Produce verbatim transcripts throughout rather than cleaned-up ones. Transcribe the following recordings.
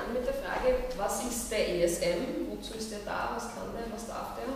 an mit der Frage, was ist der E S M, wozu ist der da, was kann der, was darf der?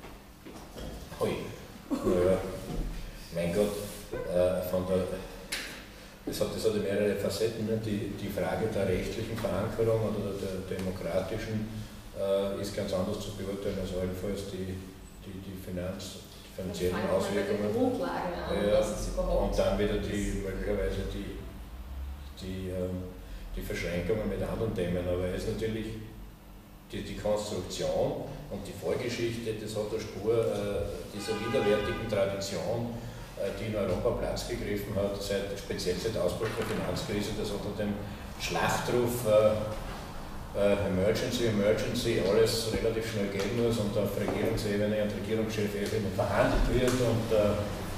Ui, naja, mein Gott, äh, von der, das hat, das hat mehrere Facetten, ne? die, die Frage der rechtlichen Verankerung oder der demokratischen äh, ist ganz anders zu beurteilen als allenfalls die, die, die Finanz, finanziellen Auswirkungen. Grundlagen an, ja, was ist überhaupt. Und dann wieder die möglicherweise die, die, ähm, die Verschränkungen mit anderen Themen, aber es ist natürlich die, die Konstruktion und die Vorgeschichte, das hat eine Spur äh, dieser widerwärtigen Tradition, äh, die in Europa Platz gegriffen hat, seit, speziell seit Ausbruch der Finanzkrise, das unter dem Schlachtruf äh, Uh, Emergency, Emergency, alles relativ schnell gehen muss und auf Regierungsebene und Regierungschefebene verhandelt wird und uh,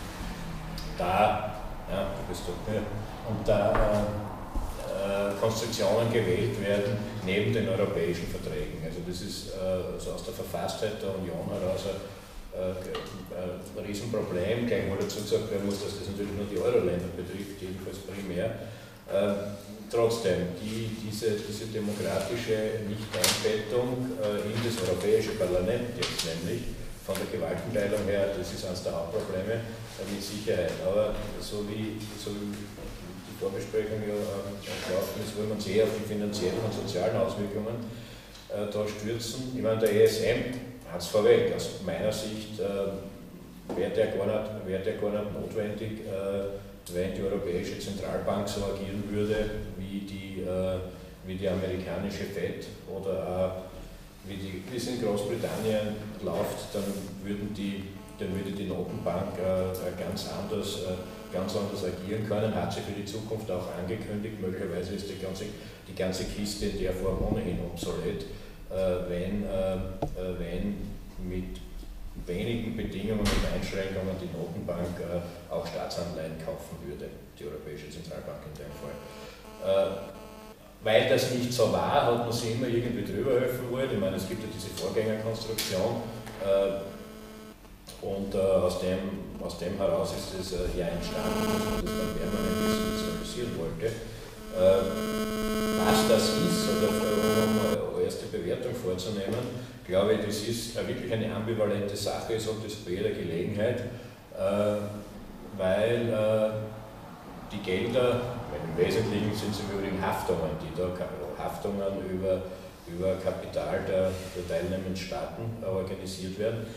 da, ja, du bist du, ja, und da uh, uh, Konstruktionen gewählt werden neben den europäischen Verträgen. Also das ist uh, also aus der Verfasstheit der Union heraus ein, uh, ein Riesenproblem, gleichwohl dazu gesagt werden muss, dass das natürlich nur die Euro-Länder betrifft, jedenfalls primär. Uh, Trotzdem, die, diese, diese demokratische Nicht-Einbettung äh, in das Europäische Parlament jetzt nämlich, von der Gewaltenteilung her, das ist eines der Hauptprobleme, äh, mit Sicherheit. Aber so wie, so wie die Vorbesprechung ja äh, gelaufen ist, wollen wir uns eher auf die finanziellen und sozialen Auswirkungen äh, da stürzen. Ich meine, der E S M, ganz vorweg, aus meiner Sicht äh, wäre der, gar nicht, wär der gar nicht notwendig, äh, wenn die Europäische Zentralbank so agieren würde, wie die, äh, wie die amerikanische Fed oder äh, wie, die, wie es in Großbritannien läuft, dann, würden die, dann würde die Notenbank äh, ganz, anders, äh, ganz anders agieren können, hat sie für die Zukunft auch angekündigt. Möglicherweise ist die ganze, die ganze Kiste in der Form ohnehin obsolet, äh, wenn, äh, wenn mit wenigen Bedingungen und Einschränkungen die Notenbank äh, auch Staatsanleihen kaufen würde, die Europäische Zentralbank in dem Fall. Äh, weil das nicht so war, hat man sich immer irgendwie drüber helfen wollen. Ich meine, es gibt ja diese Vorgängerkonstruktion äh, und äh, aus, dem, aus dem heraus ist es äh, ja entstanden, dass man das dann permanent institutionalisieren wollte. Äh, was das ist, oder um eine erste Bewertung vorzunehmen, glaube ich, das ist wirklich eine ambivalente Sache ist und das bei jeder Gelegenheit, äh, weil äh, die Gelder, im Wesentlichen sind es im Übrigen Haftungen, die da Haftungen über, über Kapital der, der teilnehmenden Staaten organisiert werden.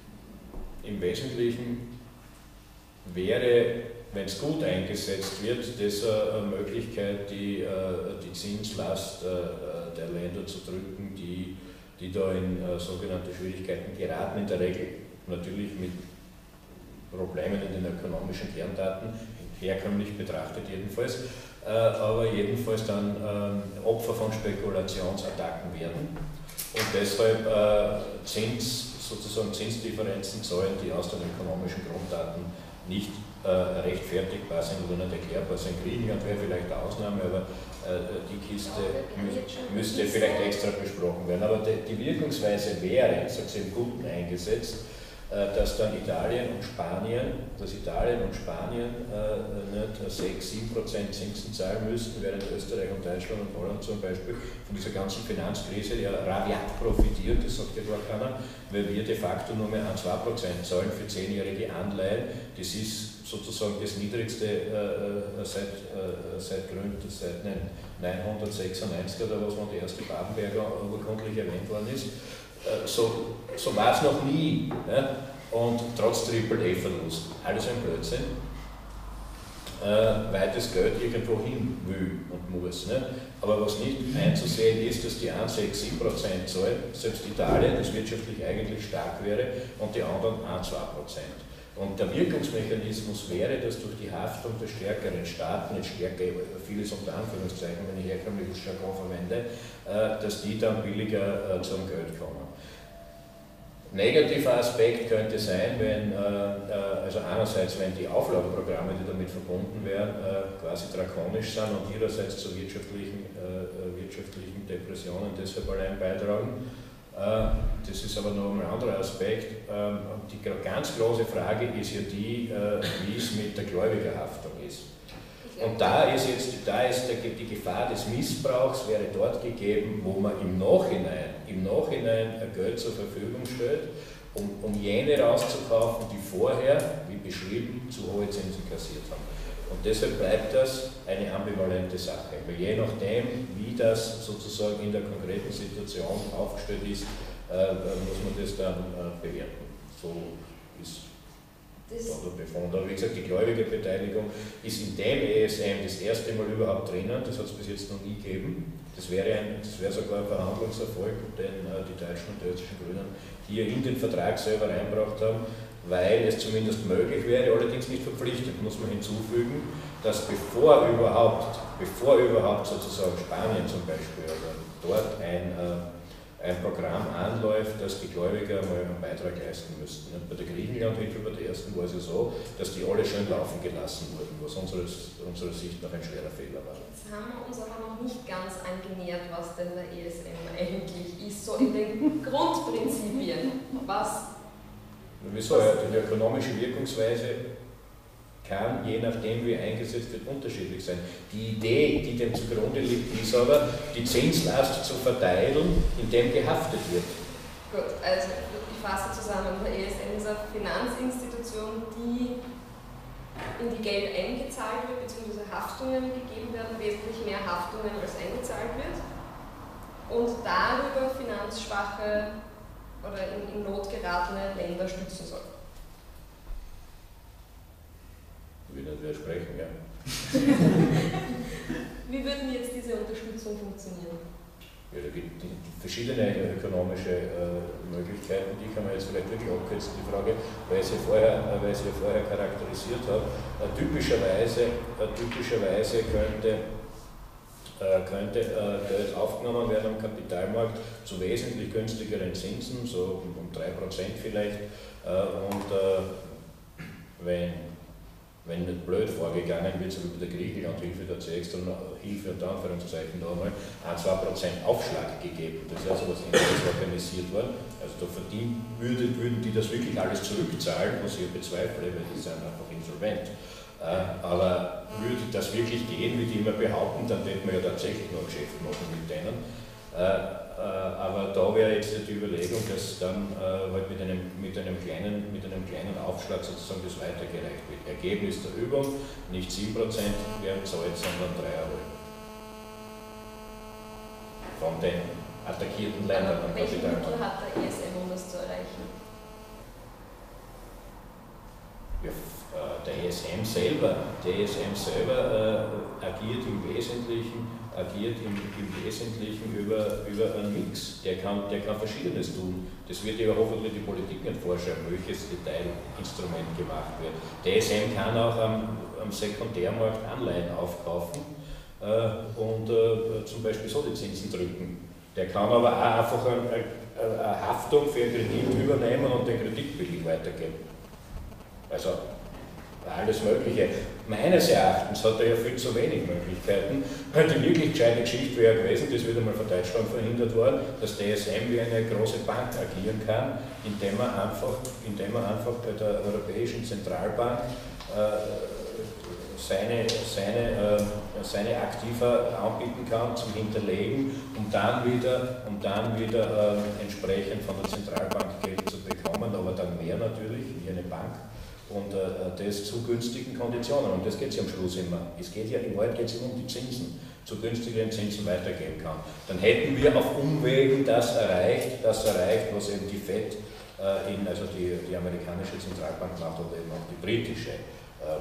Im Wesentlichen wäre, wenn es gut eingesetzt wird, das eine Möglichkeit, die, die Zinslast der Länder zu drücken, die die da in äh, sogenannte Schwierigkeiten geraten, in der Regel natürlich mit Problemen in den ökonomischen Kerndaten, herkömmlich betrachtet jedenfalls, äh, aber jedenfalls dann äh, Opfer von Spekulationsattacken werden und deshalb äh, Zins, sozusagen Zinsdifferenzen zahlen, die aus den ökonomischen Grunddaten nicht äh, rechtfertigbar sind oder nicht erklärbar sind. Griechenland wäre vielleicht eine Ausnahme, aber äh, die Kiste mü müsste vielleicht extra besprochen werden. Aber die, die Wirkungsweise wäre, ich sage es im Guten eingesetzt, äh, dass dann Italien und Spanien, dass Italien und Spanien äh, nicht sechs, sieben Prozent Zinsen zahlen müssten, während Österreich und Deutschland und Holland zum Beispiel von dieser ganzen Finanzkrise ja rabiat profitiert, das sagt ja gar keiner, weil wir de facto nur mehr an zwei Prozent zahlen für zehnjährige Anleihen. Das ist sozusagen das niedrigste äh, seit, äh, seit Gründung, seit neunzehnhundertsechsundneunzig oder was, wann die erste Babenberger urkundlich erwähnt worden ist. Äh, so so war es noch nie. Ja? Und trotz Triple-E-Verlust. Alles ein Blödsinn, äh, weil das Geld irgendwo hin will und muss. Ne? Aber was nicht einzusehen ist, dass die einen sechs, sieben Prozent zahlen, selbst Italien, das wirtschaftlich eigentlich stark wäre, und die anderen eins, zwei Prozent. Und der Wirkungsmechanismus wäre, dass durch die Haftung der stärkeren Staaten, jetzt stärker, vieles unter Anführungszeichen, wenn ich herkömmliches Jargon verwende, dass die dann billiger zum Geld kommen. Negativer Aspekt könnte sein, wenn, also einerseits, wenn die Auflagenprogramme, die damit verbunden wären, quasi drakonisch sind und ihrerseits zu wirtschaftlichen, wirtschaftlichen Depressionen deshalb allein beitragen. Das ist aber noch ein anderer Aspekt. Die ganz große Frage ist ja die, wie es mit der Gläubigerhaftung ist. Ich Und da ist jetzt da ist die Gefahr des Missbrauchs wäre dort gegeben, wo man im Nachhinein, im Nachhinein Geld zur Verfügung stellt, um, um jene rauszukaufen, die vorher, wie beschrieben, zu hohe Zinsen kassiert haben. Und deshalb bleibt das eine ambivalente Sache. Weil je nachdem, wie das sozusagen in der konkreten Situation aufgestellt ist, äh, muss man das dann äh, bewerten. So ist das der Befund. Aber wie gesagt, die Gläubigerbeteiligung ist in dem E S M das erste Mal überhaupt drinnen, das hat es bis jetzt noch nie gegeben. Das wäre, ein, das wäre sogar ein Verhandlungserfolg, den äh, die deutschen und die österreichischen Grünen hier in den Vertrag selber reingebracht haben, weil es zumindest möglich wäre, allerdings nicht verpflichtend, muss man hinzufügen, dass bevor überhaupt, bevor überhaupt sozusagen Spanien zum Beispiel oder dort ein, äh, ein Programm anläuft, dass die Gläubiger mal einen Beitrag leisten müssten. Bei der Griechenlandhilfe, bei der ersten war es ja so, dass die alle schön laufen gelassen wurden, was unseres, unserer Sicht noch ein schwerer Fehler war. Jetzt haben wir uns aber noch nicht ganz angenähert, was denn der E S M eigentlich ist, so in den Grundprinzipien. Was Wieso? Ja, die ökonomische Wirkungsweise kann, je nachdem wie eingesetzt wird, unterschiedlich sein. Die Idee, die dem zugrunde liegt, ist aber, die Zinslast zu verteilen, indem gehaftet wird. Gut, also ich fasse zusammen, der E S M ist eine Finanzinstitution, die in die Geld eingezahlt wird, beziehungsweise Haftungen gegeben werden, wesentlich mehr Haftungen als eingezahlt wird und darüber finanzschwache oder in, in Not geratene Länder stützen soll. Ich will nicht widersprechen, ja. Wie würde jetzt diese Unterstützung funktionieren? Ja, da gibt es verschiedene ökonomische äh, Möglichkeiten, die kann man jetzt vielleicht wirklich abkürzen, die Frage, weil ich sie vorher, äh, weil ich sie vorher charakterisiert habe. Äh, typischerweise, äh, typischerweise könnte könnte äh, Geld aufgenommen werden am Kapitalmarkt zu wesentlich günstigeren Zinsen, so um, um drei Prozent vielleicht. Äh, und äh, wenn, wenn nicht blöd vorgegangen wird, so wie bei der Griechenlandhilfe, da hat es extra noch Hilfe und Anführungszeichen da einmal ein bis zwei Prozent Aufschlag gegeben. Das ist ja sowas Ähnliches organisiert worden. Also da verdient, würde, würden die das wirklich alles zurückzahlen, was ich bezweifle, weil die sind einfach insolvent. Uh, aber würde das wirklich gehen, wie die immer behaupten, dann hätten wir ja tatsächlich noch Geschäft machen mit denen. Uh, uh, aber da wäre jetzt die Überlegung, dass dann uh, halt mit einem, mit, einem kleinen, mit einem kleinen Aufschlag sozusagen das weitergereicht wird. Ergebnis der Übung, nicht sieben Prozent werden zahlt, sondern drei Euro. Von den attackierten Ländern. Welche Mittel hat der E S M, um das zu erreichen? Ja, der E S M selber, der E S M selber äh, agiert im Wesentlichen, agiert im, im Wesentlichen über, über einen Mix. Der kann, der kann Verschiedenes tun. Das wird ja hoffentlich die Politik nicht vorschreiben, welches Detailinstrument gemacht wird. Der E S M kann auch am, am Sekundärmarkt Anleihen aufkaufen äh, und äh, zum Beispiel so die Zinsen drücken. Der kann aber auch einfach eine, eine Haftung für einen Kredit übernehmen und den Kredit billig weitergeben. Also alles Mögliche. Meines Erachtens hat er ja viel zu wenig Möglichkeiten. Die wirklich gescheite Geschichte wäre gewesen, das wird einmal von Deutschland verhindert worden, dass der E S M wie eine große Bank agieren kann, indem er einfach, indem er einfach bei der Europäischen Zentralbank äh, seine, seine, äh, seine Aktiva anbieten kann zum Hinterlegen, um dann wieder, um dann wieder äh, entsprechend von der Zentralbank Geld zu bekommen, aber dann mehr natürlich, wie eine Bank. Und äh, das zu günstigen Konditionen. Und das geht es ja am Schluss immer. Es geht ja, in Wahrheit geht es immer um die Zinsen, zu günstigeren Zinsen weitergeben kann. Dann hätten wir auf Umwegen das erreicht, das erreicht, was eben die Fed, äh, in, also die, die amerikanische Zentralbank macht oder eben auch die britische. Äh,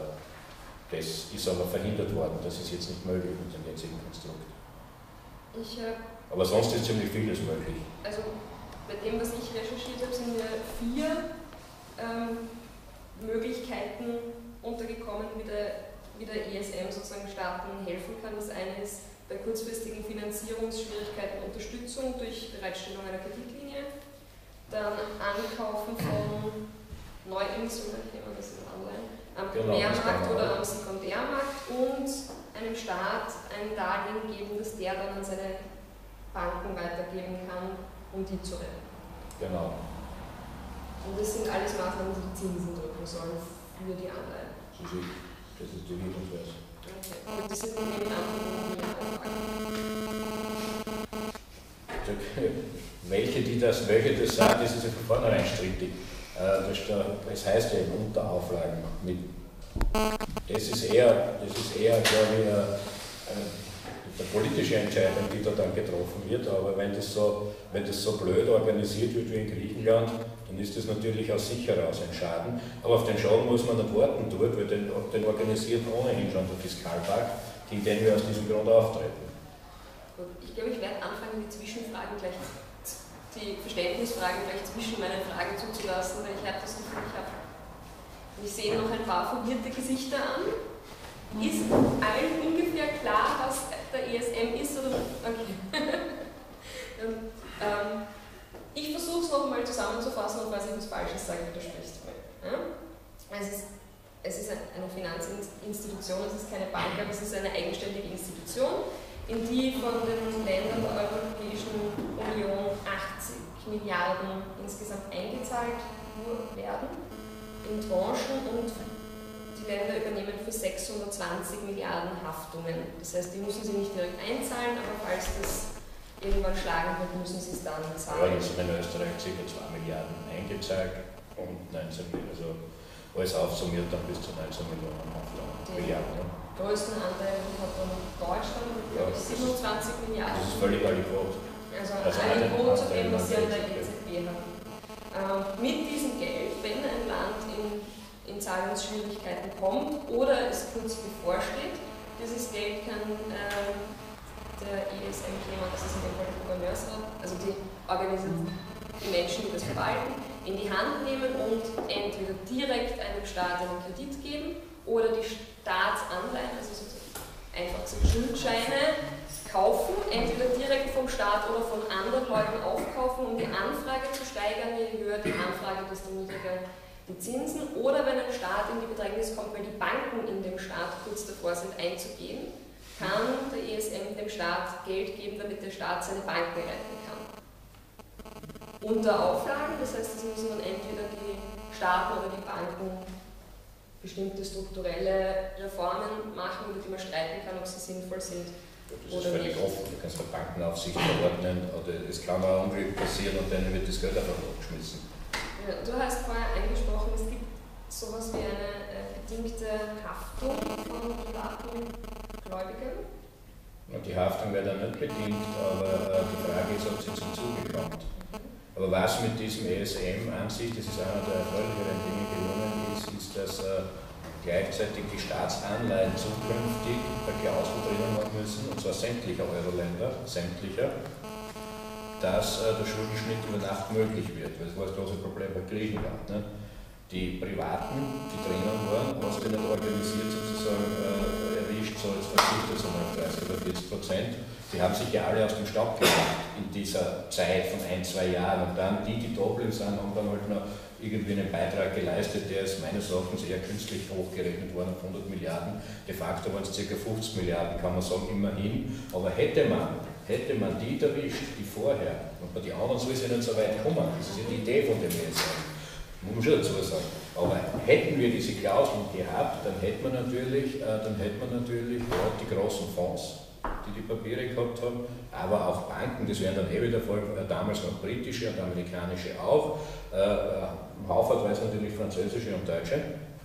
das ist aber verhindert worden. Das ist jetzt nicht möglich mit dem jetzigen Konstrukt. Ich, äh, aber sonst ist ziemlich vieles möglich. Also bei dem, was ich recherchiert habe, sind mir vier ähm, Möglichkeiten untergekommen, wie der, wie der E S M sozusagen Staaten helfen kann. Das eine ist bei kurzfristigen Finanzierungsschwierigkeiten Unterstützung durch Bereitstellung einer Kreditlinie, dann Ankaufen von Neuemissionen, das sind Anleihen, am Primärmarkt genau, oder am Sekundärmarkt und einem Staat ein Darlehen geben, das der dann an seine Banken weitergeben kann, um die zu retten. Genau. Und das sind alles Maßnahmen, die die Zinsen drücken sollen für die Anleihen. Das ist die Wirkungsweise. Okay. Und das sind neben welche, die das, welche das sagen, das ist ja von vornherein strittig. Das heißt ja eben unter Auflagen. Mit das ist eher, das ist eher glaube ich, eine, eine politische Entscheidung, die da dann getroffen wird. Aber wenn das, so, wenn das so blöd organisiert wird wie in Griechenland, dann ist das natürlich aus sich heraus ein Schaden. Aber auf den Schaden muss man nicht warten dort, weil den, den organisiert ohnehin schon der Fiskalpakt, gegen den wir aus diesem Grund auftreten. Ich glaube, ich werde anfangen, die Zwischenfragen gleich, die Verständnisfragen gleich zwischen meinen Fragen zuzulassen, weil ich habe das Gefühl, ich habe, ich sehe noch ein paar verwirrte Gesichter an. Ist allen ungefähr klar, was der E S M ist? Oder? Okay. Dann, ähm, ich versuche es nochmal zusammenzufassen und falls ich was Falsches sage, widerspricht mir. Ja? Es ist, es ist eine Finanzinstitution, es ist keine Bank, aber es ist eine eigenständige Institution, in die von den Ländern der Europäischen Union achtzig Milliarden insgesamt eingezahlt werden in Tranchen und die Länder übernehmen für sechshundertzwanzig Milliarden Haftungen. Das heißt, die müssen sie nicht direkt einzahlen, aber falls das irgendwann schlagen wird, müssen sie es dann zahlen. Ja, jetzt haben in Österreich ca. zwei Milliarden eingezahlt und neunzehn Milliarden, also alles aufsummiert dann bis zu neunzehn Millionen Haftungen. Milliarden. Ne? Größten Anteil hat dann Deutschland mit ja, siebenundzwanzig Milliarden. Das ist völlig aliquot. Also, also ein Brot zu dem, was sie an der E Z B haben. Ähm, mit diesem Geld, wenn ein Land in, in Zahlungsschwierigkeiten kommt oder es kurz bevorsteht, dieses Geld kann äh, der E S M, das ist in dem Fall der Gouverneursrat, also die Organisation, die Menschen, die das verwalten, in die Hand nehmen und entweder direkt einem Staat einen Kredit geben oder die Staatsanleihen, also sozusagen einfach so Schuldscheine kaufen, entweder direkt vom Staat oder von anderen Leuten aufkaufen, um die Anfrage zu steigern. Je höher die Anfrage, desto niedriger die Zinsen. Oder wenn ein Staat in die Bedrängnis kommt, weil die Banken in dem Staat kurz davor sind einzugehen, kann der E S M dem Staat Geld geben, damit der Staat seine Banken retten kann. Unter Auflagen, das heißt, es müssen dann entweder die Staaten oder die Banken bestimmte strukturelle Reformen machen, über die man streiten kann, ob sie sinnvoll sind. Das ist völlig offen. Du kannst eine Bankenaufsicht verordnen oder es kann auch Unglück passieren und dann wird das Geld einfach abgeschmissen. Ja, du hast vorher angesprochen, es gibt sowas wie eine äh, bedingte Haftung von privaten Gläubigern. Und die Haftung wird dann nicht bedingt, aber äh, die Frage ist, ob sie zum Zuge kommt. Aber was mit diesem E S M an sich, das ist einer der erfreulicheren Dinge gelungen ist, ist, dass äh, gleichzeitig die Staatsanleihen zukünftig eine Klausel drinnen haben müssen, und zwar sämtlicher Euro-Länder, sämtlicher, dass äh, der Schuldenschnitt über Nacht möglich wird. Weil das war das große Problem bei Griechenland. Ne? Die Privaten, die drinnen waren, hast du nicht organisiert sozusagen äh, erwischt, so jetzt verzichtet, sondern auf dreißig oder vierzig Prozent. Die haben sich ja alle aus dem Staub gemacht in dieser Zeit von ein, zwei Jahren. Und dann die, die da geblieben sind, haben dann halt noch irgendwie einen Beitrag geleistet, der ist meines Erachtens eher künstlich hochgerechnet worden auf hundert Milliarden. De facto waren es ca. fünfzig Milliarden, kann man sagen, immerhin. Aber hätte man, hätte man die erwischt, die vorher, und bei den anderen soll es ja nicht so weit kommen, das ist ja die Idee von dem E S M, muss man schon dazu sagen. Aber hätten wir diese Klauseln gehabt, dann hätte man natürlich, äh, dann hätte man natürlich gerade die großen Fonds, die die Papiere gehabt haben, aber auch Banken, das wären dann eh wieder voll, äh, damals noch britische und amerikanische auch, äh, haufenweise natürlich französische und deutsche,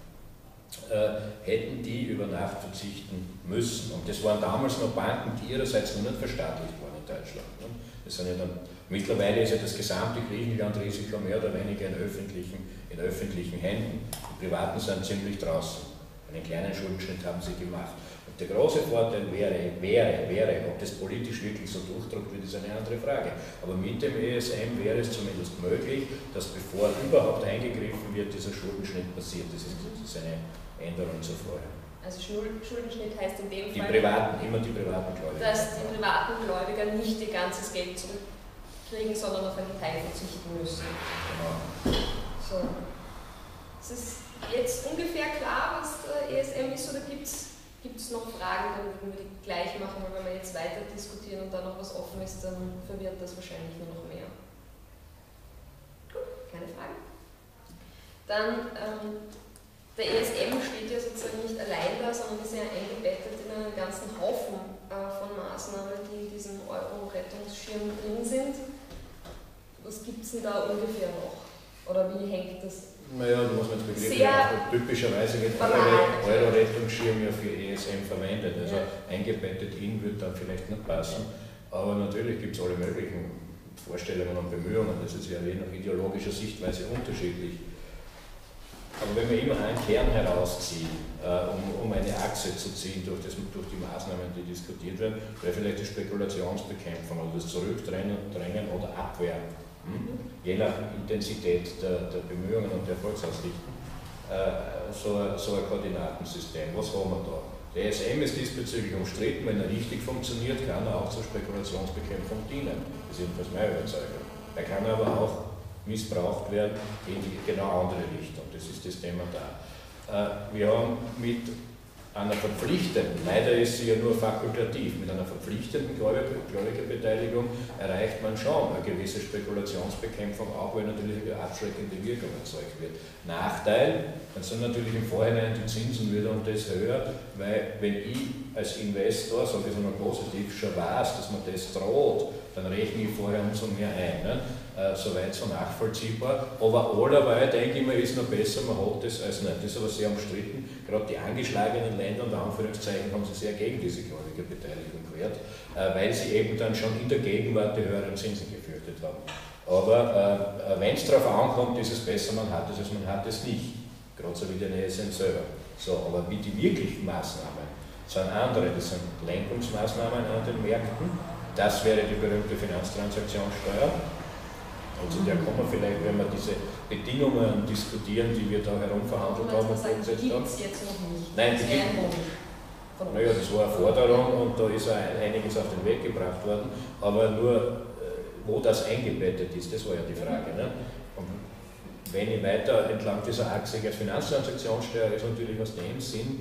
äh, hätten die über Nacht verzichten müssen. Und das waren damals noch Banken, die ihrerseits noch nicht verstaatlicht waren in Deutschland. Ne? Das sind ja dann, mittlerweile ist ja das gesamte Griechenland-Risiko mehr oder weniger in öffentlichen, in öffentlichen Händen. Die Privaten sind ziemlich draußen. Einen kleinen Schuldenschnitt haben sie gemacht. Und der große Vorteil wäre, wäre, wäre, ob das politisch wirklich so durchdrückt wird, ist eine andere Frage. Aber mit dem E S M wäre es zumindest möglich, dass bevor überhaupt eingegriffen wird, dieser Schuldenschnitt passiert. Das ist, das ist eine Änderung zu vorher. Also Schuldenschnitt heißt in dem die Fall, Privaten, immer die privaten Gläubiger. Dass die privaten Gläubiger nicht ihr ganzes Geld zurückkriegen, sondern auf einen Teil verzichten müssen. Genau. So. Es ist jetzt ungefähr klar, was der E S M ist, oder gibt es noch Fragen, dann würden wir die gleich machen, weil wenn wir jetzt weiter diskutieren und da noch was offen ist, dann verwirrt das wahrscheinlich nur noch mehr. Gut, keine Fragen. Dann ähm, der E S M steht ja sozusagen nicht allein da, sondern ist ja eingebettet in einen ganzen Haufen äh, von Maßnahmen, die in diesem Euro-Rettungsschirm drin sind. Was gibt es denn da ungefähr noch? Oder wie hängt das? Naja, du musst jetzt begreifen, typischerweise wird Euro-Rettungsschirm ja für E S M verwendet. Also ja. Eingebettet in wird dann vielleicht nicht passen. Aber natürlich gibt es alle möglichen Vorstellungen und Bemühungen. Das ist ja je nach ideologischer Sichtweise unterschiedlich. Aber wenn wir immer einen Kern herauziehen, äh, um, um eine Achse zu ziehen durch, das, durch die Maßnahmen, die diskutiert werden, wäre vielleicht die Spekulationsbekämpfung oder das Zurückdrängen Drängen oder Abwehren. Hm? Je nach Intensität der, der Bemühungen und der Erfolgsaussichten, äh, so, so ein Koordinatensystem. Was haben wir da? Der E S M ist diesbezüglich umstritten, wenn er richtig funktioniert, kann er auch zur Spekulationsbekämpfung dienen. Das ist jedenfalls meine Überzeugung. Er kann aber auch missbraucht werden in die genau andere Richtung. Das ist das Thema da. Äh, wir haben mit einer verpflichtenden, leider ist sie ja nur fakultativ, mit einer verpflichtenden Gläubigerbeteiligung erreicht man schon eine gewisse Spekulationsbekämpfung, auch wenn natürlich eine abschreckende Wirkung erzeugt wird. Nachteil, dann sind natürlich im Vorhinein die Zinsen wieder um das höher, weil wenn ich als Investor, sage ich es einmal positiv, schon weiß, dass man das droht, dann rechne ich vorher umso mehr ein. Ne? Äh, soweit so nachvollziehbar. Aber allerweil denke ich mir, ist noch besser, man hat das als nicht. Das ist aber sehr umstritten. Gerade die angeschlagenen Länder, unter Anführungszeichen, haben sich sehr gegen diese Gläubigerbeteiligung gewehrt, äh, weil sie eben dann schon in der Gegenwart die höheren Zinsen gefürchtet haben. Aber äh, wenn es darauf ankommt, ist es besser, man hat es, als man hat es nicht. Gerade so wie der E S M selber. So, aber wie die wirklichen Maßnahmen sind andere. Das sind Lenkungsmaßnahmen an den Märkten. Das wäre die berühmte Finanztransaktionssteuer. Und zu der kommen wir vielleicht, wenn wir diese Bedingungen diskutieren, die wir da herumverhandelt haben. Das gibt es jetzt noch nicht. Nein, die gibt es. Naja, das war eine Forderung und da ist einiges auf den Weg gebracht worden. Aber nur, wo das eingebettet ist, das war ja die Frage. Ne? Und wenn ich weiter entlang dieser Achse als Finanztransaktionssteuer ist natürlich aus dem Sinn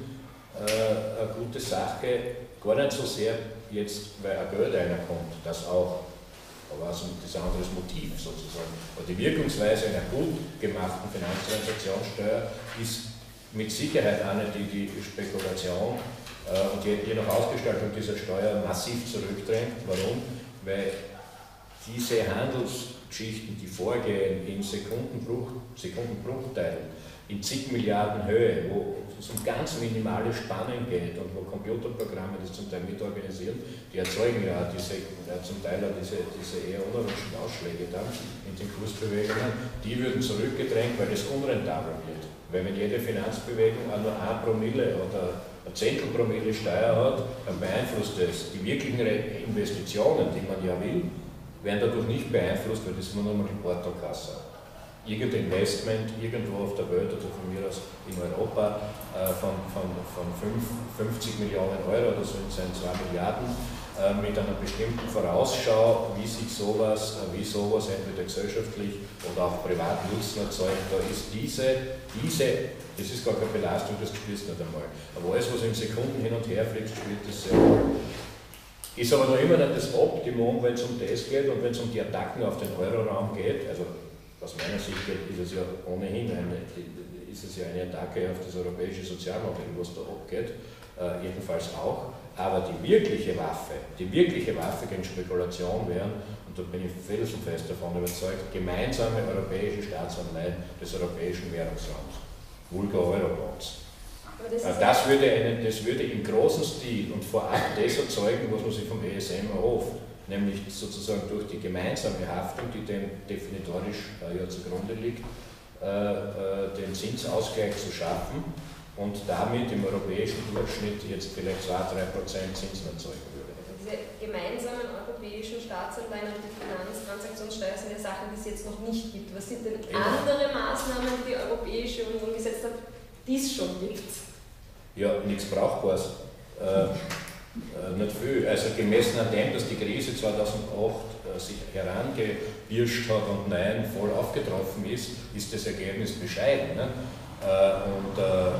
äh, eine gute Sache, gar nicht so sehr jetzt, weil ein Geld reinkommt, das auch, aber das ist ein anderes Motiv sozusagen. Aber die Wirkungsweise einer gut gemachten Finanztransaktionssteuer ist mit Sicherheit eine, die die Spekulation äh, und je, je nach Ausgestaltung dieser Steuer massiv zurückdrängt. Warum? Weil diese Handelsgeschichten, die vorgehen in Sekundenbruch, Sekundenbruchteilen, in zig Milliarden Höhe, wo es um ganz minimale Spannen geht und wo Computerprogramme das zum Teil mitorganisieren, die erzeugen ja diese, ja, zum Teil auch diese, diese eher unerwünschten Ausschläge dann in den Kursbewegungen, die würden zurückgedrängt, weil das unrentabel wird. Weil wenn jede Finanzbewegung auch nur ein Promille oder ein Zehntel Promille Steuer hat, dann beeinflusst das die wirklichen Investitionen, die man ja will, werden dadurch nicht beeinflusst, weil das ist nur noch mal die Portokasse. Irgendein Investment irgendwo auf der Welt oder von mir aus in Europa äh, von, von, von fünfzig Millionen Euro oder so in seinen zwei Milliarden äh, mit einer bestimmten Vorausschau, wie sich sowas, äh, wie sowas entweder gesellschaftlich oder auch privat Nutzen erzeugt, da ist diese, diese, das ist gar keine Belastung, das spürst du nicht einmal. Aber alles, was in Sekunden hin und her fliegt, spürt das sehr wohl. Ist aber noch immer nicht das Optimum, wenn es um das geht und wenn es um die Attacken auf den Euroraum geht. Also aus meiner Sicht ist es ja ohnehin eine, ist es ja eine Attacke auf das europäische Sozialmodell, was da abgeht, äh, jedenfalls auch. Aber die wirkliche Waffe, die wirkliche Waffe gegen Spekulation wären, und da bin ich felsenfest davon überzeugt, gemeinsame europäische Staatsanleihen des europäischen Währungsraums, vulgar Eurobonds. Das, das, würde eine, das würde im großen Stil und vor allem das erzeugen, was man sich vom E S M erhofft. Nämlich sozusagen durch die gemeinsame Haftung, die dem definitorisch äh, ja zugrunde liegt, äh, äh, den Zinsausgleich zu schaffen und damit im europäischen Durchschnitt jetzt vielleicht zwei bis drei Prozent Zinsen erzeugen würde. Diese gemeinsamen europäischen Staatsanleihen und die Finanztransaktionssteuer sind ja Sachen, die es jetzt noch nicht gibt. Was sind denn andere Maßnahmen, die die Europäische Union gesetzt hat, die es schon gibt? Ja, nichts Brauchbares. Äh, Äh, nicht viel. Also gemessen an dem, dass die Krise zweitausendacht äh, sich herangepirscht hat und nein, voll aufgetroffen ist, ist das Ergebnis bescheiden. Ne? Äh, und äh,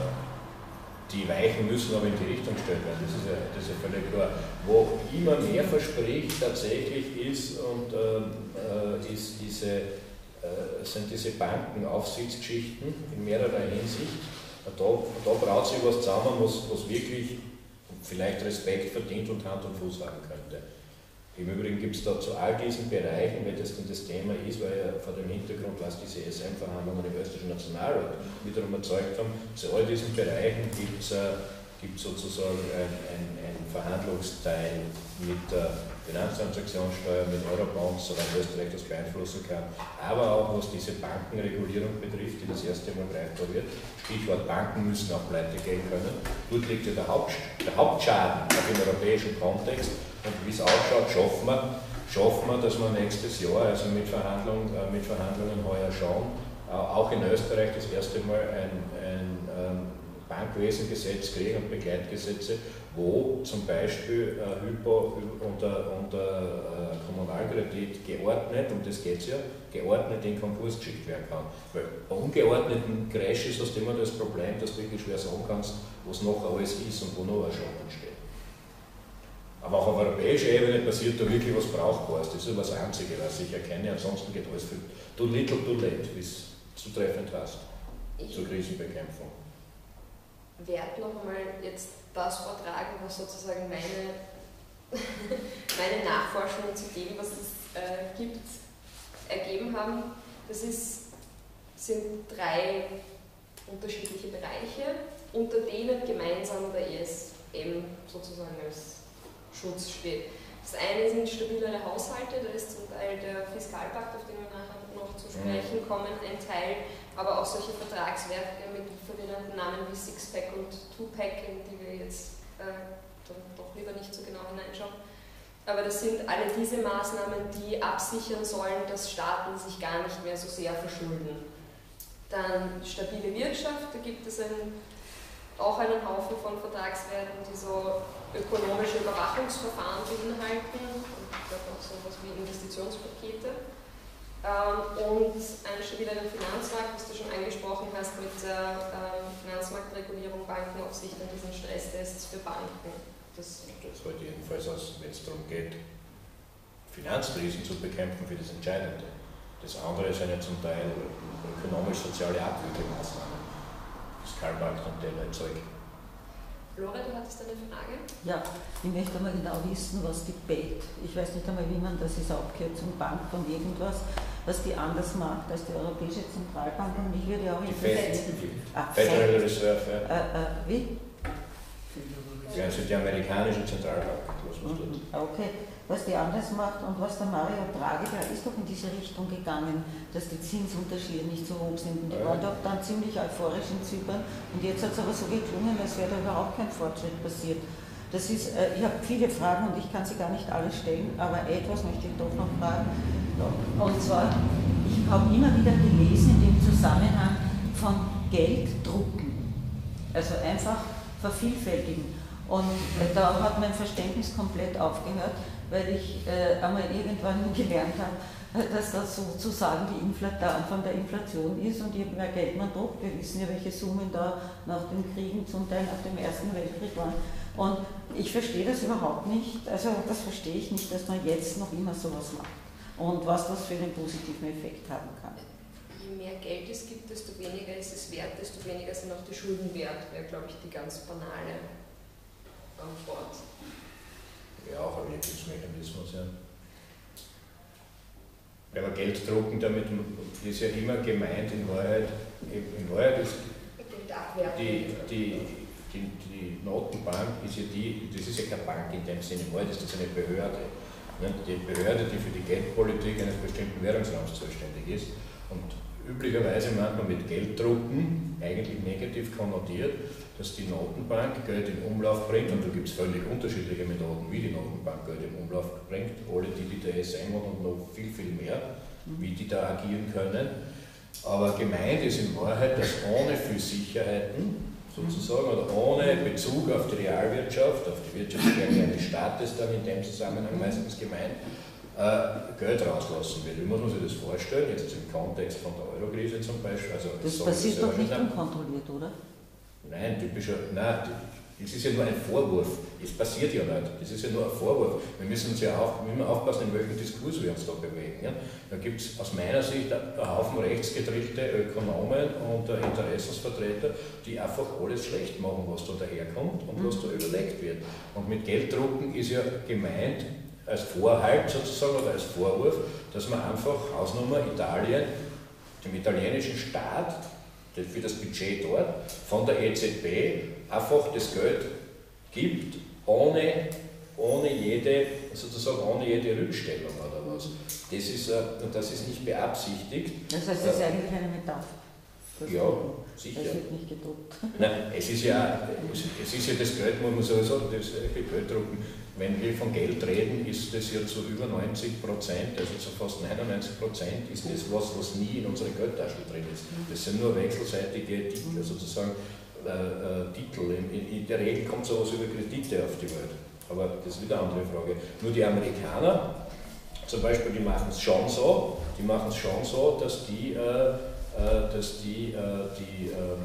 die Weichen müssen aber in die Richtung gestellt werden, das ist ja, das ist ja völlig klar. Wo immer mehr verspricht tatsächlich ist, und äh, ist diese, äh, sind diese Bankenaufsichtsgeschichten in mehrerer Hinsicht. Da, da braucht sich was zusammen, was, was wirklich vielleicht Respekt verdient und Hand und Fuß haben könnte. Im Übrigen gibt es da zu all diesen Bereichen, weil das dann das Thema ist, weil ja vor dem Hintergrund, was diese E S M-Verhandlungen im österreichischen Nationalrat wiederum erzeugt haben, zu all diesen Bereichen gibt es äh, sozusagen ein, ein, ein Verhandlungsteil mit der Finanztransaktionssteuer, mit Eurobonds, soweit Österreich das beeinflussen kann, aber auch was diese Bankenregulierung betrifft, die das erste Mal greifbar wird. Stichwort Banken müssen auch pleite gehen können. Dort liegt ja der, Haupt, der Hauptschaden auch im europäischen Kontext. Und wie es ausschaut, schaffen wir, schaffen wir, dass wir nächstes Jahr, also mit, Verhandlung, äh, mit Verhandlungen heuer schon, äh, auch in Österreich das erste Mal ein, ein ähm, Bankwesengesetz kriegen und Begleitgesetze, wo zum Beispiel äh, Hypo unter, unter äh, Kommunalkredit geordnet, um das geht es ja, geordnet in Konkurs geschickt werden kann. Weil bei ungeordneten Crash ist das immer das Problem, dass du wirklich schwer sagen kannst, was noch alles ist und wo noch ein Schaden entsteht. Aber auch auf europäischer Ebene passiert da wirklich was Brauchbares. Das ist das Einzige, was ich erkenne. Ansonsten geht alles für too little, too late, wie es zutreffend heißt, zur Krisenbekämpfung. Ich werde noch einmal jetzt das vortragen, was sozusagen meine, meine Nachforschungen zu dem, was es äh, gibt, ergeben haben. Das ist, sind drei unterschiedliche Bereiche, unter denen gemeinsam der E S M sozusagen als Schutz steht. Das eine sind stabilere Haushalte, da ist zum Teil der Fiskalpakt, auf den wir nachher noch zu sprechen kommen, ein Teil, aber auch solche Vertragswerke mit verwirrenden Namen wie Sixpack und Twopack, in die wir jetzt äh, dann doch lieber nicht so genau hineinschauen. Aber das sind alle diese Maßnahmen, die absichern sollen, dass Staaten sich gar nicht mehr so sehr verschulden. Dann stabile Wirtschaft, da gibt es ein, auch einen Haufen von Vertragswerken, die so ökonomische Überwachungsverfahren beinhalten und auch so etwas wie Investitionspakete. Ähm, und einen stabileren Finanzmarkt, was du schon angesprochen hast, mit der ähm, Finanzmarktregulierung, Bankenaufsicht und diesen Stresstests für Banken. Das, das sollte jedenfalls, wenn es darum geht, Finanzkrisen zu bekämpfen, für das Entscheidende. Das andere sind ja zum Teil ökonomisch-soziale Abwürgemaßnahmen. Fiskalpakt und derlei Zeug. Flora, du hattest eine Frage? Ja, ich möchte einmal genau wissen, was die B E T, ich weiß nicht einmal, wie man das ist, Abkürzung Bank von irgendwas, was die anders macht als die Europäische Zentralbank. Und mich würde auch interessieren. Federal Reserve, ja. Äh, äh, wie? Ja, also die amerikanische Zentralbank. Was man tut. Okay, was die anders macht und was der Mario Draghi, der ist doch in diese Richtung gegangen, dass die Zinsunterschiede nicht so hoch sind. Und die waren doch dann ziemlich euphorisch in Zypern und jetzt hat es aber so geklungen, als wäre da überhaupt kein Fortschritt passiert. Das ist, äh, ich habe viele Fragen und ich kann sie gar nicht alle stellen, aber etwas möchte ich doch noch fragen. Und zwar, ich habe immer wieder gelesen in dem Zusammenhang von Gelddrucken, also einfach vervielfältigen. Und äh, da hat mein Verständnis komplett aufgehört, weil ich äh, einmal irgendwann gelernt habe, dass das sozusagen die Infl- der Anfang der Inflation ist und je mehr Geld man druckt, wir wissen ja, welche Summen da nach den Kriegen, zum Teil nach dem Ersten Weltkrieg waren. Und ich verstehe das überhaupt nicht, also das verstehe ich nicht, dass man jetzt noch immer sowas macht und was das für einen positiven Effekt haben kann. Je mehr Geld es gibt, desto weniger ist es wert, desto weniger sind auch die Schulden wert, wäre, glaube ich, die ganz banale Antwort. Ja, auch ein Wirkungsmechanismus, ja. Wenn wir Geld drucken, damit ist ja immer gemeint, in Wahrheit, in Wahrheit ist die, die, die, die Notenbank ist ja die, das ist ja keine Bank in dem Sinne, in Wahrheit ist das eine Behörde. Die Behörde, die für die Geldpolitik eines bestimmten Währungsraums zuständig ist und üblicherweise meint man mit Gelddrucken, eigentlich negativ konnotiert, dass die Notenbank Geld in Umlauf bringt, und da gibt es völlig unterschiedliche Methoden, wie die Notenbank Geld in Umlauf bringt, alle die, die der E S M und noch viel, viel mehr, wie die da agieren können. Aber gemeint ist in Wahrheit, dass ohne viel Sicherheiten, sozusagen, oder ohne Bezug auf die Realwirtschaft, auf die Wirtschaftsstärke eines Staates dann in dem Zusammenhang meistens gemeint, äh, Geld rauslassen wird. Wie muss man sich das vorstellen, jetzt im Kontext von der Eurokrise zum Beispiel? Also das passiert doch nicht unkontrolliert, oder? Nein, typischer, nein, das ist ja nur ein Vorwurf. Es passiert ja nicht. Das ist ja nur ein Vorwurf. Wir müssen uns ja auch, immer aufpassen, in welchem Diskurs wir uns da bewegen. Ja? Da gibt es aus meiner Sicht einen Haufen rechtsgedrehte Ökonomen und Interessensvertreter, die einfach alles schlecht machen, was da daherkommt und was da überlegt wird. Und mit Gelddrucken ist ja gemeint, als Vorhalt sozusagen oder als Vorwurf, dass man einfach Hausnummer Italien, dem italienischen Staat, für das Budget dort, von der E Z B einfach das Geld gibt, ohne, ohne, jede, sozusagen ohne jede Rückstellung oder was. Das ist, das ist nicht beabsichtigt. Das heißt, es ist eigentlich eine Metapher. Das ja, Drucken. sicher. Das wird nicht gedruckt. Nein, es ist ja, es ist ja das Geld, muss man sowieso, das Geld drucken. Wenn wir von Geld reden, ist das ja zu über neunzig Prozent, also zu fast neunundneunzig Prozent ist das was, was nie in unsere Geldtaschen drin ist. Das sind nur wechselseitige Titel, sozusagen äh, äh, Titel. In, in der Regel kommt sowas über Kredite auf die Welt. Aber das ist wieder eine andere Frage. Nur die Amerikaner zum Beispiel, die machen es schon so, die machen es schon so, dass die, äh, äh, dass die, äh, die äh,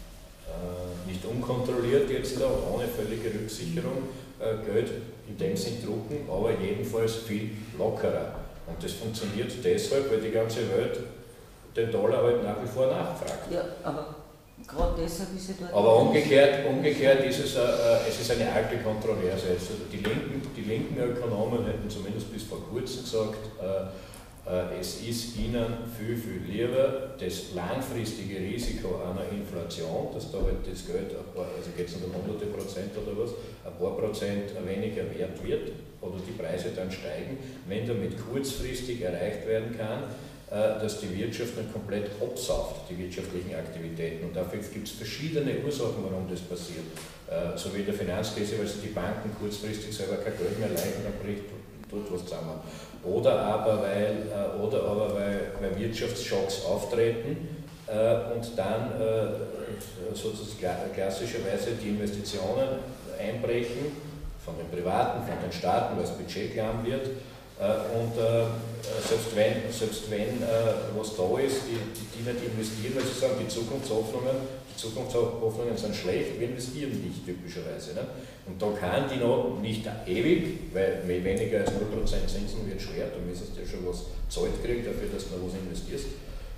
äh, nicht unkontrolliert jetzt da, ohne völlige Rücksicherung, Geld in dem Sinn drucken, aber jedenfalls viel lockerer. Und das funktioniert deshalb, weil die ganze Welt den Dollar halt nach wie vor nachfragt. Ja, aber gerade deshalb ist er dort. Aber umgekehrt, umgekehrt ist es, äh, es ist eine alte Kontroverse. Also die, linken, die linken Ökonomen hätten zumindest bis vor kurzem gesagt, äh, äh, es ist ihnen viel, viel lieber das langfristige Risiko einer Inflation, dass da halt das Geld, ein paar, also geht es nicht um hunderte Prozent oder was, ein paar Prozent weniger wert wird oder die Preise dann steigen, wenn damit kurzfristig erreicht werden kann, äh, dass die Wirtschaft dann komplett absauft, die wirtschaftlichen Aktivitäten. Und dafür gibt es verschiedene Ursachen, warum das passiert. Äh, so wie in der Finanzkrise, weil sich die Banken kurzfristig selber kein Geld mehr leihen, dann bricht dort was zusammen. Oder aber weil, äh, oder aber weil, weil Wirtschaftsschocks auftreten äh, und dann äh, sozusagen klassischerweise die Investitionen einbrechen, von den Privaten, von den Staaten, weil das Budget klamm wird. Äh, und äh, selbst wenn, selbst wenn äh, was da ist, die, die, die nicht investieren, weil sie sagen, die Zukunftshoffnungen, die Zukunftshoffnungen sind schlecht, wir investieren nicht typischerweise. Ne? Und da kann die noch nicht ewig, weil weniger als null Prozent Zinsen wird schwer, da müsstest du ja schon was zahlt kriegen dafür, dass du noch was investierst.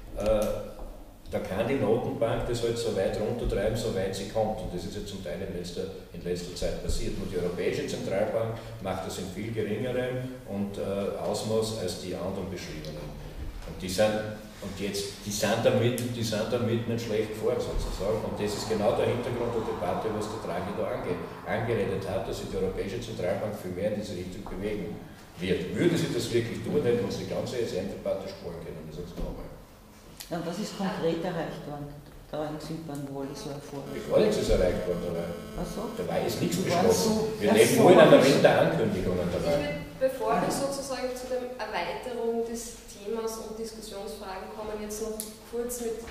Äh, Da kann die Notenbank das halt so weit runtertreiben, so weit sie kommt. Und das ist ja zum Teil in letzter, in letzter Zeit passiert. Nur die Europäische Zentralbank macht das in viel geringerem und, äh, Ausmaß als die anderen beschriebenen. Und die sind, und jetzt, die sind, damit, die sind damit nicht schlecht gefahren sozusagen. Und das ist genau der Hintergrund der Debatte, was der Draghi da ange, angeredet hat, dass sich die Europäische Zentralbank viel mehr in diese Richtung bewegen wird. Würde sie das wirklich tun, hätten wir uns die ganze E S M-Debatte sparen können. Das sag's nochmal. Ja, was ist konkret erreicht worden, da in Zypern, wo alles so hervorgeht? Gar nichts ist erreicht worden dabei. Ach so? Dabei ist nichts Du beschlossen. so Wir leben nur in einer Welt der Ankündigungen dabei. Bevor wir sozusagen zu der Erweiterung des Themas und Diskussionsfragen kommen, jetzt noch kurz mit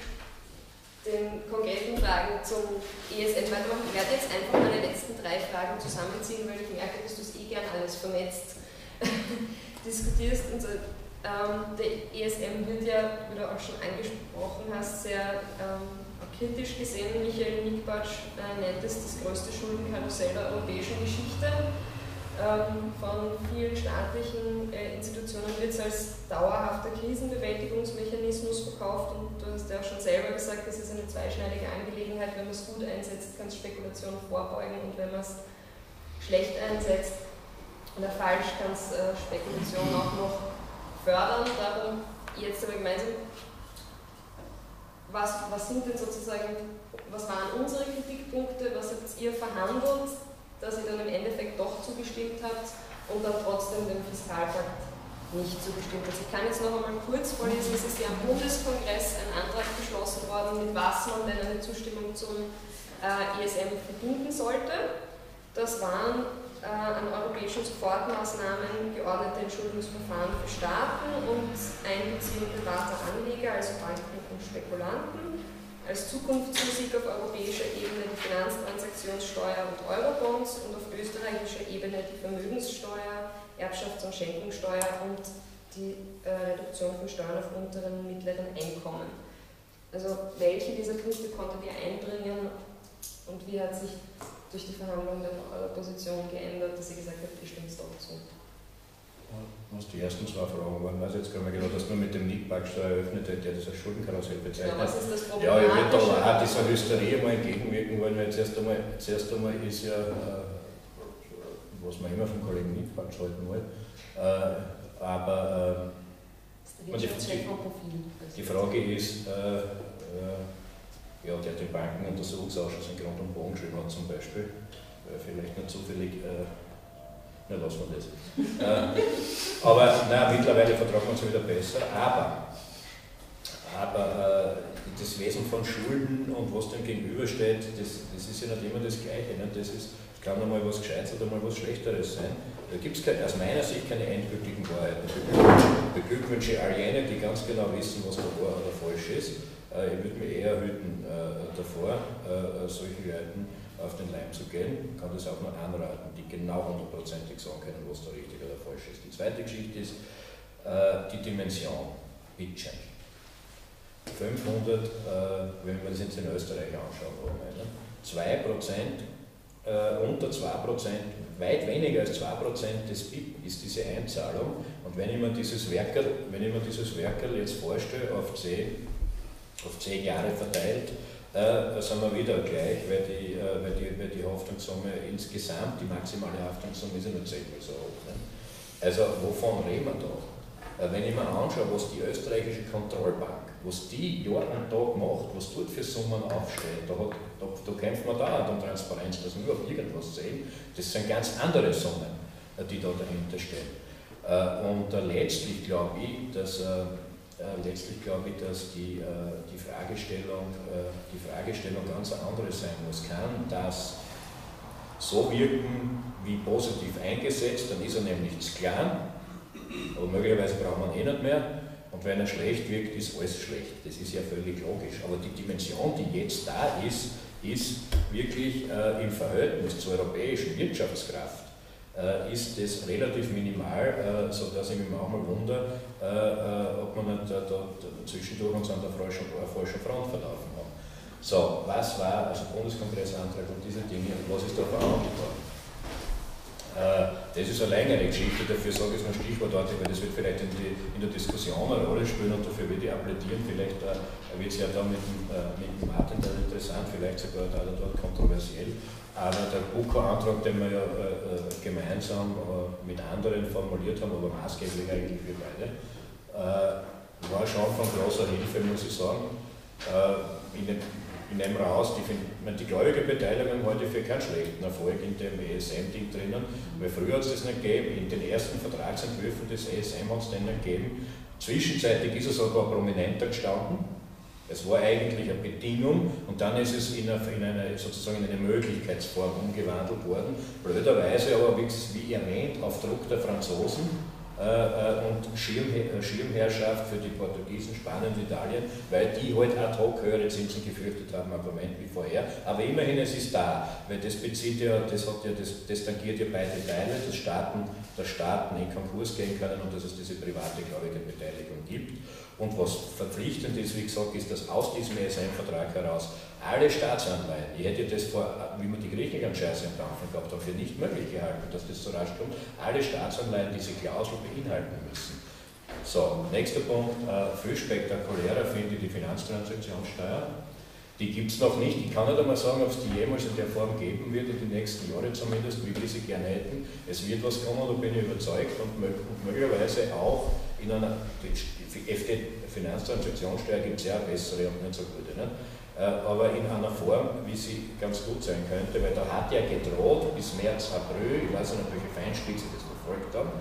den konkreten Fragen zum E S M weitermachen. Ich werde jetzt einfach meine letzten drei Fragen zusammenziehen, weil ich merke, dass du es eh gern alles vernetzt diskutierst. Und so. Ähm, der E S M wird ja, wie du auch schon angesprochen hast, sehr ähm, kritisch gesehen. Michael Nickbatsch äh, nennt es das größte Schuldenkarussell der europäischen Geschichte. Ähm, von vielen staatlichen äh, Institutionen wird es als dauerhafter Krisenbewältigungsmechanismus verkauft und du hast ja auch schon selber gesagt, das ist eine zweischneidige Angelegenheit. Wenn man es gut einsetzt, kann es Spekulation vorbeugen und wenn man es schlecht einsetzt oder falsch, kann es äh, Spekulation auch noch fördern. Darum jetzt aber gemeinsam, was, was sind denn sozusagen, was waren unsere Kritikpunkte, was habt ihr verhandelt, dass ihr dann im Endeffekt doch zugestimmt habt und dann trotzdem dem Fiskalpakt nicht zugestimmt habt. Ich kann jetzt noch einmal kurz vorlesen, es ist ja am Bundeskongress ein Antrag beschlossen worden, mit was man denn eine Zustimmung zum äh, E S M verbinden sollte. Das waren äh, an europäischen Sofortmaßnahmen geordnete Entschuldungsverfahren für Staaten und Einbeziehung privater Anleger, also Banken und Spekulanten, als Zukunftsmusik auf europäischer Ebene die Finanztransaktionssteuer und Eurobonds und auf österreichischer Ebene die Vermögenssteuer, Erbschafts- und Schenkungssteuer und die äh, Reduktion von Steuern auf unteren und mittleren Einkommen. Also welche dieser Punkte konntet ihr einbringen Und wie hat sich durch die Verhandlungen dann eure Position geändert, dass ihr gesagt habt, ihr stimmt doch zu? Was die ersten zwei Fragen waren, weiß ich jetzt gar nicht genau, dass man mit dem Nick-Backsteuer eröffnet hat, der das als Schuldenkarussell bezeichnet. Ja, was ist das Problem? Ja, ich würde da auch dieser Hysterie mal entgegenwirken wollen, weil zuerst einmal, zuerst einmal ist ja, äh, was man immer vom Kollegen Nick-Backst halten will, äh, aber äh, die, die, die Frage ist, äh, äh, ja, der den Bankenuntersuchungsausschuss in Grund und Boden geschrieben hat zum Beispiel, weil vielleicht nicht zufällig, äh, na lassen wir das. äh, aber nein, mittlerweile vertragen wir uns wieder besser, aber, aber äh, das Wesen von Schulden und was dem gegenübersteht, das, das ist ja nicht immer das Gleiche. Ne? Das ist, kann einmal was Gescheites oder mal was Schlechteres sein. Da gibt es aus meiner Sicht keine endgültigen Wahrheiten. Ich beglückwünsche all jene, die ganz genau wissen, was da wahr oder falsch ist. Ich würde mich eher hüten äh, davor, äh, solchen Leuten auf den Leim zu gehen. Ich kann das auch nur anraten, die genau hundertprozentig sagen können, was da richtig oder falsch ist. Die zweite Geschichte ist äh, die Dimension, Bitcoin. fünfhundert, äh, wenn wir das jetzt in Österreich anschauen wollen, zwei Prozent, äh, unter zwei Prozent, weit weniger als zwei Prozent des B I P ist diese Einzahlung. Und wenn ich mir dieses Werkerl, wenn ich mir dieses Werkerl jetzt vorstelle, auf zehn, auf zehn Jahre verteilt, äh, sind wir wieder gleich, weil die, äh, weil, die, weil die Haftungssumme insgesamt, die maximale Haftungssumme ist ja nur zehnmal so hoch. Ne? Also wovon reden wir da? Äh, wenn ich mir anschaue, was die österreichische Kontrollbank, was die Jahr und Tag macht, was dort für Summen aufsteht, da, hat, da, da kämpft man da an der Transparenz, dass wir überhaupt irgendwas sehen. Das sind ganz andere Summen, die da dahinter stehen. Und letztlich glaube ich, dass, letztlich glaube ich, dass die, die, Fragestellung, die Fragestellung ganz eine andere sein muss. Kann das so wirken wie positiv eingesetzt, dann ist er nämlich zu klein, aber möglicherweise braucht man eh nicht mehr. Und wenn er schlecht wirkt, ist alles schlecht. Das ist ja völlig logisch. Aber die Dimension, die jetzt da ist, ist wirklich äh, im Verhältnis zur europäischen Wirtschaftskraft, äh, ist das relativ minimal, äh, sodass ich mich manchmal wundere, äh, ob man nicht äh, da, da zwischendurch uns an der falschen, äh, falschen Front verlaufen haben. So, was war also Bundeskongressantrag und diese Dinge und was ist da verhandelt worden? Das ist eine längere Geschichte, dafür sage ich es noch stichwortartig, weil das wird vielleicht in, die, in der Diskussion eine Rolle spielen und dafür würde ich applaudieren. Vielleicht äh, wird es ja da mit dem, äh, mit dem Martin dann interessant, vielleicht sogar da oder dort kontroversiell. Aber der B U K O-Antrag, den wir ja äh, gemeinsam äh, mit anderen formuliert haben, aber maßgeblich eigentlich wir beide, äh, war schon von großer Hilfe, muss ich sagen. Äh, in den, Ich nehme raus, die, die Gläubigerbeteiligung heute für keinen schlechten Erfolg in dem E S M-Ding drinnen, weil früher hat es das nicht gegeben, in den ersten Vertragsentwürfen des E S M hat es den nicht gegeben. Zwischenzeitlich ist es sogar prominenter gestanden. Es war eigentlich eine Bedingung und dann ist es in eine, in eine, sozusagen in eine Möglichkeitsform umgewandelt worden. Blöderweise aber, wie, wie erwähnt, auf Druck der Franzosen. Und Schirmherrschaft für die Portugiesen, Spanien und Italien, weil die halt ad hoc höhere Zinsen gefürchtet haben am Moment wie vorher. Aber immerhin, es ist da, weil das bezieht ja, das, hat ja, das, das tangiert ja beide Teile, dass Staaten, dass Staaten in Konkurs gehen können und dass es diese private Gläubigerbeteiligung gibt. Und was verpflichtend ist, wie gesagt, ist, dass aus diesem E S M-Vertrag heraus alle Staatsanleihen, ich hätte das vor, wie man die Griechenland-Scheiße am Anfang gehabt hat, für nicht möglich gehalten, dass das so rasch kommt, alle Staatsanleihen diese Klausel beinhalten müssen. So, nächster Punkt, äh, viel spektakulärer finde ich die Finanztransaktionssteuer. Die gibt es noch nicht, ich kann nicht einmal sagen, ob es die jemals in der Form geben wird, in den nächsten Jahren zumindest, wie wir sie gerne hätten. Es wird was kommen, da bin ich überzeugt und, mög und möglicherweise auch in einer, die Finanztransaktionssteuer gibt es ja bessere und nicht so gute, nicht? Aber in einer Form, wie sie ganz gut sein könnte, weil da hat ja gedroht bis März, April, ich weiß nicht, welche Feinspitze das verfolgt haben,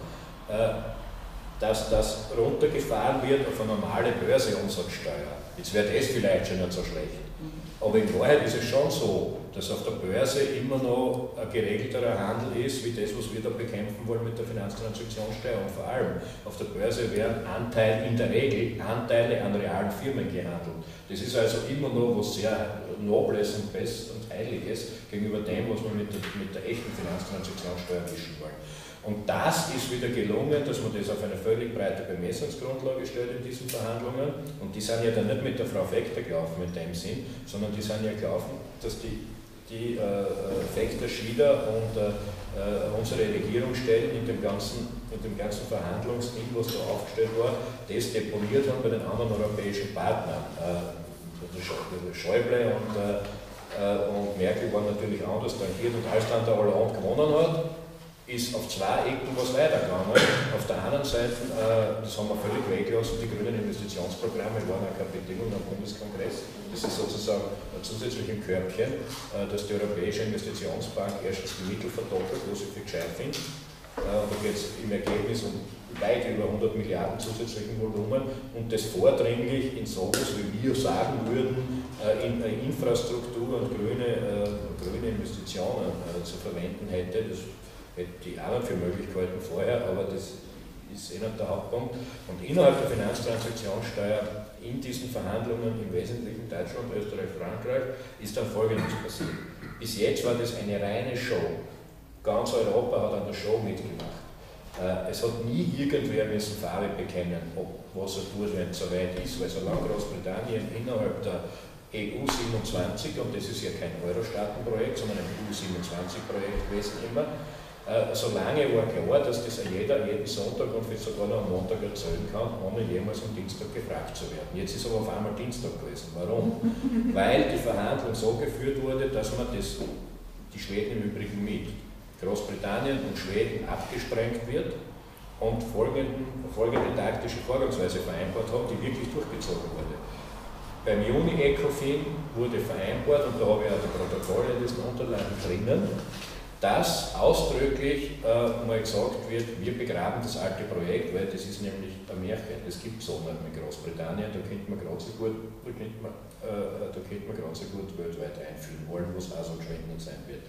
dass das runtergefahren wird auf eine normale Börseumsatzsteuer. Jetzt wäre das vielleicht schon nicht so schlecht. Aber in Wahrheit ist es schon so, dass auf der Börse immer noch ein geregelterer Handel ist, wie das, was wir da bekämpfen wollen mit der Finanztransaktionssteuer. Und vor allem auf der Börse werden Anteile, in der Regel Anteile an realen Firmen gehandelt. Das ist also immer noch was sehr Nobles und Best und Heiliges gegenüber dem, was wir mit der, mit der echten Finanztransaktionssteuer mischen wollen. Und das ist wieder gelungen, dass man das auf eine völlig breite Bemessungsgrundlage stellt in diesen Verhandlungen. Und die sind ja dann nicht mit der Frau Fekter gelaufen in dem Sinn, sondern die sind ja gelaufen, dass die die äh, Fechter, Schieder und äh, unsere Regierung stellen in dem ganzen, in dem ganzen Verhandlungsding, was da aufgestellt war, das deponiert haben bei den anderen europäischen Partnern. Äh, Schäuble und, äh, und Merkel waren natürlich anders tangiert, und als dann der Hollande gewonnen hat, ist auf zwei Ecken was weitergegangen. Auf der einen Seite, äh, das haben wir völlig weggelassen, die grünen Investitionsprogramme waren auch keine Bedingung am Bundeskongress. Das ist sozusagen ein zusätzliches Körbchen, äh, dass die Europäische Investitionsbank erstens die Mittel verdoppelt, was ich für gescheit finde. Äh, da geht es im Ergebnis um weit über hundert Milliarden zusätzlichen Volumen, und das vordringlich in sowas, wie wir sagen würden, äh, in äh, Infrastruktur und grüne, äh, grüne Investitionen äh, zu verwenden hätte. Das hätte ich auch nicht für möglich gehalten vorher, aber das ist eh nicht der Hauptpunkt. Und innerhalb der Finanztransaktionssteuer in diesen Verhandlungen, im Wesentlichen Deutschland, Österreich, Frankreich, ist dann Folgendes passiert. Bis jetzt war das eine reine Show. Ganz Europa hat an der Show mitgemacht. Es hat nie irgendwer müssen Farbe bekennen, ob was er tut, wenn es soweit ist, weil solange Großbritannien innerhalb der E U siebenundzwanzig, und das ist ja kein Euro-Staaten-Projekt, sondern ein E U siebenundzwanzig-Projekt gewesen immer, Äh, solange war klar, dass das jeder jeden Sonntag und vielleicht sogar noch am Montag erzählen kann, ohne jemals am Dienstag gefragt zu werden. Jetzt ist aber auf einmal Dienstag gewesen. Warum? Weil die Verhandlung so geführt wurde, dass man das, die Schweden im Übrigen mit Großbritannien und Schweden abgesprengt wird und folgenden, folgende taktische Vorgangsweise vereinbart hat, die wirklich durchgezogen wurde. Beim Juni-Ecofin wurde vereinbart, und da habe ich auch die Protokolle in diesen Unterlagen drinnen, dass ausdrücklich äh, mal gesagt wird, wir begraben das alte Projekt, weil das ist nämlich ein Märchen, das gibt es so nicht mit Großbritannien, da könnte man gerade so gut, da könnte man, äh, da könnte man gerade so gut weltweit einführen wollen, was auch so entscheidend sein wird.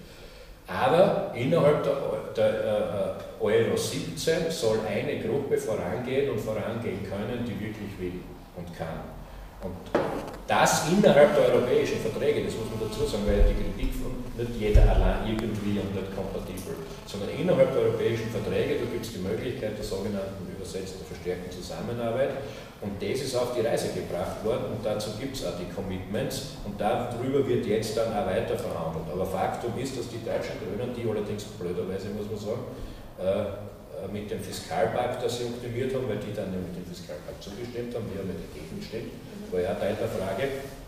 Aber innerhalb der, der äh, Euro siebzehn soll eine Gruppe vorangehen und vorangehen können, die wirklich will und kann. Und das innerhalb der europäischen Verträge, das muss man dazu sagen, weil die Kritik von nicht jeder allein irgendwie und nicht kompatibel, sondern innerhalb der europäischen Verträge, da gibt es die Möglichkeit der sogenannten übersetzten verstärkten Zusammenarbeit, und das ist auf die Reise gebracht worden, und dazu gibt es auch die Commitments, und darüber wird jetzt dann auch weiter verhandelt. Aber Faktum ist, dass die deutschen Grünen, die allerdings blöderweise, muss man sagen, äh, mit dem Fiskalpakt, das sie optimiert haben, weil die dann nämlich dem Fiskalpakt zugestimmt haben, wir haben dagegen gestimmt, war ja Teil der Frage.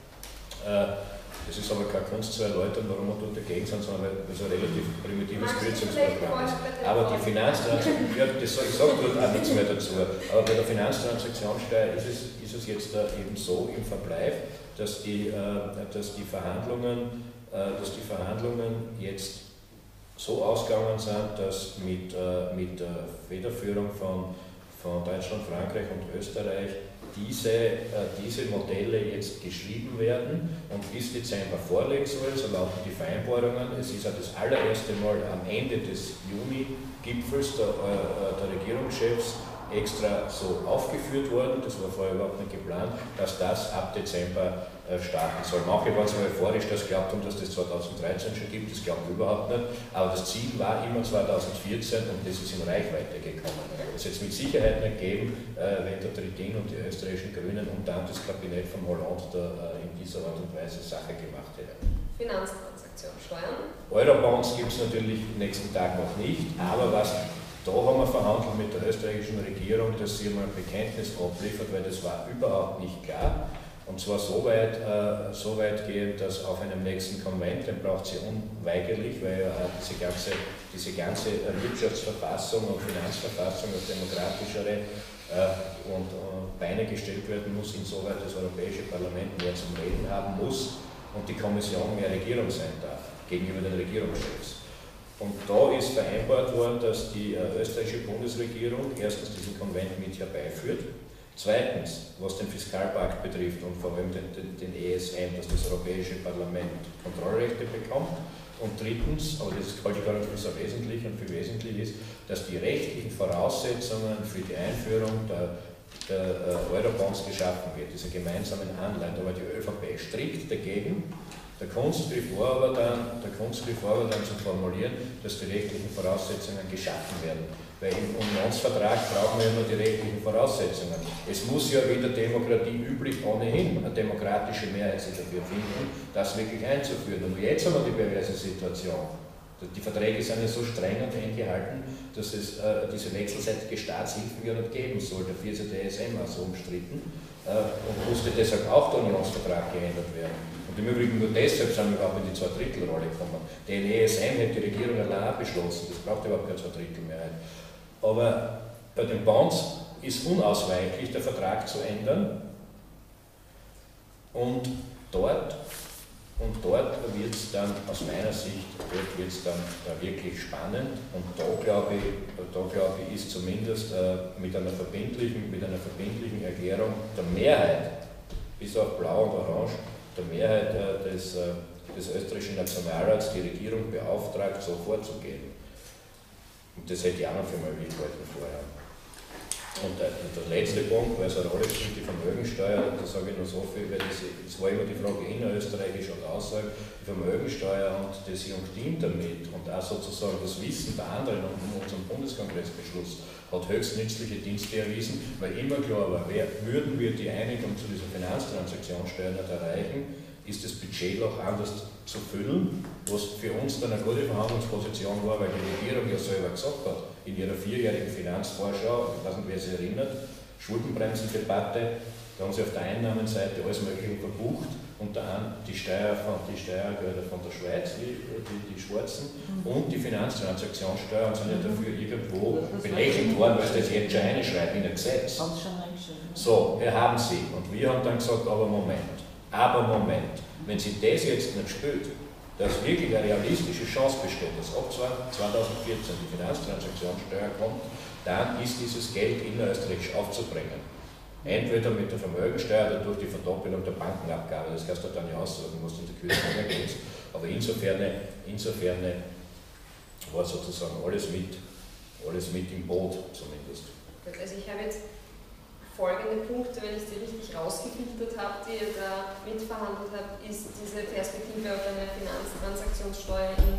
Es ist aber keine Kunst zu erläutern, warum wir dort dagegen sind, sondern weil es ein relativ primitives Kürzungsprogramm ist. Aber die Finanztransaktion, ja, das, ich sage dort auch nichts mehr dazu, aber bei der Finanztransaktionssteuer ist es, ist es jetzt eben so im Verbleib, dass die, dass die Verhandlungen, dass die Verhandlungen jetzt so ausgegangen sind, dass mit, mit der Federführung von, von Deutschland, Frankreich und Österreich Diese, äh, diese Modelle jetzt geschrieben werden und bis Dezember vorlegen sollen, so lauten die Vereinbarungen. Es ist ja das allererste Mal am Ende des Juni-Gipfels der, äh, der Regierungschefs extra so aufgeführt worden, das war vorher überhaupt nicht geplant, dass das ab Dezember äh, starten soll. Manche waren so euphorisch, dass sie glaubt haben, dass das zweitausenddreizehn schon gibt, das glauben wir überhaupt nicht, aber das Ziel war immer zweitausendvierzehn, und das ist in Reichweite gekommen. Es wird mit Sicherheit nicht geben, äh, wenn der Trittin und die österreichischen Grünen und dann das Kabinett von Hollande da äh, in dieser Art und Weise Sache gemacht hätten. Finanztransaktionssteuern? Eurobonds gibt es natürlich den nächsten Tag noch nicht, aber was da haben wir verhandelt mit der österreichischen Regierung, dass sie mal ein Bekenntnis abliefert, weil das war überhaupt nicht klar. Und zwar so weit, äh, so weit gehend, dass auf einem nächsten Konvent, den braucht sie unweigerlich, weil ja diese ganze, diese ganze Wirtschaftsverfassung und Finanzverfassung auf demokratischere äh, und äh, Beine gestellt werden muss, insoweit das Europäische Parlament mehr zum Reden haben muss und die Kommission mehr Regierung sein darf gegenüber den Regierungschefs. Und da ist vereinbart worden, dass die äh, österreichische Bundesregierung erstens diesen Konvent mit herbeiführt. Zweitens, was den Fiskalpakt betrifft und vor allem den, den, den E S M, dass das Europäische Parlament Kontrollrechte bekommt. Und drittens, aber das halte ich gar nicht für so wesentlich und für wesentlich ist, dass die rechtlichen Voraussetzungen für die Einführung der, der äh, Eurobonds geschaffen wird, diese gemeinsamen Anleihen. Da war die ÖVP strikt dagegen. Der Kunstgriff war aber dann, der Kunstgriff war aber dann zu formulieren, dass die rechtlichen Voraussetzungen geschaffen werden. Weil im Unionsvertrag brauchen wir ja nur die rechtlichen Voraussetzungen. Es muss ja wie der Demokratie üblich ohnehin eine demokratische Mehrheit sich dafür finden, das wirklich einzuführen. Und jetzt haben wir die perverse Situation. Die Verträge sind ja so streng und eng gehalten, dass es äh, diese wechselseitige Staatshilfen ja nicht geben soll. Dafür ist ja der E S M auch so umstritten äh, und musste deshalb auch der Unionsvertrag geändert werden. Und im Übrigen nur deshalb sind wir überhaupt in die Zweidrittelrolle gekommen. Den E S M hätte die Regierung allein beschlossen, das braucht überhaupt keine Zweidrittelmehrheit. Aber bei den Bonds ist unausweichlich der Vertrag zu ändern und dort, und dort wird es dann aus meiner Sicht dort wird's dann äh, wirklich spannend und da glaube ich, da glaube ich ist zumindest äh, mit, einer verbindlichen, mit einer verbindlichen Erklärung der Mehrheit, bis auf Blau und Orange, der Mehrheit äh, des, äh, des österreichischen Nationalrats die Regierung beauftragt, so vorzugehen. Und das hätte ich auch noch für mal wichtig gehalten vorher. Und der, der letzte Punkt, weil es eine Rolle spielt, die Vermögensteuer, da sage ich nur so viel, weil das, das war immer die Frage innerösterreichisch und außerhalb, die Vermögensteuer und das Jung dient damit und auch sozusagen das Wissen der anderen um unseren Bundeskongressbeschluss hat höchst nützliche Dienste erwiesen, weil immer klar war, wer, würden wir die Einigung zu dieser Finanztransaktionssteuer nicht erreichen, ist das Budgetloch anders zu füllen, was für uns dann eine gute Verhandlungsposition war, weil die Regierung ja selber gesagt hat, in ihrer vierjährigen Finanzvorschau, ich weiß nicht, wer sich erinnert, Schuldenbremsendebatte, da haben sie auf der Einnahmenseite alles Mögliche verbucht, unter anderem die, Steuer von, die Steuergelder von der Schweiz, die, die, die Schwarzen, mhm. und die Finanztransaktionssteuer und sind ja dafür irgendwo belächelt worden, weil sie das jetzt schon reinschreiben in ein Gesetz. So, wir haben sie. Und wir haben dann gesagt, aber Moment, aber Moment, wenn sie das jetzt nicht spielt, dass wirklich eine realistische Chance besteht, dass ab zweitausendvierzehn die Finanztransaktionssteuer kommt, dann ist dieses Geld innerösterreichisch aufzubringen. Entweder mit der Vermögensteuer oder durch die Verdoppelung der Bankenabgabe, das kannst du dann ja aussuchen, was du in der Küche geht. Aber insofern, insofern war sozusagen alles mit, alles mit im Boot zumindest. Also ich habe jetzt folgende Punkte, wenn ich sie richtig rausgefiltert habe, die ihr da mitverhandelt habt, ist diese Perspektive auf eine Finanztransaktionssteuer in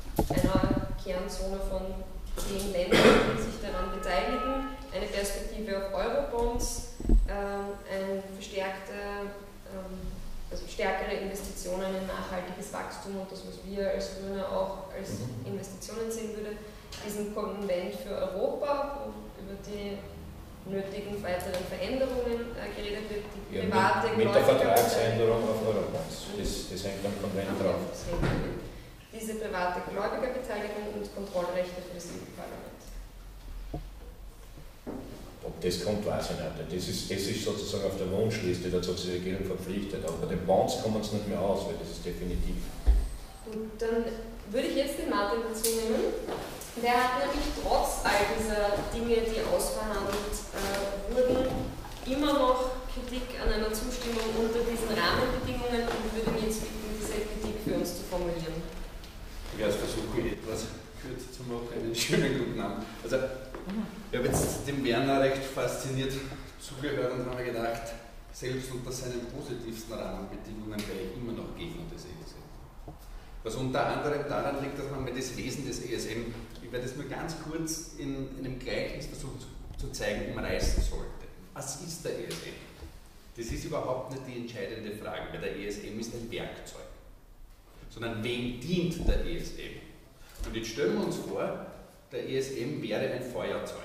einer Kernzone von zehn Ländern, die sich daran beteiligen, eine Perspektive auf Eurobonds, ähm, eine verstärkte, ähm, also stärkere Investitionen in nachhaltiges Wachstum und das, was wir als Grüne auch als Investitionen sehen würde, diesen Konvent für Europa, wo über die nötigen weiteren Veränderungen äh, geredet wird, die ja, private mit, mit der Vertragsänderung auf Eurobonds, das, das hängt am Konvent drauf. Diese private Gläubigerbeteiligung und Kontrollrechte für das E U-Parlament. Ob das kommt, weiß ich nicht. Das ist, das ist sozusagen auf der Wunschliste, dazu hat sich die Regierung verpflichtet. Aber bei den Bonds kommen es nicht mehr aus, weil das ist definitiv. Gut, dann würde ich jetzt den Martin dazu nehmen. Der hat nämlich trotz all dieser Dinge, die ausverhandelt äh, wurden, immer noch Kritik an einer Zustimmung unter diesen Rahmenbedingungen und würde mir jetzt bitten, diese Kritik für uns zu formulieren. Ich werde versuchen, etwas kürzer zu machen, einen schönen guten Abend. Also, ich habe jetzt dem Werner recht fasziniert zugehört und habe mir gedacht, selbst unter seinen positivsten Rahmenbedingungen wäre ich immer noch Gegner des E S M. Was unter anderem daran liegt, dass man mir das Wesen des E S M, ich werde es nur ganz kurz in einem Gleichnis versuchen zu, zu zeigen, umreißen sollte. Was ist der E S M? Das ist überhaupt nicht die entscheidende Frage, weil der E S M ist ein Werkzeug. Sondern wem dient der E S M? Und jetzt stellen wir uns vor, der E S M wäre ein Feuerzeug.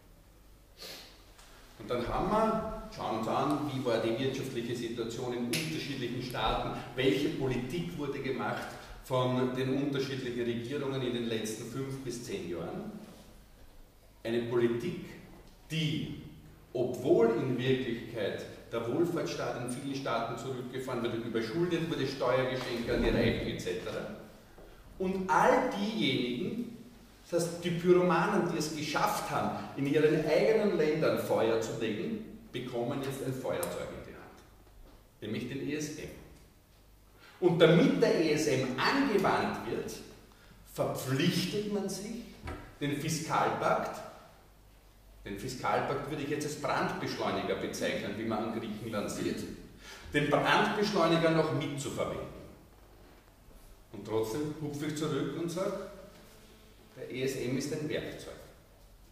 Und dann haben wir, schauen uns an, wie war die wirtschaftliche Situation in unterschiedlichen Staaten, welche Politik wurde gemacht von den unterschiedlichen Regierungen in den letzten fünf bis zehn Jahren. Eine Politik, die, obwohl in Wirklichkeit der Wohlfahrtsstaat in vielen Staaten zurückgefahren wird, überschuldet wurde, Steuergeschenke an die Reichen et cetera. Und all diejenigen, das heißt die Pyromanen, die es geschafft haben, in ihren eigenen Ländern Feuer zu legen, bekommen jetzt ein Feuerzeug in die Hand, nämlich den E S M. Und damit der E S M angewandt wird, verpflichtet man sich, den Fiskalpakt, den Fiskalpakt würde ich jetzt als Brandbeschleuniger bezeichnen, wie man an Griechenland sieht, den Brandbeschleuniger noch mitzuverwenden. Und trotzdem hupfe ich zurück und sage, der E S M ist ein Werkzeug.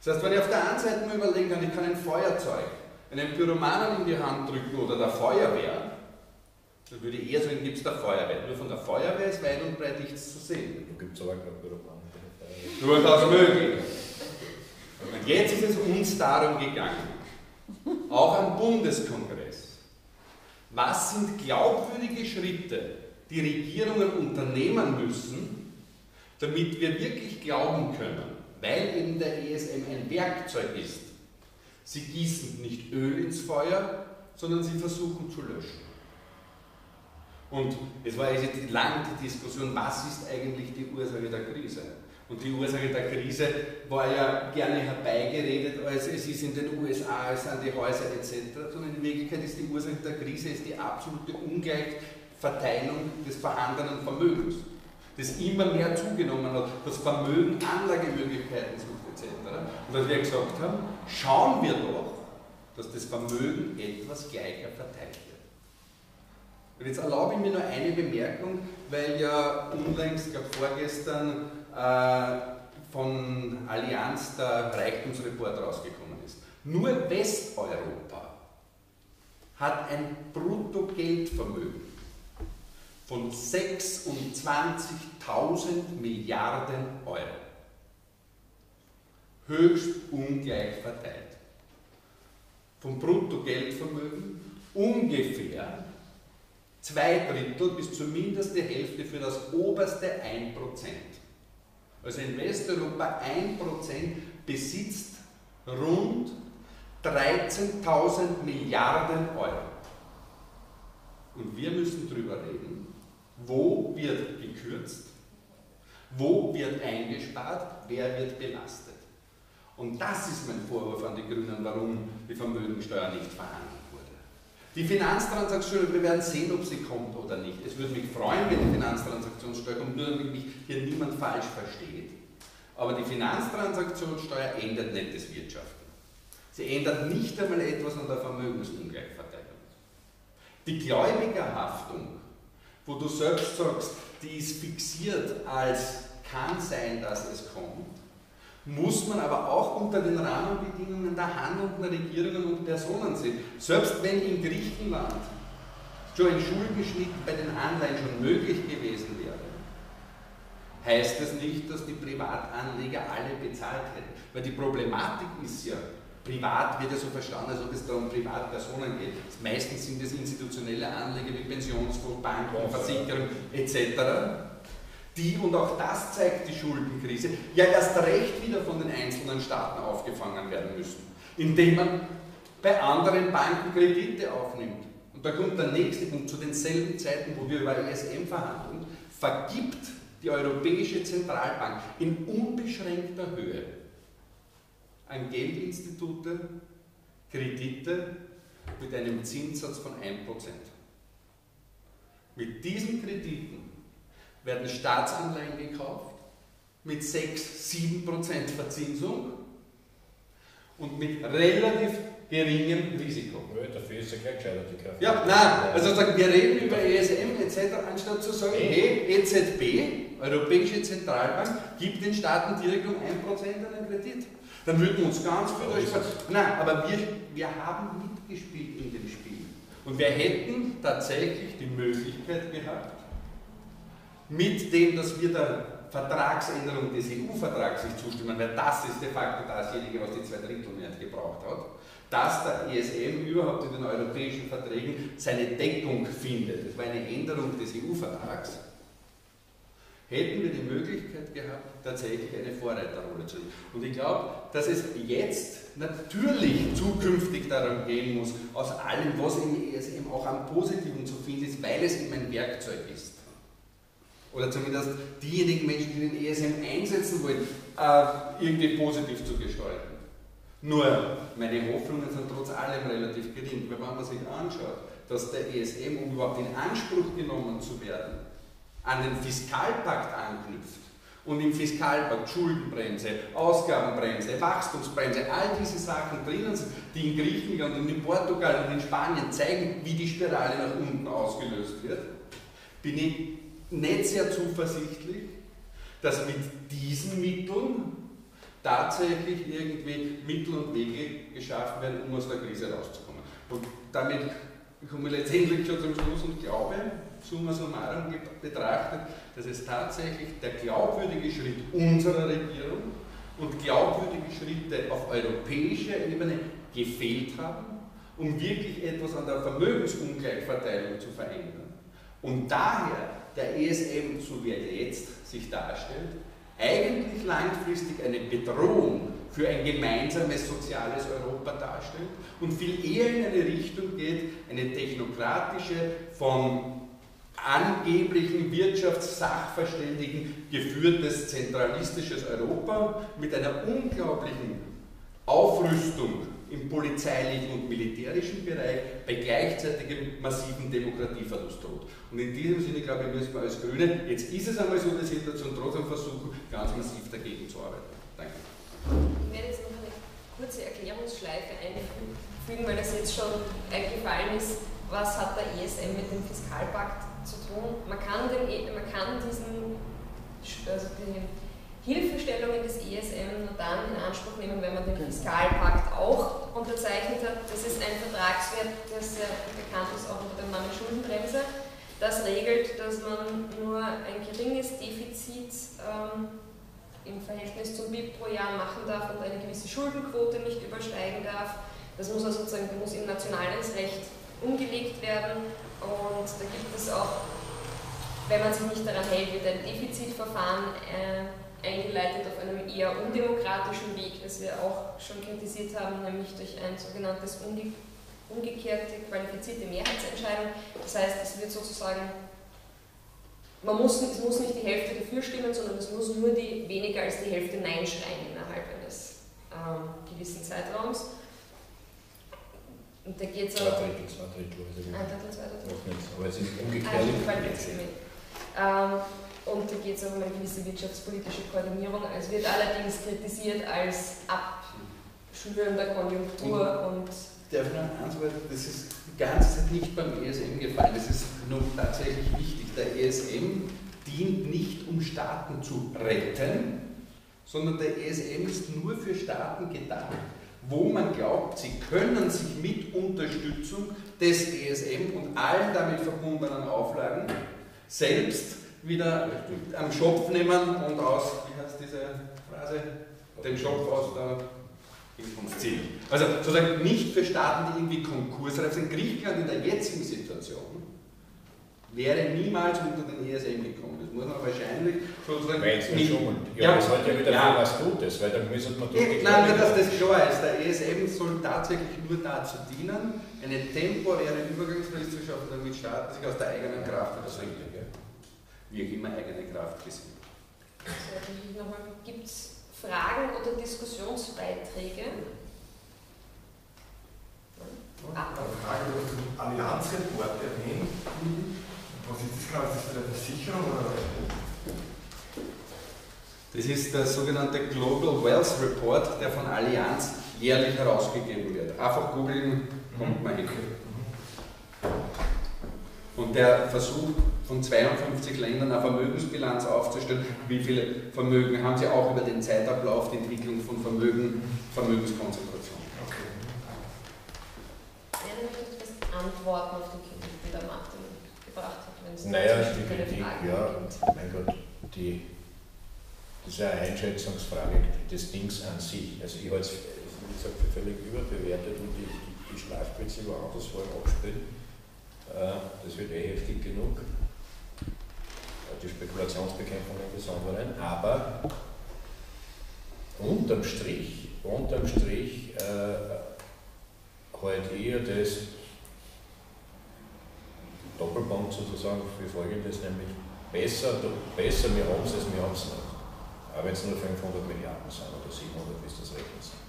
Das heißt, wenn ich auf der einen Seite mal überlegen kann, ich kann ein Feuerzeug einem Pyromanen in die Hand drücken oder der Feuerwehr, dann würde ich eher sagen, gibt es der Feuerwehr. Nur von der Feuerwehr ist weit und breit nichts zu sehen. Da gibt es aber keine Pyromanen. Durchaus möglich. Und jetzt ist es uns darum gegangen, auch am Bundeskongress, was sind glaubwürdige Schritte, die Regierungen unternehmen müssen, damit wir wirklich glauben können, weil eben der E S M ein Werkzeug ist. Sie gießen nicht Öl ins Feuer, sondern sie versuchen zu löschen. Und es war jetzt lang die Diskussion, was ist eigentlich die Ursache der Krise? Und die Ursache der Krise war ja gerne herbeigeredet, als es ist in den U S A, es sind die Häuser et cetera, sondern in Wirklichkeit ist die Ursache der Krise ist die absolute Ungleichverteilung des vorhandenen Vermögens, das immer mehr zugenommen hat, das Vermögen Anlagemöglichkeiten sucht et cetera. Und dass wir gesagt haben, schauen wir doch, dass das Vermögen etwas gleicher verteilt wird. Und jetzt erlaube ich mir nur eine Bemerkung, weil ja unlängst, ich glaube vorgestern, äh, von Allianz der Reichtumsreport rausgekommen ist. Nur Westeuropa hat ein Bruttogeldvermögen von sechsundzwanzigtausend Milliarden Euro. Höchst ungleich verteilt. Vom Bruttogeldvermögen ungefähr zwei Drittel bis zumindest die Hälfte für das oberste ein Prozent. Also in Westeuropa ein Prozent besitzt rund dreizehntausend Milliarden Euro. Und wir müssen darüber reden, wo wird gekürzt, wo wird eingespart, wer wird belastet. Und das ist mein Vorwurf an die Grünen, warum die Vermögensteuer nicht verhandelt wurde. Die Finanztransaktion, wir werden sehen, ob sie kommt oder nicht. Es würde mich freuen, wenn die Finanztransaktionssteuer kommt, nur damit mich hier niemand falsch versteht. Aber die Finanztransaktionssteuer ändert nicht das Wirtschaften. Sie ändert nicht einmal etwas an der Vermögensungleichverteilung. Die Gläubigerhaftung, wo du selbst sagst, die ist fixiert als kann sein, dass es kommt, muss man aber auch unter den Rahmenbedingungen der handelnden Regierungen und Personen sehen. Selbst wenn in Griechenland schon ein Schuldenschnitt bei den Anleihen schon möglich gewesen wäre, heißt es nicht, dass die Privatanleger alle bezahlt hätten. Weil die Problematik ist ja, privat wird ja so verstanden, als ob es da um Privatpersonen geht. Meistens sind es institutionelle Anleger wie Pensionsfonds, Banken, Versicherungen et cetera, die, und auch das zeigt die Schuldenkrise, ja erst recht wieder von den einzelnen Staaten aufgefangen werden müssen, indem man bei anderen Banken Kredite aufnimmt. Und da kommt der nächste Punkt, zu denselben Zeiten, wo wir über E S M verhandeln, vergibt die Europäische Zentralbank in unbeschränkter Höhe an Geldinstitute Kredite mit einem Zinssatz von ein Prozent. Mit diesen Krediten werden Staatsanleihen gekauft mit sechs, sieben Prozent Verzinsung und mit relativ geringem Risiko. Ja, dafür ist ja kein gescheiter die Kraft. Ja, nein, also sagen, wir reden über E S M et cetera, anstatt zu sagen, hey, E Z B, Europäische Zentralbank, gibt den Staaten direkt um ein Prozent einen Kredit. Dann würden uns ganz viele durchfallen. Nein, aber wir, wir haben mitgespielt in dem Spiel. Und wir hätten tatsächlich die Möglichkeit gehabt, mit dem, dass wir der Vertragsänderung des E U-Vertrags nicht zustimmen, weil das ist de facto dasjenige, was die Zweidrittelmehrheit gebraucht hat, dass der E S M überhaupt in den europäischen Verträgen seine Deckung findet. Das war eine Änderung des E U-Vertrags. Hätten wir die Möglichkeit gehabt, tatsächlich eine Vorreiterrolle zu nehmen. Und ich glaube, dass es jetzt natürlich zukünftig darum gehen muss, aus allem, was im E S M auch am Positiven zu finden ist, weil es eben ein Werkzeug ist. Oder zumindest diejenigen Menschen, die den E S M einsetzen wollen, äh, irgendwie positiv zu gestalten. Nur, meine Hoffnungen sind trotz allem relativ gering, weil wenn man sich anschaut, dass der E S M, um überhaupt in Anspruch genommen zu werden, an den Fiskalpakt anknüpft und im Fiskalpakt Schuldenbremse, Ausgabenbremse, Wachstumsbremse, all diese Sachen drinnen sind, die in Griechenland und in Portugal und in Spanien zeigen, wie die Spirale nach unten ausgelöst wird, bin ich nicht sehr zuversichtlich, dass mit diesen Mitteln tatsächlich irgendwie Mittel und Wege geschaffen werden, um aus der Krise rauszukommen. Und damit komme ich letztendlich schon zum Schluss und glaube, summa summarum betrachtet, dass es tatsächlich der glaubwürdige Schritt unserer Regierung und glaubwürdige Schritte auf europäischer Ebene gefehlt haben, um wirklich etwas an der Vermögensungleichverteilung zu verändern. Und daher der E S M, so wie er jetzt sich darstellt, eigentlich langfristig eine Bedrohung für ein gemeinsames soziales Europa darstellt und viel eher in eine Richtung geht, eine technokratische, von angeblichen Wirtschaftssachverständigen geführtes zentralistisches Europa mit einer unglaublichen Aufrüstung im polizeilichen und militärischen Bereich bei gleichzeitigem massiven Demokratieverlust droht. Und in diesem Sinne, glaube ich, müssen wir als Grüne, jetzt ist es einmal so die Situation, trotzdem versuchen, ganz massiv dagegen zu arbeiten. Danke. Ich werde jetzt noch eine kurze Erklärungsschleife einfügen, weil das jetzt schon eingefallen ist, was hat der E S M mit dem Fiskalpakt zu tun. Man kann, den, man kann diesen, also die Hilfestellungen des E S M nur dann in Anspruch nehmen, wenn man den Fiskalpakt auch unterzeichnet hat. Das ist ein Vertragswerk, das ja bekannt ist auch unter dem Namen Schuldenbremse. Das regelt, dass man nur ein geringes Defizit ähm, im Verhältnis zum B I P pro Jahr machen darf und eine gewisse Schuldenquote nicht übersteigen darf. Das muss also sozusagen muss im nationales Recht umgelegt werden und da gibt es auch, wenn man sich nicht daran hält, wird ein Defizitverfahren äh, eingeleitet auf einem eher undemokratischen Weg, das wir auch schon kritisiert haben, nämlich durch ein sogenanntes umge umgekehrte qualifizierte Mehrheitsentscheidung. Das heißt, es wird sozusagen, man muss, es muss nicht die Hälfte dafür stimmen, sondern es muss nur die weniger als die Hälfte Nein schreien innerhalb eines ähm, gewissen Zeitraums. Und da geht es Zwei Drittel, zwei Drittel. Also ein Drittel, zwei Drittel. Aber es ist umgekehrt. Ähm, und da geht es auch um eine gewisse wirtschaftspolitische Koordinierung. Es wird allerdings kritisiert als Abschnüren der Konjunktur und. Darf ich noch eins, weil das ist die ganze Zeit nicht beim E S M gefallen. Das ist nur tatsächlich wichtig. Der E S M dient nicht, um Staaten zu retten, sondern der E S M ist nur für Staaten gedacht, wo man glaubt, sie können sich mit Unterstützung des E S M und allen damit verbundenen Auflagen selbst wieder am Schopf nehmen und aus, wie heißt diese Phrase, den Schopf aus der ins Ziel. Also sozusagen nicht für Staaten, die irgendwie konkursreif sind. Griechenland in der jetzigen Situation wäre niemals unter den E S M gekommen. Das muss man wahrscheinlich sozusagen. Weil es nicht schummeln. Ja, ja, das hat ja wieder ja. was Gutes, weil dann müssen wir ja, nein, nur dass das klar ist. Der E S M soll tatsächlich nur dazu dienen, eine temporäre Übergangsfrist zu schaffen, damit Staaten sich aus der eigenen Kraft versenken. Wie auch immer eigene Kraft gesehen. Gibt es Fragen oder Diskussionsbeiträge? Ah. Eine Frage, du hast den Allianz-Report erwähnt. Was ist das genau? Ist das eine Versicherung oder? Das ist der sogenannte Global Wealth Report, der von Allianz jährlich herausgegeben wird. Einfach googeln, kommt man hin. Und der versucht von zweiundfünfzig Ländern eine Vermögensbilanz aufzustellen. Wie viel Vermögen haben sie auch über den Zeitablauf, die Entwicklung von Vermögen, Vermögenskonzentration. Okay. Ja, dann möchte ich das Antworten auf die Kritik, die der Martin gebracht hat, wenn es naja, da die Kritik, Fragen ja, gibt. mein Gott, die, das ist eine Einschätzungsfrage des Dings an sich. Also ich halte es, wie gesagt, für völlig überbewertet und die, die, die Schlafplätze woanders vor abspielen. Das wird eh heftig genug. Die Spekulationsbekämpfung im Besonderen. Aber unterm Strich, unterm Strich äh, halt eher das Doppelpunkt sozusagen für Folgendes, nämlich besser, besser wir haben es, als wir haben es nicht. Aber wenn es nur fünfhundert Milliarden sind oder siebenhundert, bis das rechnen sind.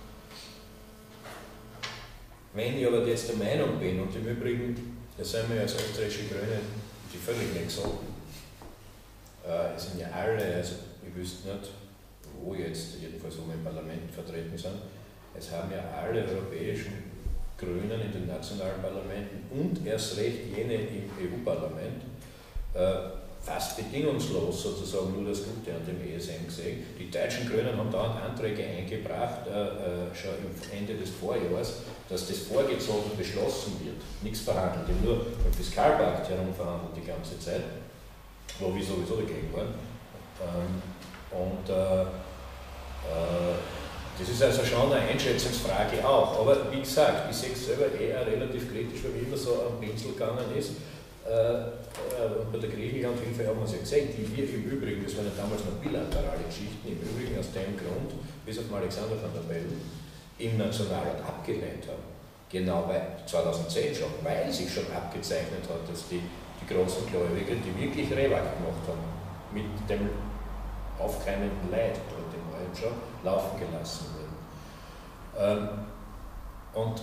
Wenn ich aber jetzt der Meinung bin, und im Übrigen, da sind wir als österreichische Grüne, die völlig nicht gesagt, äh, es sind ja alle, also ich wüsste nicht, wo jetzt, jedenfalls wo wir im Parlament vertreten sind, es haben ja alle europäischen Grünen in den nationalen Parlamenten und erst recht jene im E U-Parlament äh, fast bedingungslos sozusagen nur das Gute an dem E S M gesehen. Die deutschen Grünen haben dauernd Anträge eingebracht, äh, äh, schon am Ende des Vorjahres, dass das vorgezogen beschlossen wird. Nichts verhandelt, die haben nur beim Fiskalpakt herumverhandelt die ganze Zeit, wo wir sowieso dagegen waren. Ähm, und äh, äh, das ist also schon eine Einschätzungsfrage auch. Aber wie gesagt, ich sehe es selber eher relativ kritisch, weil mir immer so am Pinsel gegangen ist. Äh, äh, bei der Griechenlandhilfe haben wir es ja gesehen, die wir im Übrigen, das waren ja damals noch bilaterale Geschichten, im Übrigen aus dem Grund, bis auf Alexander van der Bellen, im Nationalrat abgelehnt haben. Genau bei zweitausendzehn schon, weil sich schon abgezeichnet hat, dass die, die großen Gläubiger, die wirklich Rewag gemacht haben, mit dem aufkeimenden Leid dort im Alten schon laufen gelassen wurden. Ähm, und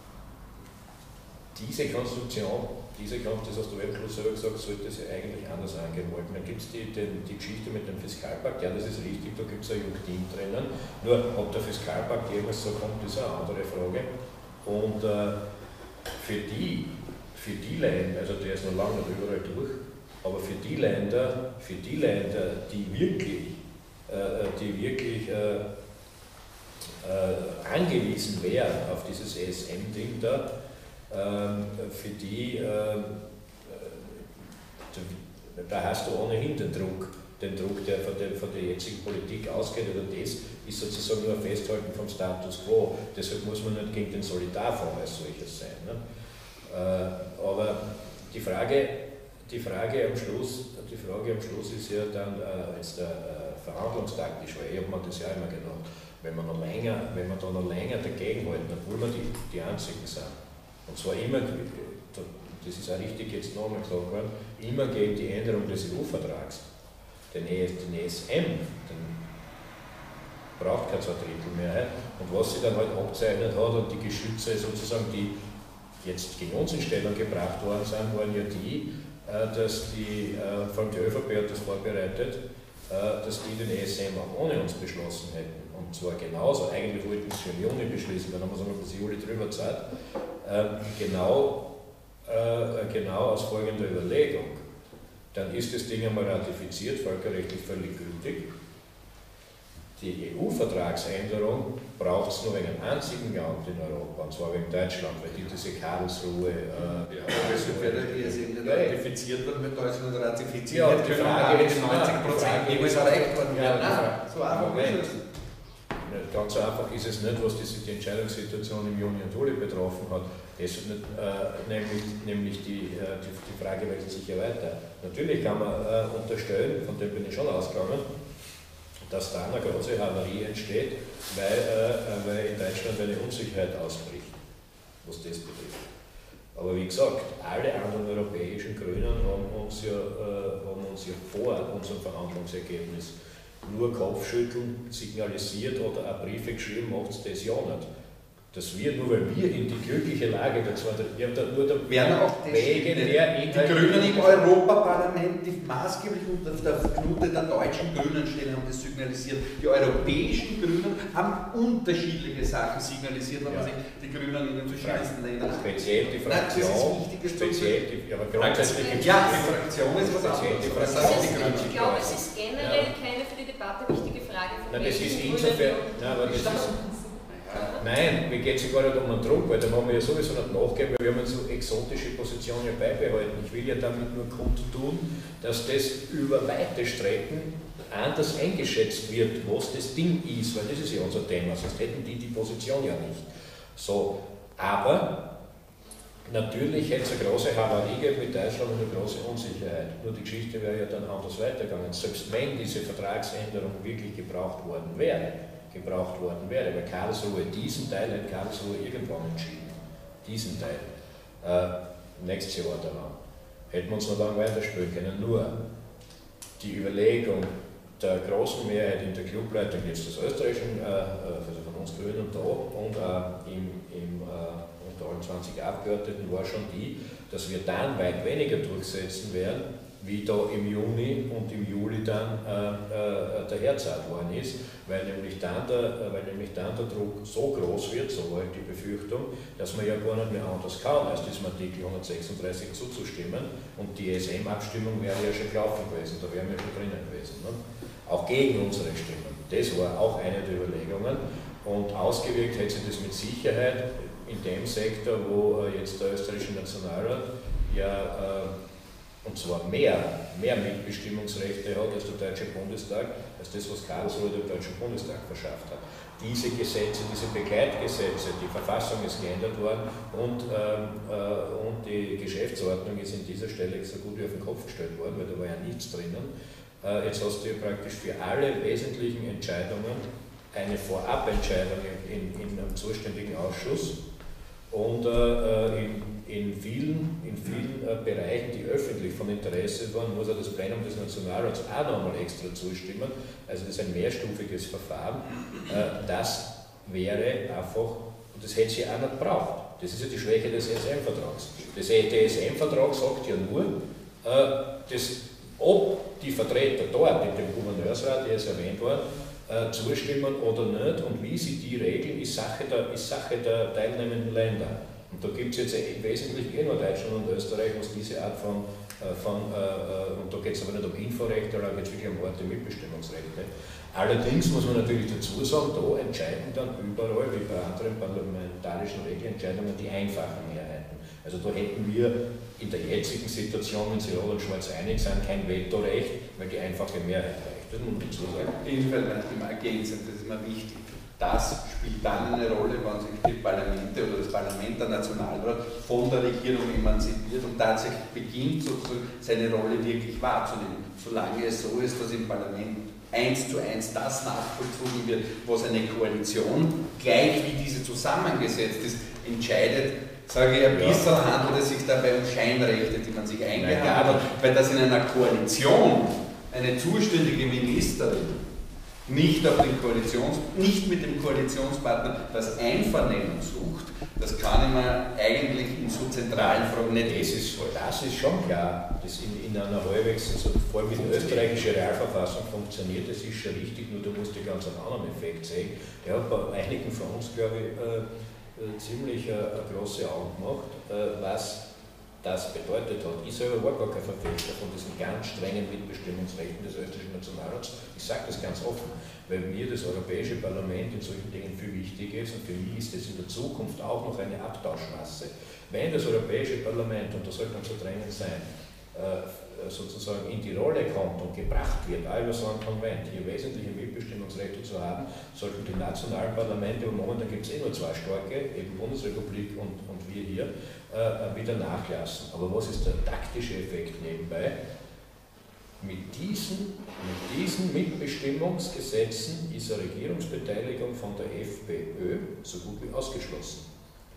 diese Konstruktion, diese Kraft, das hast du eben selber gesagt, sollte es ja eigentlich anders angehen wollten. Dann gibt es die, die Geschichte mit dem Fiskalpakt, ja, das ist richtig, da gibt es ein Junktim drinnen. Nur, ob der Fiskalpakt jemals so kommt, ist eine andere Frage. Und äh, für die, für die Länder, also der ist noch lange nicht überall durch, aber für die Länder, für die Länder, die wirklich, äh, die wirklich äh, äh, angewiesen wären auf dieses E S M-Ding da, für die, äh, da hast du ohnehin den Druck, den Druck, der von der, von der jetzigen Politik ausgeht, oder das ist sozusagen nur ein Festhalten vom Status quo. Deshalb muss man nicht gegen den Solidarfonds als solches sein. Ne? Äh, aber die Frage, die Frage am Schluss, die Frage am Schluss ist ja dann äh, jetzt äh, verhandlungstaktisch, weil ich habe mir das ja immer gedacht, wenn man noch länger, wenn man da noch länger dagegen halten, obwohl wir die, die Einzigen sind. Und zwar immer, das ist auch richtig jetzt nochmal gesagt worden, immer gegen die Änderung des E U-Vertrags. Den, e, den E S M, den braucht keine Zweidrittelmehrheit. Und was sie dann halt abzeichnet hat und die Geschütze sozusagen, die jetzt gegen uns in Stellung gebracht worden sind, waren ja die, dass die, vor allem die ÖVP hat das vorbereitet, dass die den E S M auch ohne uns beschlossen hätten. Und zwar genauso, eigentlich wollten sie schon im Juni beschließen, dann haben wir es noch bis Juli drüber Zeit. Genau, genau aus folgender Überlegung. Dann ist das Ding einmal ratifiziert, völkerrechtlich völlig gültig. Die E U-Vertragsänderung braucht es nur wegen einem einzigen Land in Europa, und zwar wegen Deutschland, weil die diese Karlsruhe. Äh, ja, also wäre der E S M nicht ratifiziert worden, mit Deutschland ratifiziert ja, die Frage ist, neunzig Prozent jeweils erreicht worden. Ja, nein, so einfach ist es. Ganz so einfach ist es nicht, was die, die Entscheidungssituation im Juni und Juli betroffen hat. Das nicht, äh, nämlich nämlich die, äh, die, die Frage wechselt sich ja weiter. Natürlich kann man äh, unterstellen, von dem bin ich schon ausgegangen, dass da eine große Havarie entsteht, weil, äh, weil in Deutschland eine Unsicherheit ausbricht, was das betrifft. Aber wie gesagt, alle anderen europäischen Grünen haben uns ja, äh, haben uns ja vor unserem Verhandlungsergebnis nur Kopfschütteln signalisiert oder auch Briefe geschrieben, macht es das ja nicht. Dass wir, nur weil wir in die glückliche Lage, das war der, wir haben da nur der Werden auch Wege, der die Grünen im Europaparlament, die maßgeblich unter der Knute der deutschen Grünen stehen, haben das signalisiert. Die europäischen Grünen haben unterschiedliche Sachen signalisiert, wenn ja. man sich die Grünen in den verschiedensten Ländern. Speziell die Fraktion, Nein, das ist speziell die, aber grundsätzlich ja, die Fraktion ist was anderes. Ich glaube, es ist generell ja. keine für die Debatte wichtige Frage von Nein, das ist insofern, nein, aber das ist, nein, mir geht es ja gar nicht um den Druck, weil da haben wir ja sowieso nicht nachgegeben, weil wir haben eine so exotische Position ja beibehalten. Ich will ja damit nur kundtun, dass das über weite Strecken anders eingeschätzt wird, was das Ding ist, weil das ist ja unser Thema, sonst hätten die die Position ja nicht. So, aber natürlich hätte es eine große Havarie gegeben mit Deutschland und eine große Unsicherheit. Nur die Geschichte wäre ja dann anders weitergegangen. Selbst wenn diese Vertragsänderung wirklich gebraucht worden wäre, gebraucht worden wäre, weil Karlsruhe, diesen Teil hat Karlsruhe irgendwann entschieden. Diesen Teil. Äh, nächstes Jahr daran. Hätten wir uns noch lange weiterspielen können. Nur die Überlegung der großen Mehrheit in der Clubleitung jetzt des österreichischen, äh, also von uns Grünen da und äh, im, im, äh, unter allen zwanzig Abgeordneten war schon die, dass wir dann weit weniger durchsetzen werden, wie da im Juni und im Juli dann äh, äh, daherzahlt worden ist, weil nämlich, dann der, weil nämlich dann der Druck so groß wird, so war halt die Befürchtung, dass man ja gar nicht mehr anders kann, als diesem Artikel hundertsechsunddreißig zuzustimmen, und die E S M-Abstimmung wäre ja schon gelaufen gewesen, da wären wir schon drinnen gewesen. Ne? Auch gegen unsere Stimmen. Das war auch eine der Überlegungen, und ausgewirkt hätte sich das mit Sicherheit in dem Sektor, wo äh, jetzt der österreichische Nationalrat ja äh, und zwar mehr, mehr Mitbestimmungsrechte hat als der Deutsche Bundestag, als das, was Karlsruhe dem Deutschen Bundestag verschafft hat. Diese Gesetze, diese Begleitgesetze, die Verfassung ist geändert worden, und, ähm, äh, und die Geschäftsordnung ist in dieser Stelle so gut wie auf den Kopf gestellt worden, weil da war ja nichts drinnen. Äh, jetzt hast du ja praktisch für alle wesentlichen Entscheidungen eine Vorabentscheidung in, in einem zuständigen Ausschuss, und äh, in, in vielen, in vielen äh, Bereichen, die öffentlich von Interesse waren, muss auch das Plenum des Nationalrats auch nochmal extra zustimmen. Also das ist ein mehrstufiges Verfahren. Äh, das wäre einfach, und das hätte sie auch nicht gebraucht. Das ist ja die Schwäche des E S M-Vertrags. Der E S M-Vertrag sagt ja nur, äh, dass, ob die Vertreter dort in dem Gouverneursrat, der ist erwähnt worden, zustimmen oder nicht, und wie sie die regeln, ist Sache der, ist Sache der teilnehmenden Länder. Und da gibt es jetzt im Wesentlichen eh nur Deutschland und Österreich, was diese Art von, von äh, und da geht es aber nicht um Inforechte, da geht es wirklich um harte Mitbestimmungsrechte. Allerdings muss man natürlich dazu sagen, da entscheiden dann überall, wie bei anderen parlamentarischen Regelentscheidungen, die einfachen Mehrheiten. Also da hätten wir in der jetzigen Situation, wenn Sie Rot und Schwarz einig sind, kein Vetorecht, weil die einfache Mehrheit reicht. Das muss man dazu sagen. Auf jeden Fall, wenn ich immer ergänzen, das ist immer wichtig. Das spielt dann eine Rolle, wenn sich die Parlamente oder das Parlament, der Nationalrat, von der Regierung emanzipiert und tatsächlich beginnt, sozusagen seine Rolle wirklich wahrzunehmen. Solange es so ist, dass im Parlament eins zu eins das nachvollzogen wird, was eine Koalition, gleich wie diese zusammengesetzt ist, entscheidet, sage ich, ein bisschen ja. handelt es sich dabei um Scheinrechte, die man sich eingehandelt hat, weil das in einer Koalition eine zuständige Ministerin nicht, auf den Koalitions, nicht mit dem Koalitionspartner das Einvernehmen sucht, das kann ich mir eigentlich in so zentralen Fragen nicht das ist, das ist schon klar, dass in, in einer halbwegs, also vor allem die österreichische Realverfassung funktioniert, das ist schon richtig, nur du musst einen ganz anderen Effekt sehen. Der hat bei einigen von uns, glaube ich, äh, äh, ziemlich äh, große Augen gemacht, äh, was das bedeutet hat. Ich selber war gar kein Verfechter von diesen ganz strengen Mitbestimmungsrechten des österreichischen Nationalrats. Ich sage das ganz offen, weil mir das Europäische Parlament in solchen Dingen viel wichtiger ist, und für mich ist das in der Zukunft auch noch eine Abtauschmasse. Wenn das Europäische Parlament, und das sollte man so drängend sein, sozusagen in die Rolle kommt und gebracht wird, auch über so ein Konvent, hier wesentliche Mitbestimmungsrechte zu haben, sollten die nationalen Parlamente, und momentan gibt es eh nur zwei starke, eben Bundesrepublik und, und wir hier, äh, wieder nachlassen. Aber was ist der taktische Effekt nebenbei? Mit diesen, mit diesen Mitbestimmungsgesetzen ist eine Regierungsbeteiligung von der FPÖ so gut wie ausgeschlossen.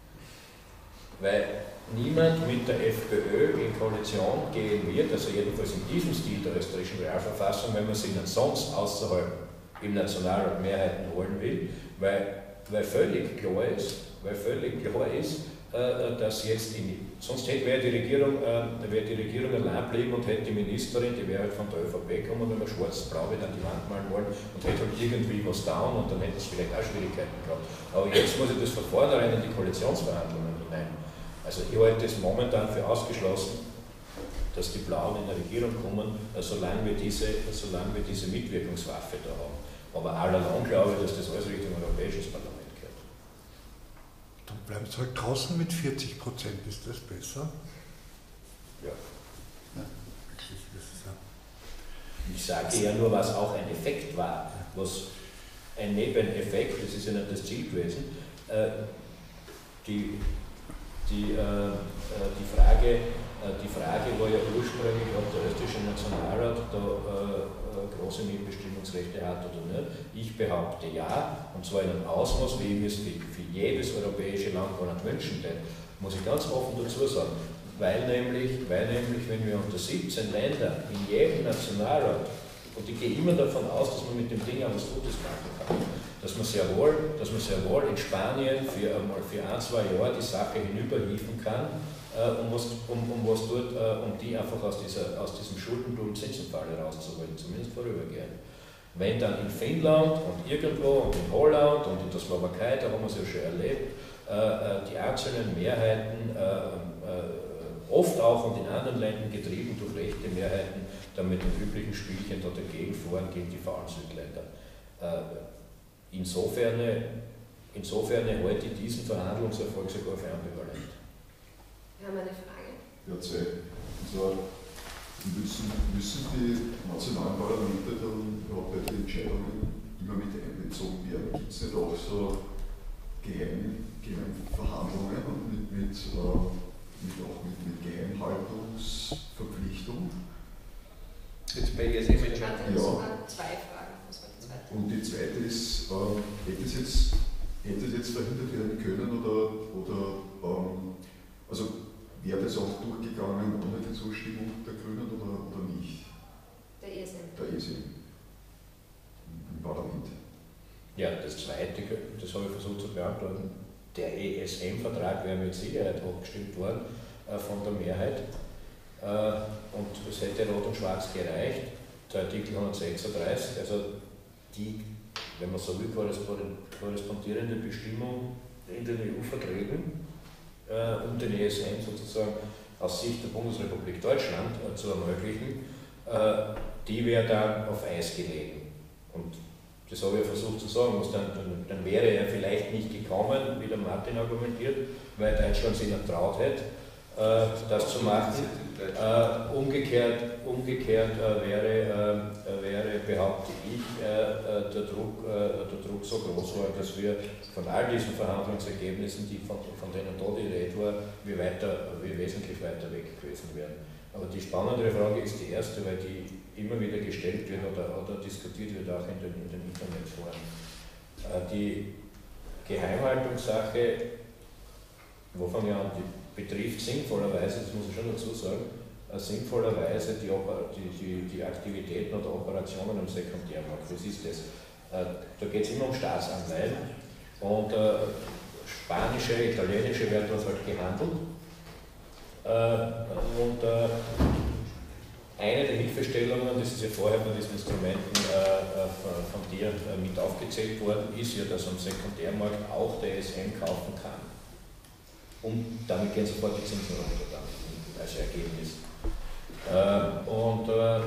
Weil niemand mit der FPÖ in Koalition gehen wird, also jedenfalls in diesem Stil der österreichischen Realverfassung, wenn man sich nicht sonst außerhalb im Nationalrat Mehrheiten holen will, weil, weil völlig klar ist, weil völlig klar ist, äh, dass jetzt, in, sonst hätte wäre die Regierung, äh, wäre die Regierung allein geblieben und hätte die Ministerin, die wäre halt von der ÖVP gekommen, wenn wir schwarz-blau wieder an die Wand malen wollen, und hätte halt irgendwie was down, und dann hätte es vielleicht auch Schwierigkeiten gehabt. Aber jetzt muss ich das von vornherein in die Koalitionsverhandlungen hinein. Also ich halte es momentan für ausgeschlossen, dass die Blauen in der Regierung kommen, solange wir diese, solange wir diese Mitwirkungswaffe da haben. Aber allalong glaube ich, dass das alles Richtung Europäisches Parlament gehört. Dann bleiben Sie halt draußen mit vierzig Prozent, ist das besser? Ja. Ja, wirklich, das ist ja. Ich sage ja nur, was auch ein Effekt war, was ein Nebeneffekt, das ist ja nicht das Ziel gewesen, äh, die Die, äh, die, Frage, äh, die Frage war ja ursprünglich, ob der österreichische Nationalrat da äh, große Mitbestimmungsrechte hat oder nicht. Ich behaupte ja, und zwar in einem Ausmaß, wie ich mir es für, für jedes europäische Land gar nicht wünschen würde, muss ich ganz offen dazu sagen. Weil nämlich, weil nämlich, wenn wir unter siebzehn Ländern in jedem Nationalrat, und ich gehe immer davon aus, dass man mit dem Ding auch was Gutes machen kann, dass man sehr wohl, dass man sehr wohl in Spanien für, einmal für ein, zwei Jahre die Sache hinüberhieven kann, äh, um, was, um, um was dort, äh, um die einfach aus, dieser, aus diesem Schuldenblumen-Zinsenfalle rauszuholen, zumindest vorübergehend. Wenn dann in Finnland und irgendwo und in Holland und in der Slowakei, da haben wir es ja schon erlebt, äh, die einzelnen Mehrheiten, äh, äh, oft auch und in anderen Ländern getrieben durch rechte Mehrheiten, dann mit den üblichen Spielchen da dagegen fahren gegen die faulen Südländer. Äh, insofern, insofern halte ich diesen Verhandlungserfolg sogar für ambivalent. Wir haben eine Frage. Ja, zwei. Und zwar, müssen, müssen die nationalen Parlamente dann ja, bei den Entscheidungen immer mit einbezogen werden? Gibt es nicht auch so geheime, geheime Verhandlungen und mit, mit, äh, mit, auch mit, mit Geheimhaltungsverpflichtung? Jetzt bei E S M-Entscheidungen. Ja. Zwei Fragen. Was war die zweite? Und die zweite ist, äh, hätte, es jetzt, hätte es jetzt verhindert werden können oder, oder ähm, also wäre das auch durchgegangen ohne die Zustimmung der Grünen oder, oder nicht? Der E S M. Der E S M im Parlament. Ja, das Zweite, das habe ich versucht zu beantworten. Der E S M-Vertrag wäre mit Sicherheit abgestimmt worden äh, von der Mehrheit. Äh, und es hätte Rot und Schwarz gereicht. Der Artikel hundertsechsunddreißig, also die, wenn man so will, korrespondierende Bestimmung in den E U-Verträgen, äh, um den E S M sozusagen aus Sicht der Bundesrepublik Deutschland äh, zu ermöglichen, äh, die wäre dann auf Eis gelegen. Und das habe ich versucht zu sagen, was dann, dann, dann wäre er vielleicht nicht gekommen, wie der Martin argumentiert, weil Deutschland sich nicht traut hätte, äh, das zu machen. Äh, umgekehrt umgekehrt äh, wäre, äh, wäre, behaupte ich, äh, der, Druck, äh, der Druck so groß war, dass wir von all diesen Verhandlungsergebnissen, die von, von denen da die Rede war, wie, weiter, wie wesentlich weiter weg gewesen wären. Aber die spannendere Frage ist die erste, weil die immer wieder gestellt wird oder, oder diskutiert wird, auch in den, in den Internetforen. Äh, die Geheimhaltungssache, wo fange ich an, die betrifft sinnvollerweise, das muss ich schon dazu sagen, äh, sinnvollerweise die, die, die, die Aktivitäten oder Operationen im Sekundärmarkt. Was ist das? Äh, da geht es immer um Staatsanleihen und äh, spanische, italienische werden dort halt gehandelt. Äh, und äh, eine der Hilfestellungen, das ist ja vorher bei diesen Instrumenten äh, von dir äh, mit aufgezählt worden, ist ja, dass am Sekundärmarkt auch der E S M kaufen kann. Und damit gehen sofort die Zinsen runter dann, als Ergebnis. Äh, und äh,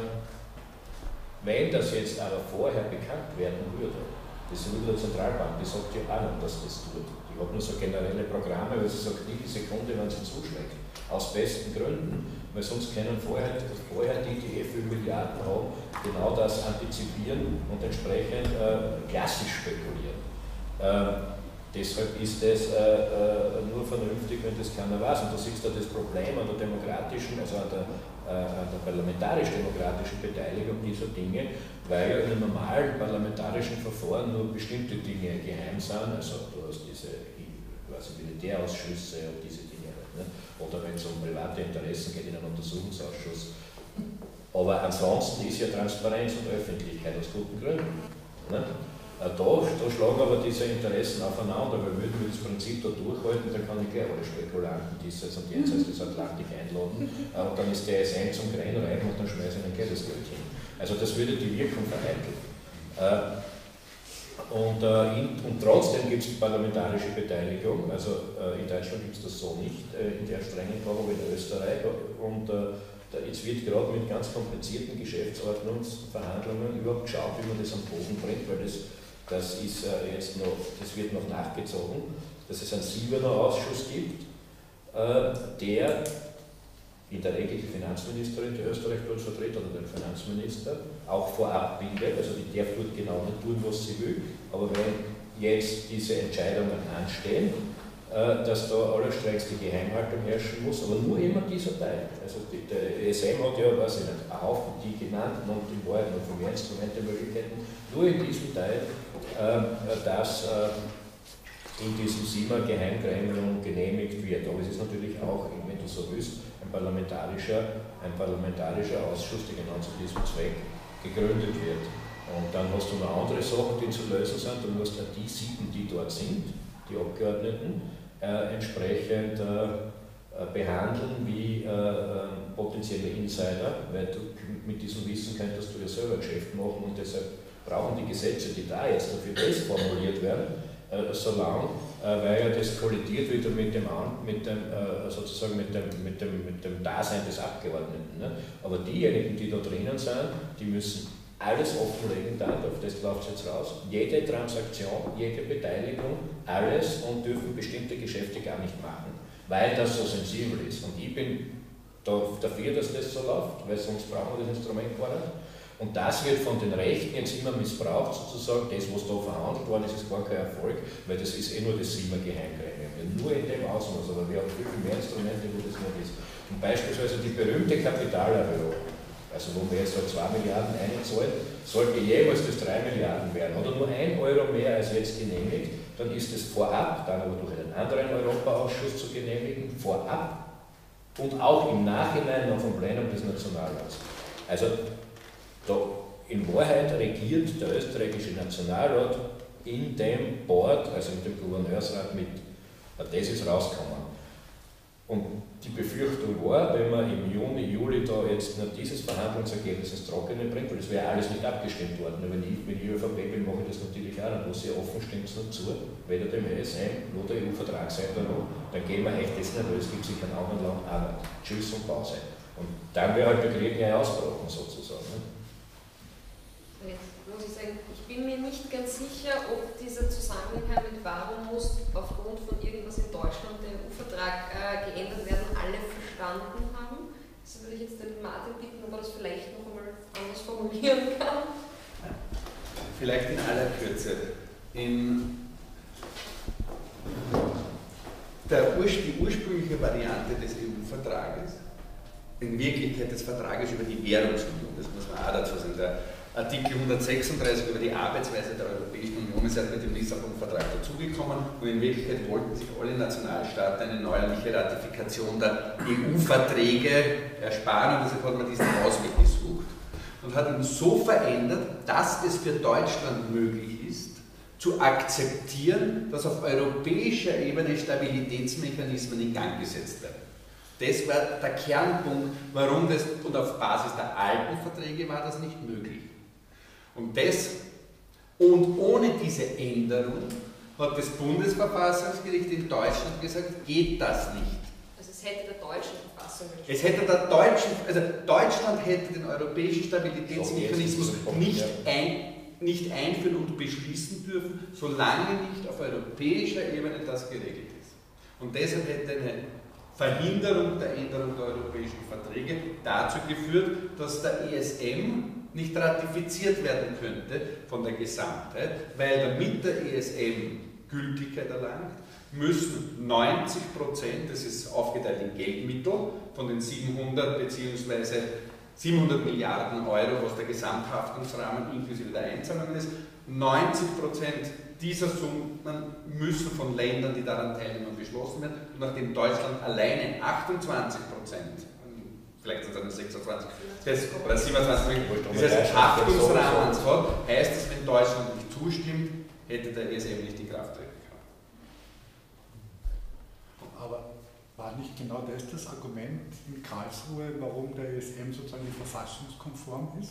wenn das jetzt aber vorher bekannt werden würde, das würde die Zentralbank, die sagt ja auch nicht, dass das tut. Die hat nur so generelle Programme, weil sie sagt, nie die Sekunde, wenn sie zuschlägt. Aus besten Gründen, weil sonst können vorher, vorher die, die eh viele Milliarden haben, genau das antizipieren und entsprechend äh, klassisch spekulieren. Äh, Deshalb ist es äh, nur vernünftig, wenn das keiner weiß. Und du siehst da das Problem an der demokratischen, also an der, äh, der parlamentarisch-demokratischen Beteiligung dieser Dinge, weil ja in einem normalen parlamentarischen Verfahren nur bestimmte Dinge geheim sind. Also du hast diese quasi Militärausschüsse und diese Dinge. Ne? Oder wenn es um private Interessen geht in einem Untersuchungsausschuss. Aber ansonsten ist ja Transparenz und Öffentlichkeit aus guten Gründen. Ne? Da, da schlagen aber diese Interessen aufeinander, weil würden wir das Prinzip da durchhalten, dann kann ich gleich alle Spekulanten diesseits und jenseits des Atlantik einladen und dann ist der E S M zum Grein rein und dann schmeiße ich ein Geld hin. Also das würde die Wirkung vereiteln. Und, in, und trotzdem gibt es parlamentarische Beteiligung, also in Deutschland gibt es das so nicht, in der strengen Form wie in Österreich. Und jetzt wird gerade mit ganz komplizierten Geschäftsordnungsverhandlungen überhaupt geschaut, wie man das am Boden bringt, weil das Das, ist, äh, jetzt noch, das wird noch nachgezogen, dass es einen Siebener Ausschuss gibt, äh, der in der Regel die Finanzministerin, die Österreich dort vertritt, oder den Finanzminister, auch vorab bildet, also die darf dort genau nicht tun, was sie will, aber wenn jetzt diese Entscheidungen anstehen, äh, dass da allerstrengste Geheimhaltung herrschen muss, aber nur immer dieser Teil. Also die, der E S M hat ja, weiß ich nicht, einen Haufen die genannten und in Wahrheit noch von mehr Instrumente Möglichkeiten, nur in diesem Teil, dass in diesem SIMA Geheimgremium genehmigt wird. Aber es ist natürlich auch, wenn du so willst, ein parlamentarischer, ein parlamentarischer Ausschuss, der genau zu diesem Zweck gegründet wird. Und dann hast du noch andere Sachen, die zu lösen sind. Du musst auch die sieben, die dort sind, die Abgeordneten, äh, entsprechend äh, behandeln wie äh, potenzielle Insider, weil du mit diesem Wissen könntest du ja selber Geschäft machen und deshalb brauchen die Gesetze, die da jetzt dafür das formuliert werden, äh, so lang, äh, weil ja das kollidiert wieder mit dem, mit dem, äh, sozusagen mit dem, mit, dem, mit dem Dasein des Abgeordneten. Ne? Aber diejenigen, die da drinnen sind, die müssen alles offenlegen, dann, auf das läuft es jetzt raus, jede Transaktion, jede Beteiligung, alles und dürfen bestimmte Geschäfte gar nicht machen, weil das so sensibel ist. Und ich bin da, dafür, dass das so läuft, weil sonst brauchen wir das Instrument gar nicht. Und das wird von den Rechten jetzt immer missbraucht, sozusagen, das, was da verhandelt worden ist, ist gar kein Erfolg, weil das ist eh nur das Siemer-Geheimgremium. Nur in dem Ausmaß, aber wir haben viel, viel mehr Instrumente, wo das nicht ist. Und beispielsweise die berühmte Kapitalerhöhung, also wo wir jetzt halt zwei Milliarden einzahlen, sollte jeweils das drei Milliarden werden oder nur ein Euro mehr als jetzt genehmigt, dann ist es vorab, dann aber durch einen anderen Europaausschuss zu genehmigen, vorab und auch im Nachhinein noch vom Plenum des Nationalrats. Also da in Wahrheit regiert der österreichische Nationalrat in dem Board, also in dem Gouverneursrat mit. Das ist rausgekommen. Und die Befürchtung war, wenn man im Juni, Juli da jetzt noch dieses Verhandlungsergebnis ins Trockene bringt, weil das wäre alles nicht abgestimmt worden. Wenn ich, wenn ich ÖVP bin, mache ich das natürlich auch nicht. Was sehr offen stimmt es noch zu, weder dem E S M noch der E U-Vertragsseite noch, dann gehen wir echt das nicht, weil es gibt sich kein anderen Land auch nicht. Tschüss und Pause. Und dann wäre halt der Krieg ja ausgebrochen sozusagen. Ne? Jetzt muss ich sagen, ich bin mir nicht ganz sicher, ob dieser Zusammenhang mit warum muss aufgrund von irgendwas in Deutschland der E U-Vertrag äh, geändert werden, alle verstanden haben. Das würde ich jetzt den Martin bitten, ob er das vielleicht noch einmal anders formulieren kann. Vielleicht in aller Kürze. In der, die ursprüngliche Variante des E U-Vertrages, in Wirklichkeit des Vertrages über die Währungsunion, das muss man auch dazu sagen, der Artikel hundertsechsunddreißig über die Arbeitsweise der Europäischen Union ist halt mit dem Lissabon-Vertrag dazugekommen und in Wirklichkeit wollten sich alle Nationalstaaten eine neuerliche Ratifikation der E U-Verträge ersparen und deshalb hat man diesen Ausweg gesucht und hat ihn so verändert, dass es für Deutschland möglich ist, zu akzeptieren, dass auf europäischer Ebene Stabilitätsmechanismen in Gang gesetzt werden. Das war der Kernpunkt, warum das, und auf Basis der alten Verträge war das nicht möglich. Und, das, und ohne diese Änderung hat das Bundesverfassungsgericht in Deutschland gesagt, geht das nicht. Also es hätte der deutschen Verfassung entsprochen. Es hätte der deutschen, also Deutschland hätte den europäischen Stabilitätsmechanismus nicht, ein, nicht einführen und beschließen dürfen, solange nicht auf europäischer Ebene das geregelt ist. Und deshalb hätte eine Verhinderung der Änderung der europäischen Verträge dazu geführt, dass der E S M nicht ratifiziert werden könnte von der Gesamtheit, weil damit der E S M Gültigkeit erlangt, müssen neunzig Prozent, das ist aufgeteilt in Geldmittel, von den siebenhundert bzw. siebenhundert Milliarden Euro, was der Gesamthaftungsrahmen inklusive der Einzahlungen ist, neunzig Prozent dieser Summen müssen von Ländern, die daran teilnehmen, beschlossen werden. Und nachdem Deutschland alleine achtundzwanzig Prozent, vielleicht sind es dann sechsundzwanzig das, oder siebenundzwanzig Prozent, das heißt Haftungsrahmens hat, heißt es, wenn Deutschland nicht zustimmt, hätte der E S M nicht die Kraft treten können. Aber war nicht genau das das Argument in Karlsruhe, warum der E S M sozusagen verfassungskonform ist?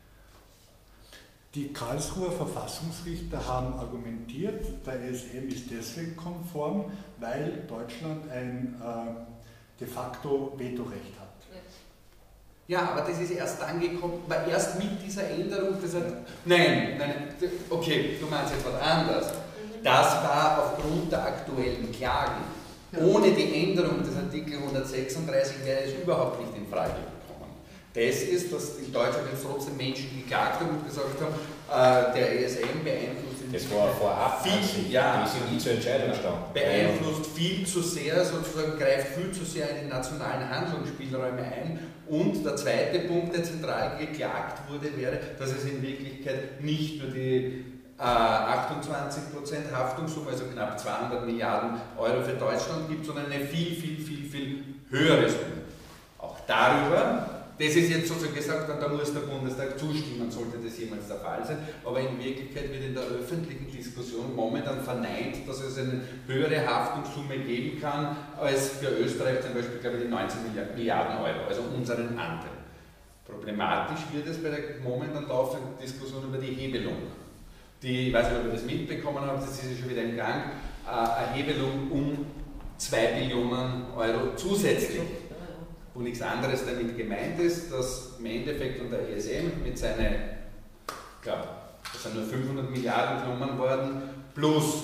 Die Karlsruher Verfassungsrichter haben argumentiert, der E S M ist deswegen konform, weil Deutschland ein äh, de facto Vetorecht hat. Ja, aber das ist erst dann gekommen, weil erst mit dieser Änderung, das hat, nein, nein, okay, du meinst jetzt was anderes. Das war aufgrund der aktuellen Klagen. Ohne die Änderung des Artikel hundertsechsunddreißig wäre es überhaupt nicht in Frage gekommen. Das ist, dass in Deutschland jetzt trotzdem Menschen geklagt haben und gesagt haben, äh, der E S M beeinflusst das war vorab viel, ja, die sind nie zur Entscheidung gestanden. Beeinflusst viel zu sehr, sozusagen greift viel zu sehr in die nationalen Handlungsspielräume ein. Und der zweite Punkt, der zentral geklagt wurde, wäre, dass es in Wirklichkeit nicht nur die äh, achtundzwanzig Prozent Haftungssumme, also knapp zweihundert Milliarden Euro für Deutschland gibt, sondern eine viel, viel, viel, viel höhere Summe. Auch darüber das ist jetzt sozusagen gesagt, und da muss der Bundestag zustimmen, sollte das jemals der Fall sein. Aber in Wirklichkeit wird in der öffentlichen Diskussion momentan verneint, dass es eine höhere Haftungssumme geben kann, als für Österreich zum Beispiel, glaube ich, die neunzehn Milliarden Euro, also unseren Anteil. Problematisch wird es bei der momentan laufenden Diskussion über die Hebelung. Die, ich weiß nicht, ob ihr das mitbekommen habt, das ist ja schon wieder im Gang, eine Hebelung um zwei Billionen Euro zusätzlich. Wo nichts anderes damit gemeint ist, dass im Endeffekt und der E S M mit seinen, ich glaube, das sind nur fünfhundert Milliarden genommen worden, plus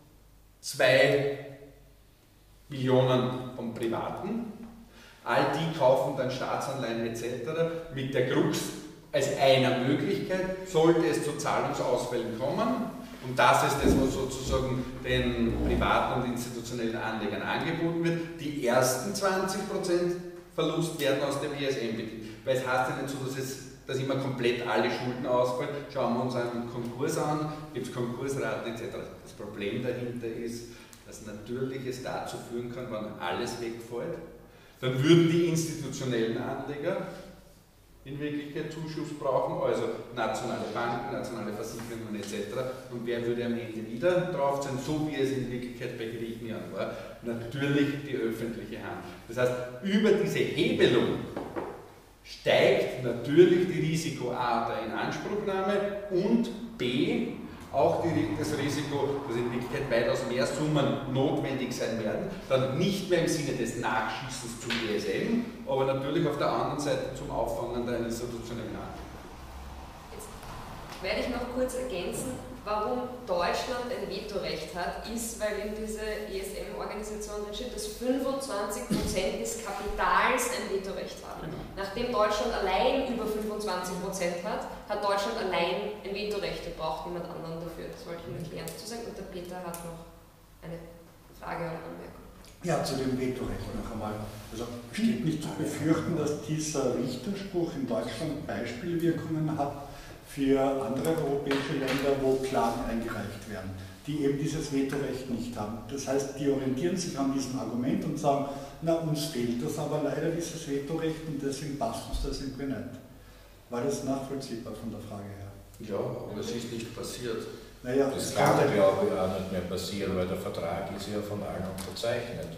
zwei Billionen vom Privaten, all die kaufen dann Staatsanleihen et cetera mit der Krux als einer Möglichkeit, sollte es zu Zahlungsausfällen kommen, und das ist das, was sozusagen den privaten und institutionellen Anlegern angeboten wird, die ersten zwanzig Prozent Verlust werden aus dem E S M bedient. Weil es heißt ja nicht so, dass, es, dass immer komplett alle Schulden ausfallen. Schauen wir uns einen Konkurs an, gibt es Konkursraten et cetera. Das Problem dahinter ist, dass natürlich es dazu führen kann, wenn alles wegfällt, dann würden die institutionellen Anleger in Wirklichkeit Zuschuss brauchen, also nationale Banken, nationale Versicherungen et cetera. Und wer würde am Ende wieder drauf sein, so wie es in Wirklichkeit bei Griechenland war? Natürlich die öffentliche Hand. Das heißt, über diese Hebelung steigt natürlich die Risiko A der Inanspruchnahme und B auch die, das Risiko, dass in Wirklichkeit weitaus mehr Summen notwendig sein werden, dann nicht mehr im Sinne des Nachschießens zum E S M, aber natürlich auf der anderen Seite zum Auffangen der institutionellen Hand. Jetzt werde ich noch kurz ergänzen, warum Deutschland ein Vetorecht hat, ist, weil in dieser E S M-Organisation drin steht, dass fünfundzwanzig Prozent des Kapitals ein Vetorecht haben. Genau. Nachdem Deutschland allein über fünfundzwanzig Prozent hat, hat Deutschland allein ein Vetorecht, da braucht niemand anderen dafür. Das wollte ich nur erklären dazu sagen. Und der Peter hat noch eine Frage oder Anmerkung. Ja, zu dem Vetorecht noch einmal. Also steht nicht zu befürchten, dass dieser Richterspruch in Deutschland Beispielwirkungen hat für andere europäische Länder, wo Klagen eingereicht werden, die eben dieses Vetorecht nicht haben. Das heißt, die orientieren sich an diesem Argument und sagen, na, uns fehlt das aber leider, dieses Vetorecht, und deswegen passt uns das irgendwie nicht. War das nachvollziehbar von der Frage her? Ja, aber es ist nicht passiert. Naja, das kann, glaube ich, auch nicht mehr passieren, weil der Vertrag ist ja von allen unterzeichnet.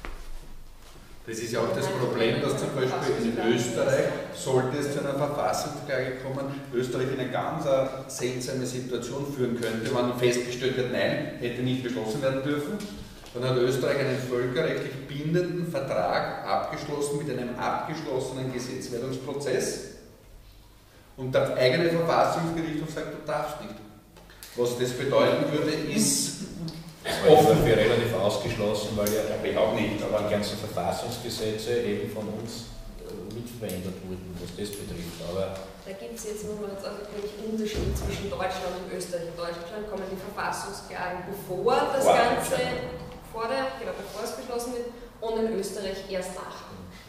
Das ist ja auch das Problem, dass zum Beispiel in Österreich, sollte es zu einer Verfassungsklage kommen, Österreich in eine ganz seltsame Situation führen könnte, wenn festgestellt wird, nein, hätte nicht beschlossen werden dürfen. Dann hat Österreich einen völkerrechtlich bindenden Vertrag abgeschlossen mit einem abgeschlossenen Gesetzwerdungsprozess und der eigene Verfassungsgerichtshof sagt, du darfst nicht. Was das bedeuten würde, ist offen für relativ ausgeschlossen, weil ja ich auch nicht, aber die ganzen Verfassungsgesetze eben von uns mitverändert wurden, was das betrifft. Aber da gibt es jetzt, muss man jetzt auch wirklich Unterschied zwischen Deutschland und Österreich. In Deutschland kommen die Verfassungsklagen, bevor das Ganze, vor der, genau, bevor es beschlossen wird, und in Österreich erst nach.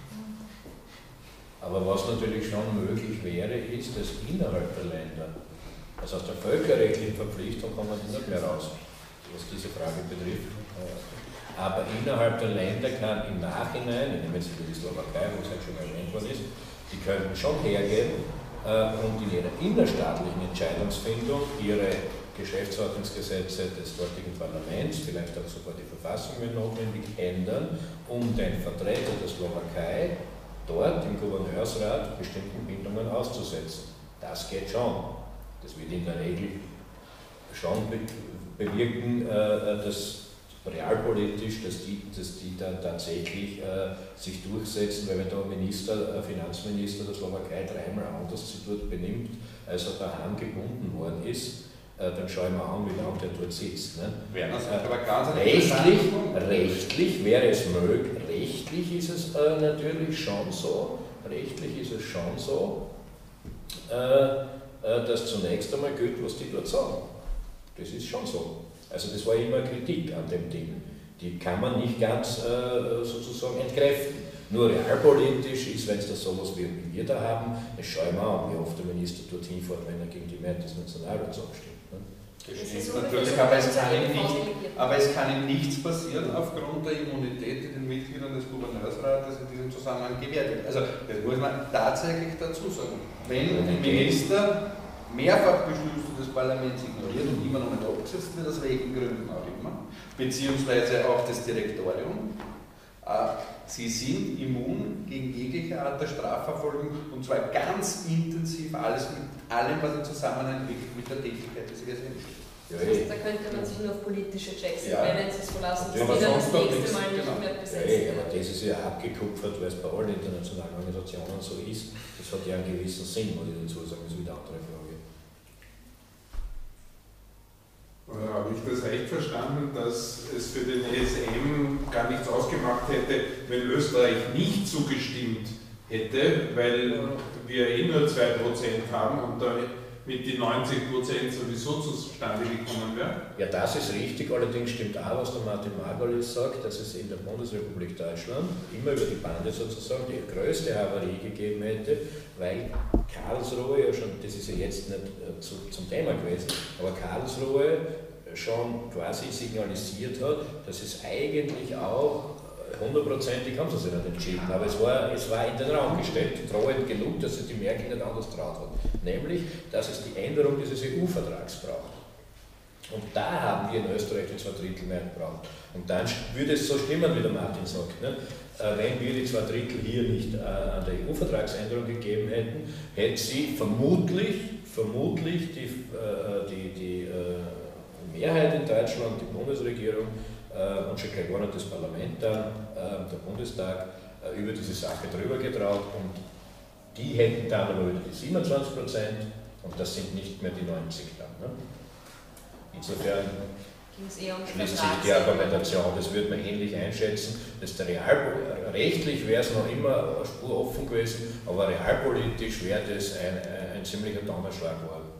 Aber was natürlich schon möglich wäre, ist, dass innerhalb der Länder, also aus der völkerrechtlichen Verpflichtung kommen wir nicht mehr raus, was diese Frage betrifft. Aber innerhalb der Länder kann im Nachhinein, ich nehme jetzt wieder die Slowakei, wo es halt schon erwähnt worden ist, die könnten schon hergehen äh, und in ihrer innerstaatlichen Entscheidungsfindung ihre Geschäftsordnungsgesetze des dortigen Parlaments, vielleicht auch sogar die Verfassung, wenn notwendig, ändern, um den Vertreter der Slowakei dort im Gouverneursrat bestimmten Bindungen auszusetzen. Das geht schon. Das wird in der Regel schon be bewirken, äh, dass realpolitisch, dass die, dass die dann tatsächlich äh, sich durchsetzen, weil wenn der Minister, äh, Finanzminister der Slowakei dreimal anders sich dort benimmt, als er daheim gebunden worden ist, äh, dann schauen wir an, wie lange der dort sitzt. Ne? Äh, aber ganz rechtlich, rechtlich wäre es möglich, rechtlich ist es äh, natürlich schon so, rechtlich ist es schon so, äh, äh, dass zunächst einmal gilt, was die dort sagen. Das ist schon so. Also das war immer Kritik an dem Ding. Die kann man nicht ganz äh, sozusagen entkräften. Nur realpolitisch ist, wenn es da sowas wie wir da haben, das schauen wir an, wie oft der Minister dorthin fährt, wenn er gegen die Mehrheit des Nationalrats abstimmt. Ne? Das stimmt natürlich, aber es, kann ihm nicht, aber es kann ihm nichts passieren aufgrund der Immunität, die den Mitgliedern des Gouverneursrates in diesem Zusammenhang gewährt wird. Also das muss man tatsächlich dazu sagen. Wenn ein Minister mehrfach Beschlüsse des Parlaments ignoriert und immer noch nicht abgesetzt wird, aus welchen Gründen auch immer, beziehungsweise auch das Direktorium, äh, sie sind immun gegen jegliche Art der Strafverfolgung und zwar ganz intensiv alles mit allem, was im Zusammenhang mit der Tätigkeit des E S M steht. Das heißt, da könnte man sich nur auf politische Checks und Ja. Balances verlassen, Ja, dass die dann das sonst nächste nichts, Mal nicht genau. mehr besetzt Ja, werden. aber das ist ja abgekupfert, weil es bei allen internationalen Organisationen so ist. Das hat ja einen gewissen Sinn, muss ich dazu sagen, das ist wieder eine andere Frage. Habe ich das recht verstanden, dass es für den E S M gar nichts ausgemacht hätte, wenn Österreich nicht zugestimmt hätte, weil wir eh nur zwei Prozent haben und da mit die neunzig Prozent sowieso zustande gekommen wäre? Ja, das ist richtig, allerdings stimmt auch, was der Martin Margolis sagt, dass es in der Bundesrepublik Deutschland immer über die Bande sozusagen die größte Havarie gegeben hätte, weil Karlsruhe ja schon, das ist ja jetzt nicht äh, zu, zum Thema gewesen, aber Karlsruhe schon quasi signalisiert hat, dass es eigentlich auch hundertprozentig haben sie sich nicht entschieden, aber es war, es war in den Raum gestellt, drohend genug, dass sich die Merkel nicht anders traut hat. Nämlich, dass es die Änderung dieses E U-Vertrags braucht. Und da haben wir in Österreich die Zweidrittelmehrheit gebraucht. Und dann würde es so stimmen, wie der Martin sagt. Ne? Wenn wir die zwei Drittel hier nicht äh, an der E U-Vertragsänderung gegeben hätten, hätte sie vermutlich, vermutlich die, äh, die, die äh, Mehrheit in Deutschland, die Bundesregierung, und schon gleich gar nicht das Parlament dann, äh, der Bundestag, äh, über diese Sache drüber getraut und die hätten dann aber wieder die siebenundzwanzig Prozent und das sind nicht mehr die neunzig dann. Ne? Insofern schließt sich die Argumentation, das würde man ähnlich einschätzen, dass der Real, rechtlich wäre es noch immer eine Spur offen gewesen, aber realpolitisch wäre das ein, ein, ein ziemlicher Donnerschlag geworden.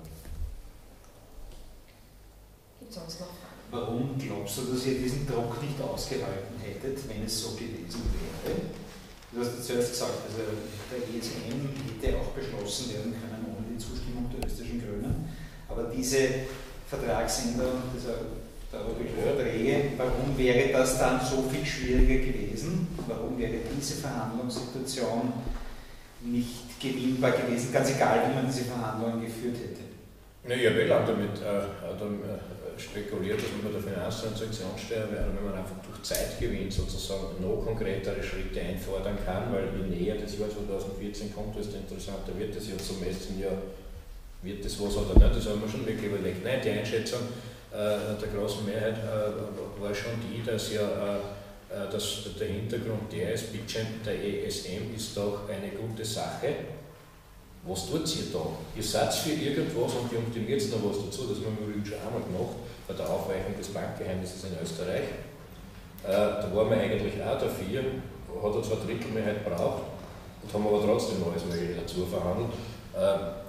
Gibt es sonst noch Fragen? Warum glaubst du, dass ihr diesen Druck nicht ausgehalten hättet, wenn es so gewesen wäre? Du hast ja zuerst gesagt, also der E S M hätte auch beschlossen werden können ohne die Zustimmung der österreichischen Grünen. Aber diese Vertragsänderung dieser Verträge, warum wäre das dann so viel schwieriger gewesen? Warum wäre diese Verhandlungssituation nicht gewinnbar gewesen, ganz egal, wie man diese Verhandlungen geführt hätte? Ja, ich habe eh lange damit äh, äh, spekuliert, dass man bei der Finanztransaktionssteuer, wenn man einfach durch Zeitgewinn sozusagen noch konkretere Schritte einfordern kann, weil je näher das Jahr zweitausendvierzehn kommt, desto interessanter wird das ja zum ersten Jahr, wird das was oder nicht, das haben wir schon wirklich überlegt. Nein, die Einschätzung äh, der großen Mehrheit äh, war schon die, dass ja äh, dass der Hintergrund der ist, bitte, der E S M ist doch eine gute Sache. Was tut ihr da? Ihr seid für irgendwas und ihr optimiert noch was dazu, das haben wir übrigens schon einmal gemacht, bei der Aufweichung des Bankgeheimnisses in Österreich. Äh, da waren wir eigentlich auch dafür, hat er zwar Drittelmehrheit gebraucht und haben aber trotzdem noch alles Mögliche dazu verhandelt. Äh,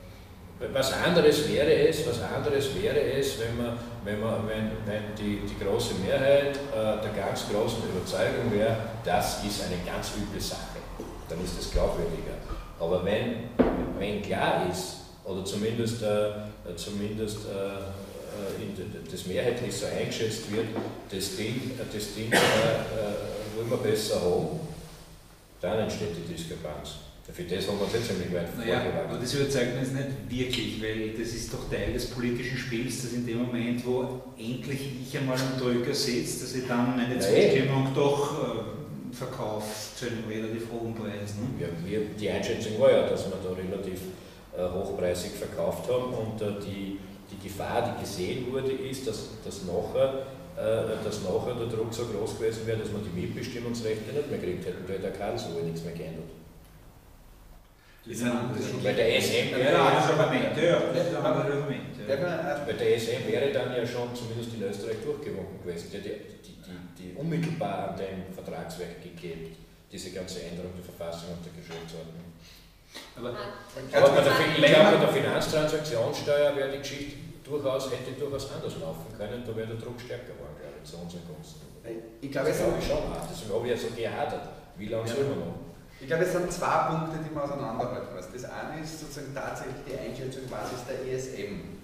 was anderes wäre es, was anderes wäre es, wenn, man, wenn, man, wenn, wenn die, die große Mehrheit äh, der ganz großen Überzeugung wäre, das ist eine ganz üble Sache, dann ist das glaubwürdiger. Aber wenn, wenn klar ist, oder zumindest, äh, zumindest äh, in, das mehrheitlich so eingeschätzt wird, das Ding, das Ding äh, äh, wollen wir besser haben, dann entsteht die Diskrepanz. Für das haben wir uns jetzt ziemlich weit naja, vorgewagt. aber das überzeugt uns nicht wirklich, weil das ist doch Teil des politischen Spiels, dass in dem Moment, wo endlich ich einmal am Drücker sitze, dass ich dann meine Zustimmung doch äh, verkauft zu einem relativ hohen Preis. Ne? Ja, wir, die Einschätzung war ja, dass wir da relativ äh, hochpreisig verkauft haben und äh, die, die Gefahr, die gesehen wurde, ist, dass, dass, nachher, äh, dass nachher der Druck so groß gewesen wäre, dass man die Mitbestimmungsrechte nicht mehr gekriegt hätten, weil der Karlsruhe nichts mehr geändert. Weil der E S M wäre ja, weil der E S M wäre dann ja schon zumindest in Österreich durchgewunken gewesen. Die, die, die, die unmittelbar an dem Vertragswerk geklebt, diese ganze Änderung der Verfassung und der Geschäftsordnung. Aber, aber bei, der, ich glaube, bei der Finanztransaktionssteuer wäre die Geschichte durchaus, hätte durchaus anders laufen können, da wäre der Druck stärker geworden, glaube ich, zu unseren Gunsten. Ich glaube, das glaube ich schon auch, deswegen habe ich ja so gehadert. Wie lange ja. soll man noch? Ich glaube, es sind zwei Punkte, die man auseinanderhalten muss. Das eine ist sozusagen tatsächlich die Einschätzung, was ist der E S M?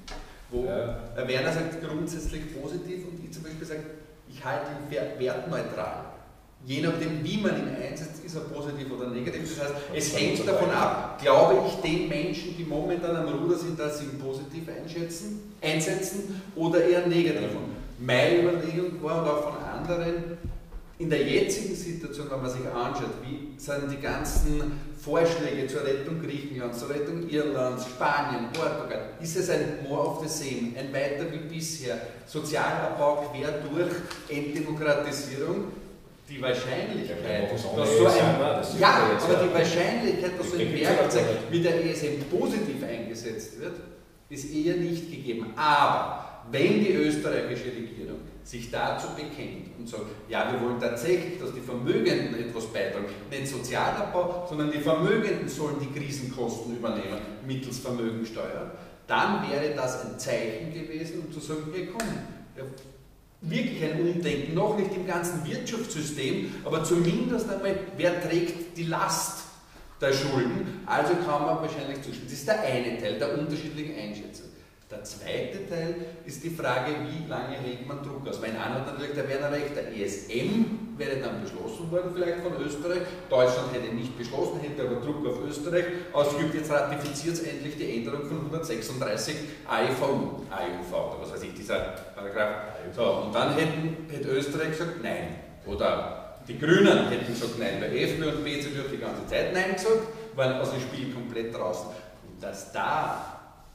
Wo Ja. Werner sagt grundsätzlich positiv und ich zum Beispiel sage, ich halte ihn wertneutral. Je nachdem, wie man ihn einsetzt, ist er positiv oder negativ. Das heißt, es hängt davon ab, glaube ich den Menschen, die momentan am Ruder sind, dass sie ihn positiv einschätzen, einsetzen oder eher negativ. Und meine Überlegung war und auch von anderen, in der jetzigen Situation, wenn man sich anschaut, wie sind die ganzen Vorschläge zur Rettung Griechenlands, zur Rettung Irlands, Spanien, Portugal, ist es ein more of the same, ein weiter wie bisher, Sozialabbau quer durch, Entdemokratisierung, die Wahrscheinlichkeit, dass so ein, ja, aber die Wahrscheinlichkeit, dass so ein Werkzeug wie der E S M positiv eingesetzt wird, ist eher nicht gegeben. Aber wenn die österreichische Regierung sich dazu bekennt und sagt, ja, wir wollen tatsächlich, dass die Vermögenden etwas beitragen, nicht Sozialabbau, sondern die Vermögenden sollen die Krisenkosten übernehmen mittels Vermögensteuer, dann wäre das ein Zeichen gewesen, um zu sagen, hey, komm, ja, wirklich ein Umdenken, noch nicht im ganzen Wirtschaftssystem, aber zumindest einmal, wer trägt die Last der Schulden, also kann man wahrscheinlich zustimmen. Das ist der eine Teil der unterschiedlichen Einschätzung. Der zweite Teil ist die Frage, wie lange legt man Druck aus. Mein einer hat natürlich der Werner recht, der E S M wäre dann beschlossen worden, vielleicht von Österreich. Deutschland hätte nicht beschlossen, hätte aber Druck auf Österreich ausgeübt. Jetzt ratifiziert es endlich die Änderung von hundertsechsunddreißig A E V U, A E U V, oder was weiß ich, dieser Paragraph. So, und dann hätten, hätte Österreich gesagt, nein. Oder die Grünen hätten gesagt, nein. Bei FPÖ und B C D hat die ganze Zeit nein gesagt, waren aus dem Spiel komplett draußen. Und dass da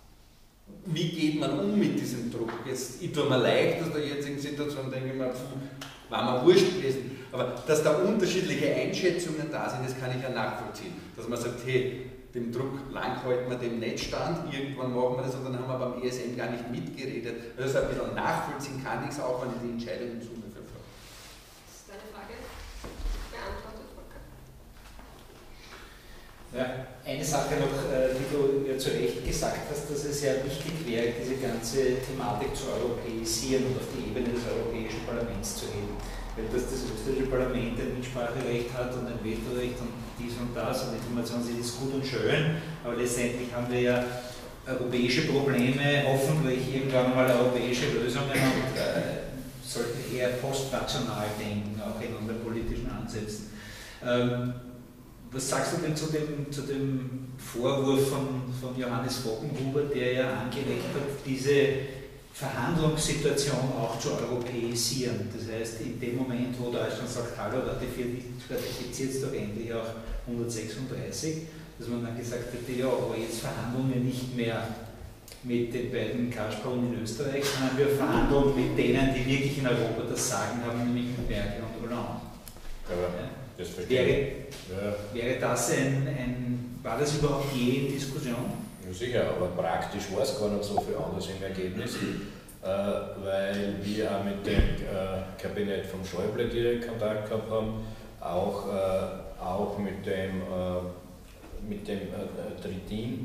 wie geht man um mit diesem Druck? Jetzt, ich tue mir leicht aus der jetzigen Situation, denke ich mir, war mir wurscht gewesen. Aber dass da unterschiedliche Einschätzungen da sind, das kann ich ja nachvollziehen. Dass man sagt, hey, dem Druck lang halten wir dem nicht stand, irgendwann machen wir das und dann haben wir beim E S M gar nicht mitgeredet. Also ein bisschen nachvollziehen kann ich es auch, wenn ich die Entscheidung in Summe verfolge. Ist deine Frage beantwortet, Volker? Ja, eine Sache noch, die du ja zu Recht gesagt hast, dass es ja wichtig wäre, diese ganze Thematik zu europäisieren und auf die Ebene des Europäischen Parlaments zu heben. Weil dass das österreichische Parlament ein Mitspracherecht hat und ein Vetorecht und dies und das und Information ist gut und schön, aber letztendlich haben wir ja europäische Probleme, hoffentlich irgendwann mal europäische Lösungen und äh, sollten eher postnational denken, auch in unseren politischen Ansätzen. Ähm, Was sagst du denn zu dem, zu dem Vorwurf von, von Johannes Vockenhuber, der ja angeregt hat, diese Verhandlungssituation auch zu europäisieren? Das heißt, in dem Moment, wo Deutschland sagt, hallo, ratifiziert es doch endlich auch hundertsechsunddreißig, dass man dann gesagt hätte, ja, aber jetzt verhandeln wir nicht mehr mit den beiden Kasperlen in Österreich, sondern wir verhandeln mit denen, die wirklich in Europa das Sagen haben, nämlich mit Merkel und Hollande. Ja. Das wäre, ja. wäre das ein, ein, war das überhaupt je in Diskussion? Ja sicher, aber praktisch war es gar nicht so viel anders im Ergebnis, äh, weil wir auch mit dem äh, Kabinett von Schäuble direkt Kontakt gehabt haben, auch, äh, auch mit dem, äh, mit dem äh, Trittin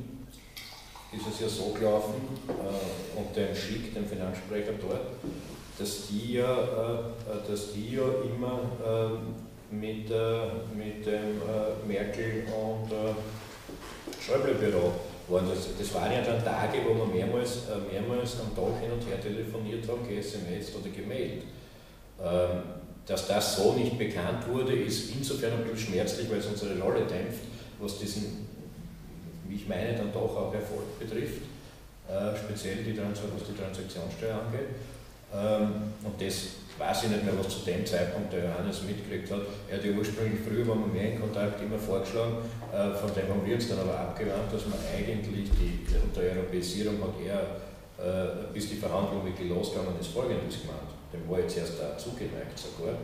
ist es ja so gelaufen äh, und dem Schick, dem Finanzsprecher dort, dass die ja, äh, dass die ja immer äh, mit, äh, mit dem äh, Merkel und äh, Schäuble-Büro waren. Das, das waren ja dann Tage, wo wir mehrmals, äh, mehrmals am Tag hin und her telefoniert haben, ge-SMSt oder gemailt. Ähm, dass das so nicht bekannt wurde, ist insofern ein bisschen schmerzlich, weil es unsere Rolle dämpft, was diesen, wie ich meine, dann doch auch Erfolg betrifft, äh, speziell die Trans was die Transaktionssteuer angeht. Ähm, und das weiß ich nicht mehr, was zu dem Zeitpunkt der Johannes mitgekriegt hat. Er hat ja ursprünglich früher, waren wir mehr in Kontakt, immer vorgeschlagen, äh, von dem haben wir uns dann aber abgewandt, dass man eigentlich die, unter Europäisierung hat er, äh, bis die Verhandlung wirklich losgegangen ist, Folgendes gemacht. Dem war jetzt erst da zugeneigt sogar.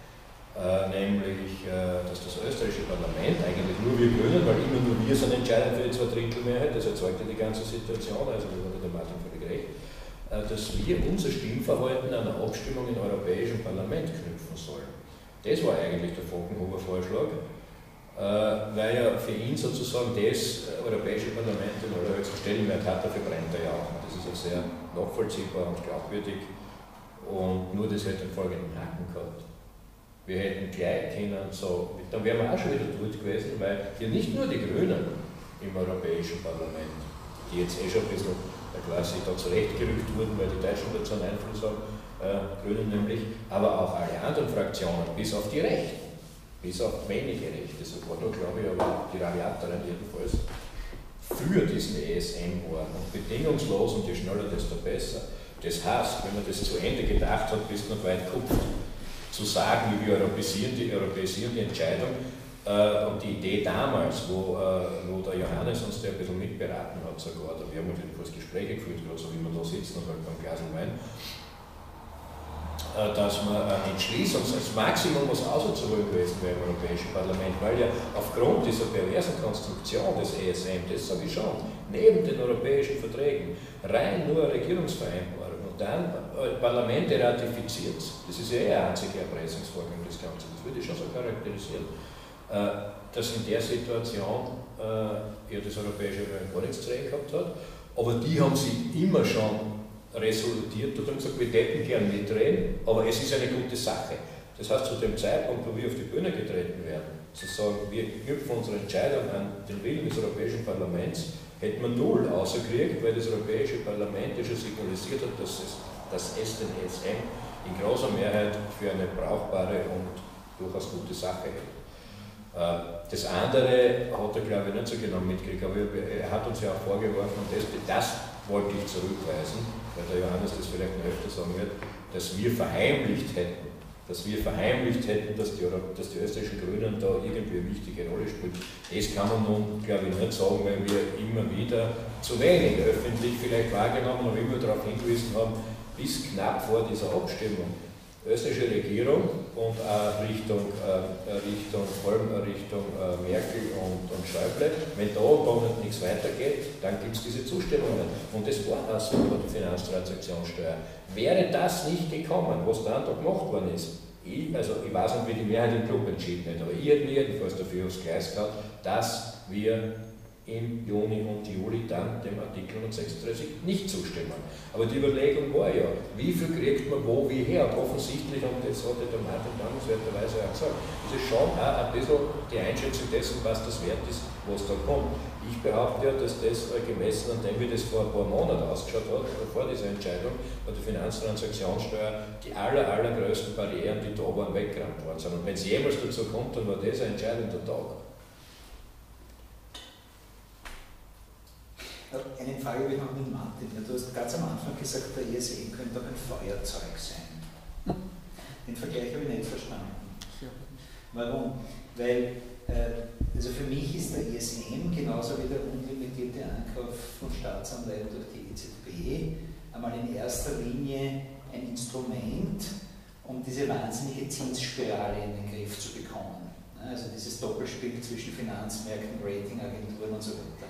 Äh, nämlich, äh, dass das österreichische Parlament, eigentlich nur wir Grünen, weil immer nur wir sind entscheidend für die Zweidrittelmehrheit, das erzeugte die ganze Situation, also da wurde der Martin völlig recht, dass wir unser Stimmverhalten an einer Abstimmung im Europäischen Parlament knüpfen sollen. Das war eigentlich der Vockenhuber-Vorschlag, äh, weil ja für ihn sozusagen das Europäische Parlament den allerhöchsten Stellenwert hat, dafür brennt er ja auch. Das ist ja sehr nachvollziehbar und glaubwürdig und nur das hätte den folgenden Haken gehabt. Wir hätten gleich können, so, dann wären wir auch schon wieder dort gewesen, weil hier nicht nur die Grünen im Europäischen Parlament, die jetzt eh schon ein bisschen quasi da zurechtgerückt wurden, weil die Deutschen dazu einen Einfluss haben, äh, Grünen nämlich, aber auch alle anderen Fraktionen, bis auf die Rechten, bis auf wenige Rechte, sogar da glaube ich, aber die Radiatoren jedenfalls, für diesen E S M waren und bedingungslos und je schneller, desto besser. Das heißt, wenn man das zu Ende gedacht hat, bis noch weit kupft, zu sagen, wie wir europäisieren die, europäisieren die Entscheidung, äh, und die Idee damals, wo, äh, wo der Johannes uns da ein bisschen mitberaten hat sogar, da wir haben jedenfalls Gespräche geführt, gerade so wie wir da sitzen und halt beim Glas Wein, äh, dass man eine Entschließung, das Maximum, was auszuholen gewesen wäre im Europäischen Parlament, weil ja aufgrund dieser perversen Konstruktion des E S M, das sage ich schon, neben den europäischen Verträgen, rein nur eine Regierungsvereinbarung und dann äh, Parlamente ratifiziert, das ist ja eh eine einzige Erpressungsvorgang des Ganzen, das würde ich schon so charakterisieren, äh, dass in der Situation äh, ja das Europäische Parlament gar nichts zu reden gehabt hat, aber die haben sich immer schon resolutiert und haben gesagt, wir hätten gern mitreden, aber es ist eine gute Sache. Das heißt, zu dem Zeitpunkt, wo wir auf die Bühne getreten werden, zu sagen, wir knüpfen unsere Entscheidung an den Willen des Europäischen Parlaments, hätten wir null außerkriegt, weil das Europäische Parlament ja schon signalisiert hat, dass es, dass es den E S M in großer Mehrheit für eine brauchbare und durchaus gute Sache hält. Das andere hat er, glaube ich, nicht so genau mitgekriegt, aber er hat uns ja auch vorgeworfen, und das, das wollte ich zurückweisen, weil der Johannes das vielleicht noch öfter sagen wird, dass wir verheimlicht hätten, dass wir verheimlicht hätten, dass die, dass die österreichischen Grünen da irgendwie eine wichtige Rolle spielen. Das kann man nun, glaube ich, nicht sagen, weil wir immer wieder zu wenig öffentlich vielleicht wahrgenommen haben, immer darauf hingewiesen haben, bis knapp vor dieser Abstimmung. Österreichische Regierung und auch Richtung, äh, Richtung, vor allem Richtung äh, Merkel und, und Schäuble, wenn da und da nicht nichts weitergeht, dann gibt es diese Zustimmungen. Und das war das über die Finanztransaktionssteuer. Wäre das nicht gekommen, was dann da gemacht worden ist, ich, also ich weiß nicht, wie die Mehrheit im Club entschieden hat, aber ich hätte mir jedenfalls dafür aufs Gleis gehabt, dass wir im Juni und Juli dann dem Artikel hundertsechsunddreißig nicht zustimmen. Aber die Überlegung war ja, wie viel kriegt man wo, wie her? Und offensichtlich, und das hatte der Martin dankenswerterweise auch gesagt, ist es schon auch ein bisschen die Einschätzung dessen, was das wert ist, was da kommt. Ich behaupte ja, dass das gemessen an dem, wie das vor ein paar Monaten ausgeschaut hat, vor dieser Entscheidung bei der Finanztransaktionssteuer, die aller, allergrößten Barrieren, die da waren, weggeräumt worden sind. Und wenn es jemals dazu kommt, dann war das ein entscheidender Tag. Eine Frage habe ich noch mit Martin. Du hast ganz am Anfang gesagt, der E S M könnte auch ein Feuerzeug sein. Den Vergleich habe ich nicht verstanden. Warum? Weil, äh, also für mich ist der E S M genauso wie der unlimitierte Ankauf von Staatsanleihen durch die E Z B einmal in erster Linie ein Instrument, um diese wahnsinnige Zinsspirale in den Griff zu bekommen. Also dieses Doppelspiel zwischen Finanzmärkten, Ratingagenturen und so weiter.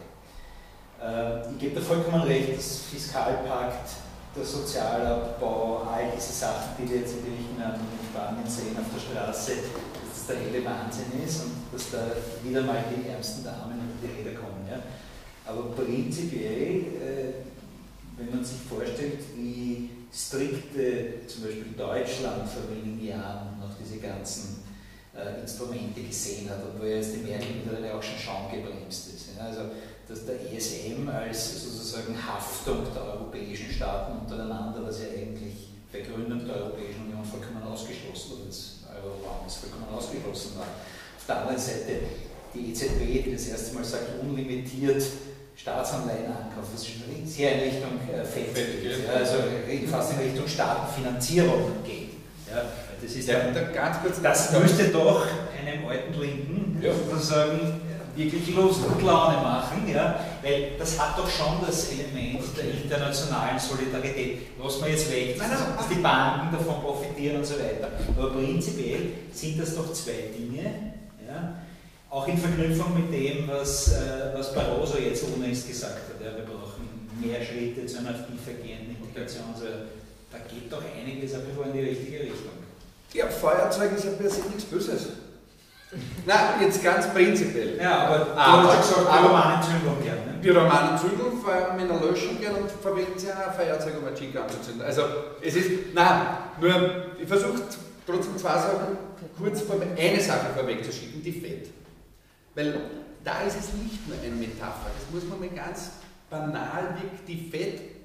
Ich gebe da vollkommen recht, das Fiskalpakt, der Sozialabbau, all diese Sachen, die wir jetzt in Griechenland und in Spanien sehen auf der Straße, dass das der helle Wahnsinn ist und dass da wieder mal die ärmsten Damen unter die Räder kommen. Ja. Aber prinzipiell, äh, wenn man sich vorstellt, wie strikte zum Beispiel Deutschland vor wenigen Jahren noch diese ganzen äh, Instrumente gesehen hat und wo ja jetzt die Merkel mittlerweile auch schon Schaum gebremst ist. Ja. Also, dass der E S M als sozusagen Haftung der europäischen Staaten untereinander, was ja eigentlich bei Gründung der Europäischen Union vollkommen ausgeschlossen oder des Euroraums vollkommen ausgeschlossen war. Auf der anderen Seite die E Z B, die das erste Mal sagt, unlimitiert Staatsanleihenankauf, was schon sehr in Richtung äh, Fett geht, ja, also fast in Richtung Staatenfinanzierung geht. Ja, das ist ja, dann, da ganz kurz das müsste doch einem alten Linken ja. sozusagen wirklich Lust und Laune machen, ja? Weil das hat doch schon das Element der internationalen Solidarität. Lassen wir jetzt weg, dass, dass die Banken davon profitieren und so weiter. Aber prinzipiell sind das doch zwei Dinge, ja? Auch in Verknüpfung mit dem, was, äh, was Barroso jetzt unlängst gesagt hat. Ja? Wir brauchen mehr Schritte zu einer tiefergehenden Integration. Also, da geht doch einiges ein bisschen in die richtige Richtung. Ja, Feuerzeug ist ja per se nichts Böses. Nein, jetzt ganz prinzipiell. Ja, aber, aber du hast schon gesagt, Pyromanenzündung gerne. Ne? Pyromanenzündung, vor allem in einer Löschung gerne und verwenden sie auch ein Feuerzeug, um ein Chick anzuzünden. Also, es ist, nein, nur, ich versuche trotzdem zwei Sachen kurz vor, eine Sache vorwegzuschicken, die Fett. Weil da ist es nicht nur eine Metapher, das muss man mal ganz banal weg, die Fett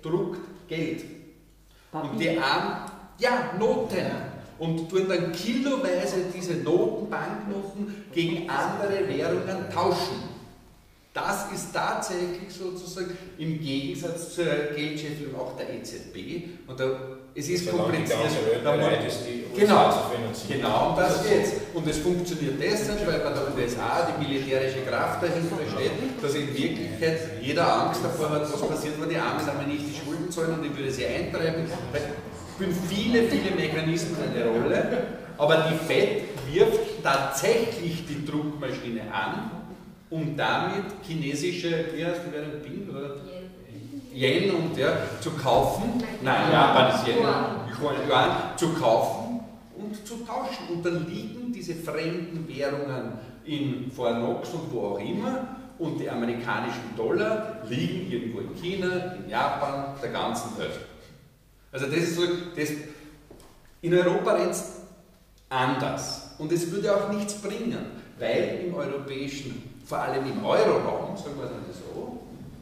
druckt Geld. Und die Armen, ja, Noten. Und tun dann kiloweise diese Noten, Banknoten gegen andere Währungen tauschen. Das ist tatsächlich sozusagen im Gegensatz zur Geldschöpfung auch der E Z B. Und da, es ist kompliziert. Da man, genau, genau um das geht es. Und es funktioniert deshalb, weil bei der U S A die militärische Kraft dahinter steht, dass in Wirklichkeit jeder Angst davor hat, was passiert, wenn die Armen einmal nicht die Schulden zahlen und ich würde sie eintreiben. Es spielen viele, viele Mechanismen eine Rolle, aber die Fed wirft tatsächlich die Druckmaschine an, um damit chinesische, wie heißt die Währung, Ping oder Yen und ja, zu kaufen, nein, Japan ist Yen, Yuan, zu kaufen und zu tauschen. Und dann liegen diese fremden Währungen in Fort Knox und wo auch immer und die amerikanischen Dollar liegen irgendwo in China, in Japan, der ganzen Welt. Also das ist so, das, in Europa rennt es anders und es würde auch nichts bringen, weil im europäischen, vor allem im Euroraum, sagen wir es mal so,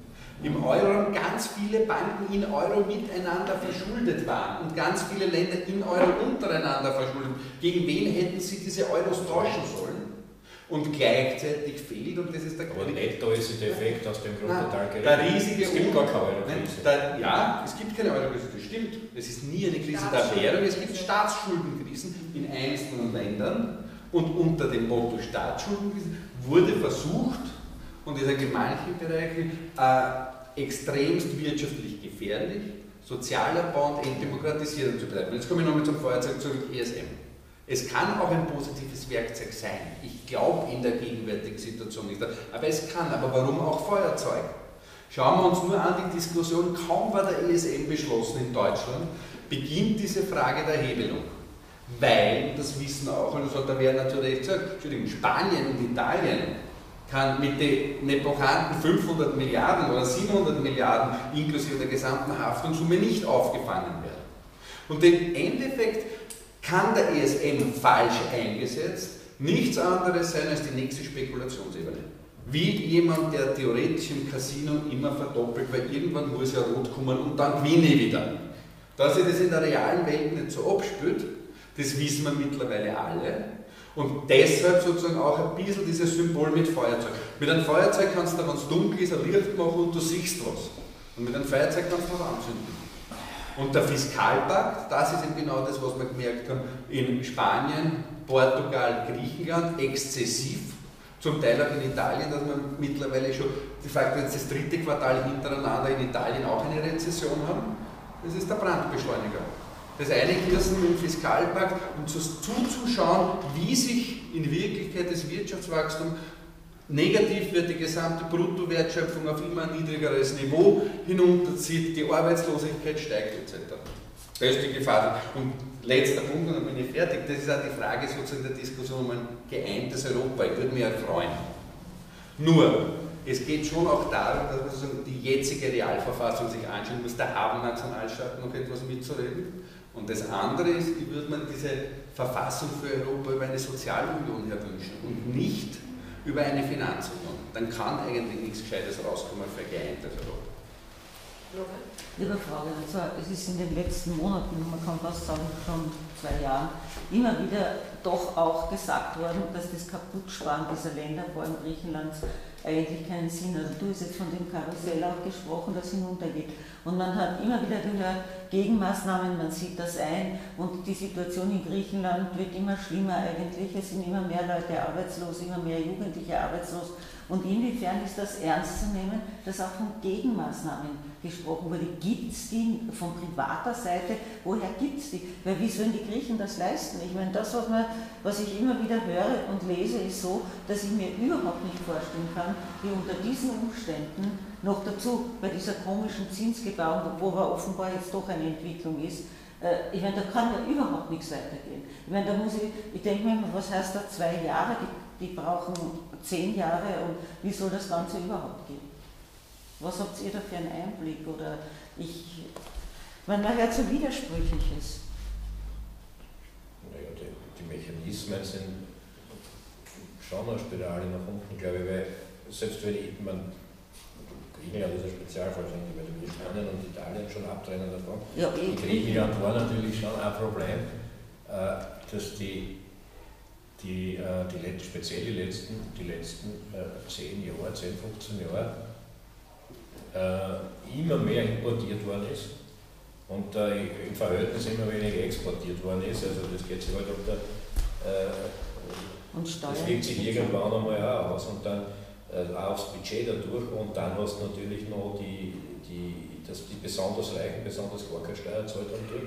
im Euroraum ganz viele Banken in Euro miteinander verschuldet waren und ganz viele Länder in Euro untereinander verschuldet. Gegen wen hätten sie diese Euros tauschen sollen? Und gleichzeitig fehlt, und das ist der Aber netto ist der Effekt aus dem Grund Nein, total gering. der riesige es gibt gar keine Euro-Krise. Der, ja, es gibt keine Euro-Krise, das stimmt. Es ist nie eine Krise der Währung, es gibt Staatsschuldenkrisen in einzelnen Ländern. Und unter dem Motto Staatsschuldenkrise wurde versucht, und ist in manchen Bereichen äh, extremst wirtschaftlich gefährlich, Sozialabbau und Entdemokratisierung zu betreiben. Jetzt komme ich nochmal zum Feuerzeug zurück, E S M. Es kann auch ein positives Werkzeug sein. Ich glaube in der gegenwärtigen Situation nicht. Aber es kann. Aber warum auch Feuerzeug? Schauen wir uns nur an die Diskussion. Kaum war der E S M beschlossen in Deutschland, beginnt diese Frage der Hebelung. Weil, das wissen auch, und das hat der Werner zu Recht gesagt, Entschuldigung, Spanien und Italien kann mit den nepochanten fünfhundert Milliarden oder siebenhundert Milliarden inklusive der gesamten Haftungssumme nicht aufgefangen werden. Und im Endeffekt kann der E S M falsch eingesetzt nichts anderes sein als die nächste Spekulationsebene. Wie jemand, der theoretisch im Casino immer verdoppelt, weil irgendwann muss ja rot kommen und dann gewinne ich wieder. Dass sich das in der realen Welt nicht so abspielt, das wissen wir mittlerweile alle. Und deshalb sozusagen auch ein bisschen dieses Symbol mit Feuerzeug. Mit einem Feuerzeug kannst du, wenn es dunkel ist, ein Licht machen und du siehst was. Und mit einem Feuerzeug kannst du was anzünden. Und der Fiskalpakt, das ist eben genau das, was wir gemerkt haben, in Spanien, Portugal, Griechenland, exzessiv, zum Teil auch in Italien, dass wir mittlerweile schon de facto jetzt das dritte Quartal hintereinander in Italien auch eine Rezession haben. Das ist der Brandbeschleuniger. Das Einschließen im Fiskalpakt, um zuzuschauen, wie sich in Wirklichkeit das Wirtschaftswachstum negativ wird, die gesamte Bruttowertschöpfung auf immer ein niedrigeres Niveau hinunterzieht, die Arbeitslosigkeit steigt et cetera. Das ist die Gefahr. Und letzter Punkt, und dann bin ich fertig, das ist auch die Frage sozusagen der Diskussion um ein geeintes Europa. Ich würde mich auch freuen. Nur, es geht schon auch darum, dass man sozusagen die jetzige Realverfassung sich anschauen muss, da haben Nationalstaaten noch etwas mitzureden. Und das andere ist, ich würde mir diese Verfassung für Europa über eine Sozialunion her wünschen und nicht über eine Finanzunion. Dann kann eigentlich nichts Gescheites rauskommen für ein geeintes Europa. Liebe Frage, und zwar, es ist in den letzten Monaten, man kann fast sagen schon zwei Jahren, immer wieder doch auch gesagt worden, dass das Kaputtsparen dieser Länder, vor allem Griechenlands, eigentlich keinen Sinn hat. Also du hast jetzt von dem Karussell auch gesprochen, das hinuntergeht. Und man hat immer wieder gehört, Gegenmaßnahmen, man sieht das ein und die Situation in Griechenland wird immer schlimmer eigentlich. Es sind immer mehr Leute arbeitslos, immer mehr Jugendliche arbeitslos. Und inwiefern ist das ernst zu nehmen, dass auch von Gegenmaßnahmen gesprochen wurde? Gibt es die von privater Seite? Woher gibt es die? Weil wie sollen die Griechen das leisten? Ich meine, das, was, man, was ich immer wieder höre und lese, ist so, dass ich mir überhaupt nicht vorstellen kann, wie unter diesen Umständen, noch dazu bei dieser komischen Zinsgebauung, wo aber offenbar jetzt doch eine Entwicklung ist, ich meine, da kann ja überhaupt nichts weitergehen. Ich meine, da muss ich, ich denke mir immer, was heißt da zwei Jahre? Die, die brauchen zehn Jahre und wie soll das Ganze überhaupt gehen? Was habt ihr da für einen Einblick? Oder ich, man hört so Widersprüchliches. Naja, die, die Mechanismen sind schon eine Spirale nach unten, glaube ich, weil selbst wenn ich, man, Griechenland ist ein Spezialfall, weil die Spanien und Italien schon abtrennen davon. Ja, in Griechenland war natürlich schon ein Problem, dass die, die, die letzten, speziell die letzten, die letzten zehn Jahre, zehn, fünfzehn Jahre immer mehr importiert worden ist und im Verhältnis immer weniger exportiert worden ist. Also das geht sich halt auf der, und das wirkt sich irgendwann einmal auch aus und dann auch aufs Budget dadurch und dann hast du natürlich noch die, die, dass die besonders Reichen besonders gar keine Steuer zahlt haben dort.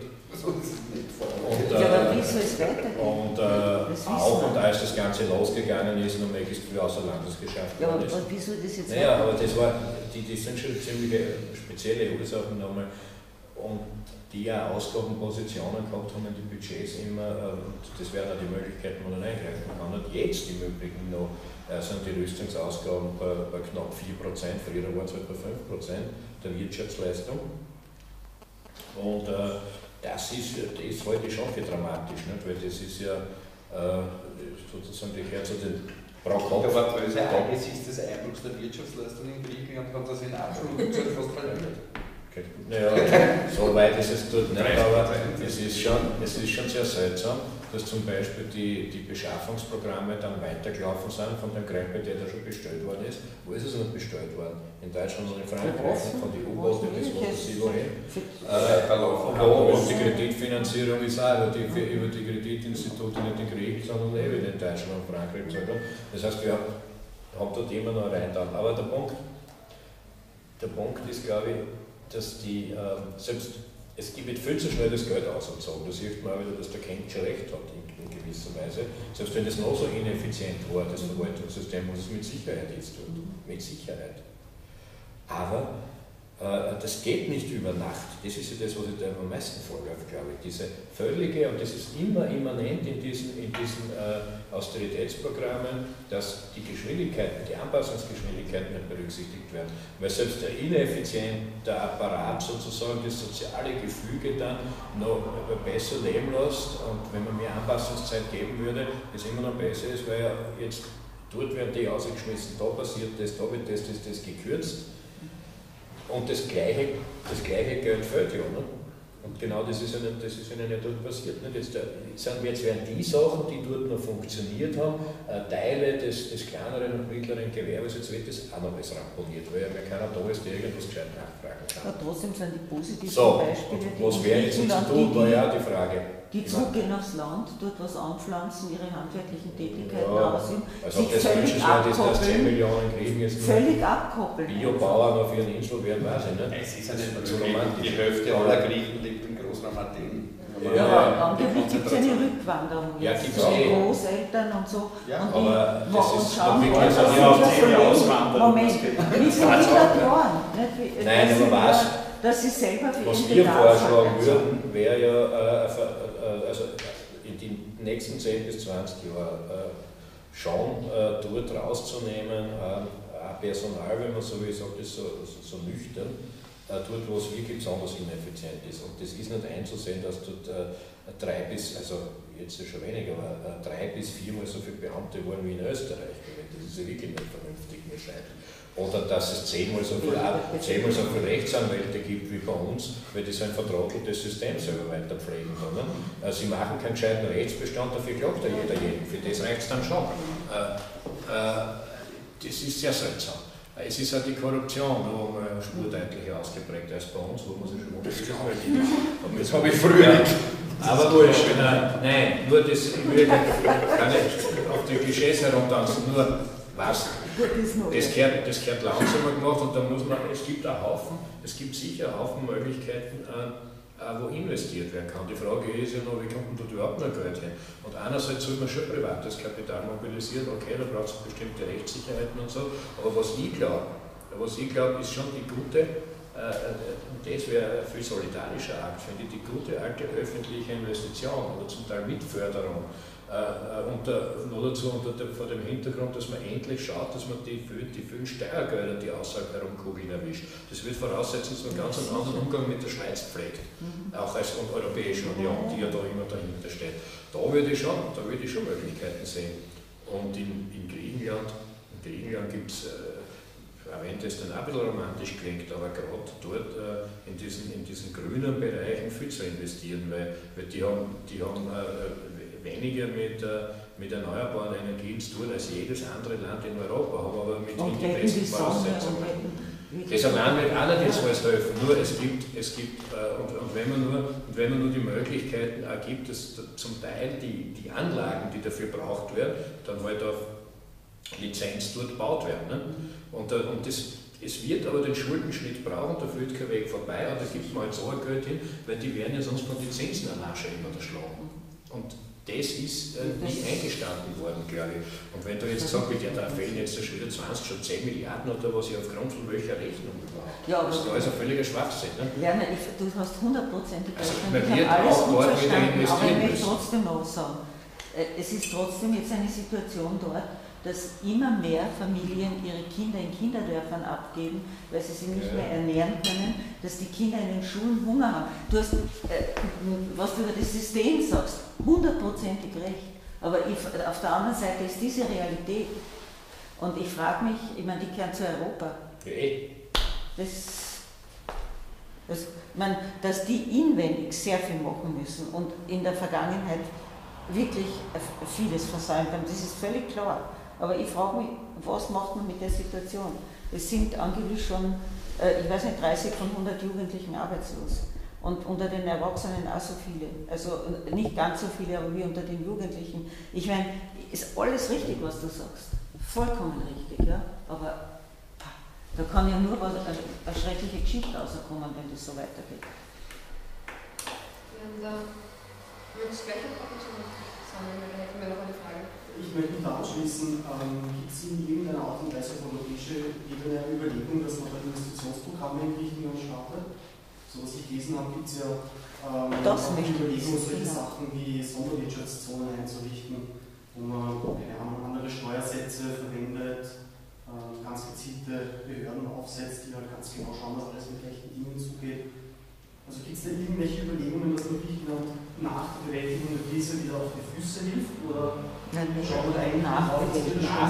Und, äh, ja, aber wie soll es weitergehen? Und äh, auch, und als das Ganze losgegangen ist, noch möglichst viel außer Landes geschafft worden ist. Ja, aber wie soll das jetzt naja, aber das, war, die, das sind schon ziemlich spezielle Ursachen nochmal. Und die ja Ausgabenpositionen gehabt haben in die Budgets immer, und das wären auch die Möglichkeiten, wo man eingreifen kann. Und jetzt im Übrigen noch äh, sind die Rüstungsausgaben bei, bei knapp vier Prozent, früher waren es halt bei fünf Prozent der Wirtschaftsleistung. Und äh, das ist, das halte ich schon für dramatisch, nicht? Weil das ist ja äh, sozusagen die gehört zu den Der Wortwöse angesichts des Einbruchs der Wirtschaftsleistung in Griechenland hat das in absoluten Zeit fast halbiert. Naja, so weit ist es dort nicht, aber es ist schon, es ist schon sehr seltsam, dass zum Beispiel die, die Beschaffungsprogramme dann weitergelaufen sind von dem Krempel, der da schon bestellt worden ist. Wo ist es noch bestellt worden? In Deutschland und in Frankreich, von den U-Booten bis was wohin. Äh, und die Kreditfinanzierung ist auch über die, über die Kreditinstitute nicht in Griechenland, sondern eben in Deutschland und Frankreich. Das heißt, wir haben dort immer noch rein. Aber der Punkt, der Punkt ist, glaube ich, dass die, äh, selbst, es gibt viel zu schnell das Geld ausgezogen. Da sieht man auch wieder, dass der Kent schon recht hat in, in gewisser Weise. Selbst wenn das noch so ineffizient war, das Verwaltungssystem, muss es mit Sicherheit jetzt tun. Mit Sicherheit. Aber äh, das geht nicht über Nacht. Das ist ja das, was ich da am meisten vorläuft, glaube ich. Diese völlige, und das ist immer immanent in diesen, in diesen äh, Austeritätsprogrammen, dass die Geschwindigkeiten, die Anpassungsgeschwindigkeiten nicht berücksichtigt werden. Weil selbst der ineffiziente Apparat sozusagen das soziale Gefüge dann noch besser leben lässt und wenn man mehr Anpassungszeit geben würde, das immer noch besser ist, weil ja jetzt dort werden die ausgeschmissen, da passiert das, da wird das, das, das gekürzt. Und das gleiche, das gleiche Geld fällt ja, ne? Und genau das ist ja nicht, das ist ja nicht dort passiert. Nicht? Jetzt, sind, jetzt werden die Sachen, die dort noch funktioniert haben, Teile des, des kleineren und mittleren Gewerbes, jetzt wird das auch noch was ramponiert, weil ja mehr keiner da ist, der irgendwas gescheit nachfragen kann. Aber trotzdem sind die positiven so, Beispiele, die was wäre jetzt zu tun, war ja die Frage. Die zurückgehen aufs Land, dort was anpflanzen, ihre handwerklichen Tätigkeiten ja, ausüben, also sich das völlig abkoppeln, dass zehn Millionen kriegen jetzt völlig abkoppeln. Biobauern auf ihren Inseln werden, weiß ich nicht. Es ist ja nicht so romantisch. Die Hälfte aller Griechen lebt im Großraum Athen. Ja, aber angeblich gibt es eine Rückwanderung ja, jetzt von eh. Großeltern und so. Ja, und aber die das und ist schauen, wirklich was also sie da so leben. Moment, wie viel hundert Jahren? Nein, aber was, dass sie selber für was ihren wir Bedarf vorschlagen haben. würden, wäre ja, äh, äh, also in den nächsten zehn bis zwanzig Jahren äh, schon äh, dort rauszunehmen, äh, Personal, wenn man so will, sagt, ist so, so, so nüchtern, äh, dort, wo es wirklich besonders ineffizient ist. Und das ist nicht einzusehen, dass dort äh, drei bis, also jetzt ist schon weniger, aber äh, drei bis viermal so viele Beamte waren wie in Österreich. Das ist ja wirklich nicht vernünftig, mir scheint. Oder dass es zehnmal so viele zehnmal so viel Rechtsanwälte gibt wie bei uns, weil die so ein vertrotteltes System selber weiter pflegen können. Sie machen keinen gescheiten Rechtsbestand, dafür klagt ja jeder jeden. Für das reicht es dann schon. Äh, äh, das ist sehr seltsam. Es ist halt die Korruption, wo man spurdeutlicher ausgeprägt als bei uns, wo man sich schon wundert. Aber das habe ich früher nicht. Aber wurscht, nein, nein, nur das, ich will gar nicht auf die Klischees herumtanzen, nur was. Das gehört, das gehört langsamer gemacht und da muss man, es gibt einen Haufen, es gibt sicher einen Haufen Möglichkeiten, äh, wo investiert werden kann. Die Frage ist ja noch, wie kommt man dort überhaupt noch Geld hin? Und einerseits soll man schon privates Kapital mobilisieren, okay, da braucht es bestimmte Rechtssicherheiten und so, aber was ich glaube, was ich glaube, ist schon die gute, äh, und das wäre ein viel solidarischer Akt, finde ich, die gute alte öffentliche Investition oder zum Teil Mitförderung. Uh, unter, nur dazu unter der, vor dem Hintergrund, dass man endlich schaut, dass man die, die vielen Steuergelder, die außerhalb herumkugeln, erwischt. Das wird voraussetzen, dass man ganz einen anderen Umgang mit der Schweiz pflegt, mhm. auch als Europäische Union, die ja da immer dahinter steht. Da würde ich schon, da würde ich schon Möglichkeiten sehen. Und in, in Griechenland, in Griechenland gibt es, äh, auch wenn das dann auch ein bisschen romantisch klingt, aber gerade dort äh, in, diesen, in diesen grünen Bereichen viel zu investieren, weil, weil die haben, die haben äh, weniger mit, äh, mit erneuerbaren Energien zu tun als jedes andere Land in Europa, haben aber mit den besten Voraussetzungen. Das allein wird auch nicht jetzt alles helfen, nur es gibt, es gibt äh, und, und, wenn man nur, und wenn man nur die Möglichkeiten auch gibt, dass zum Teil die, die Anlagen, die dafür gebraucht werden, dann halt auf Lizenz dort gebaut werden. Ne? Und, und das, es wird aber den Schuldenschnitt brauchen, da führt kein Weg vorbei, und da gibt man halt so ein Geld hin, weil die werden ja sonst von die Zinsen an immer erschlagen. Und das ist äh, nie eingestanden worden, glaube ich. Und wenn du jetzt sagst, ja, da fehlen jetzt schon wieder zwanzig, schon zehn Milliarden oder was, ja aufgrund von welcher Rechnung überhaupt. Ja, das ist alles ein völliger Schwachsinn. Ne? Werner, ich, du hast hundertprozentig also, recht. Ich habe alles gut verstanden, aber ich möchte trotzdem noch sagen, es ist trotzdem jetzt eine Situation dort, dass immer mehr Familien ihre Kinder in Kinderdörfern abgeben, weil sie sie nicht ja. mehr ernähren können, dass die Kinder in den Schulen Hunger haben. Du hast, äh, was du über das System sagst, hundertprozentig recht. Aber ich, auf der anderen Seite ist diese Realität. Und ich frage mich, ich meine, die gehören zu Europa. Okay. Das, das, ich meine, dass die inwendig sehr viel machen müssen und in der Vergangenheit wirklich vieles versäumt haben, das ist völlig klar. Aber ich frage mich, was macht man mit der Situation? Es sind angeblich schon, äh, ich weiß nicht, dreißig von hundert Jugendlichen arbeitslos. Und unter den Erwachsenen auch so viele. Also nicht ganz so viele, aber wie unter den Jugendlichen. Ich meine, ist alles richtig, was du sagst. Vollkommen richtig, ja. Aber da kann ja nur was, eine, eine schreckliche Geschichte rauskommen, wenn das so weitergeht. Wir haben da das gleiche Frage zu sammeln, da hätten wir noch eine Frage. Ich möchte mich da anschließen, ähm, gibt es in irgendeiner Art und Weise auf europäischer Ebene eine Überlegung, dass man da Investitionsprogramme in Griechenland startet? So was ich gelesen habe, gibt es ja ähm, auch die Überlegung, solche genau. Sachen wie Sonderwirtschaftszonen einzurichten, wo man keine Ahnung, andere Steuersätze verwendet, äh, ganz gezielte Behörden aufsetzt, die halt ganz genau schauen, dass alles mit rechten Dingen zugeht. Also gibt es da irgendwelche Überlegungen, dass man Griechenland nach der Bewältigung der Krise wieder auf die Füße hilft? Oder schaut man da eigentlich nach? Du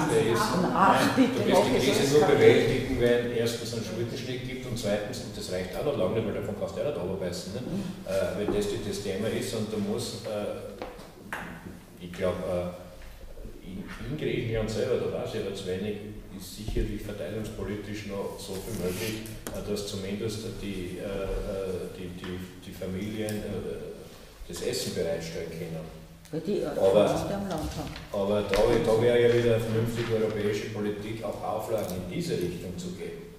wirst die Krise nur bewältigen, weil erstens einen Schuldenschnitt gibt und zweitens, und das reicht auch noch lange nicht, weil davon kannst du auch nicht runterbeißen, ne? mhm. äh, wenn das das Thema ist, und du musst, äh, ich glaube, äh, in, in Griechenland selber, da weiß ich aber zu wenig, ist sicherlich verteilungspolitisch noch so viel möglich, dass zumindest die, äh, die, die, die Familien äh, das Essen bereitstellen können. Die, aber aber da, da wäre ja wieder eine vernünftige europäische Politik, auch Auflagen in diese Richtung zu geben.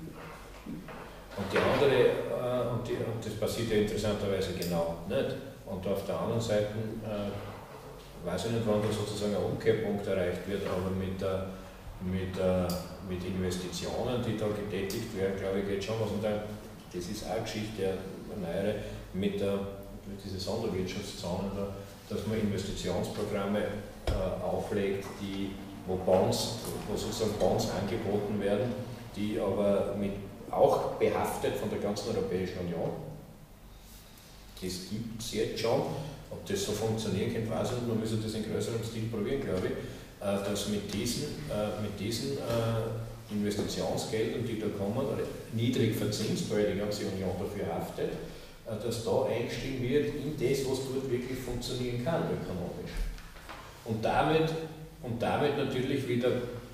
Und die andere, äh, und, die, und das passiert ja interessanterweise genau nicht. Und auf der anderen Seite, äh, weiß ich nicht, wann da sozusagen ein Umkehrpunkt erreicht wird, aber mit der Mit, äh, mit Investitionen, die da getätigt werden, glaube ich, geht schon was. Und dann, das ist auch eine Geschichte, eine neuere, mit, äh, mit diesen Sonderwirtschaftszonen, da, dass man Investitionsprogramme äh, auflegt, die, wo Bonds, wo sozusagen Bonds angeboten werden, die aber mit, auch behaftet von der ganzen Europäischen Union. Das gibt es jetzt schon. Ob das so funktionieren kann, weiß ich nicht, man müsste das in größerem Stil probieren, glaube ich. Dass mit diesen, äh, mit diesen äh, Investitionsgeldern, die da kommen, niedrig verzinst, weil die ganze Union dafür haftet, äh, dass da eingestiegen wird in das, was dort wirklich funktionieren kann, ökonomisch. Und damit, und damit natürlich wieder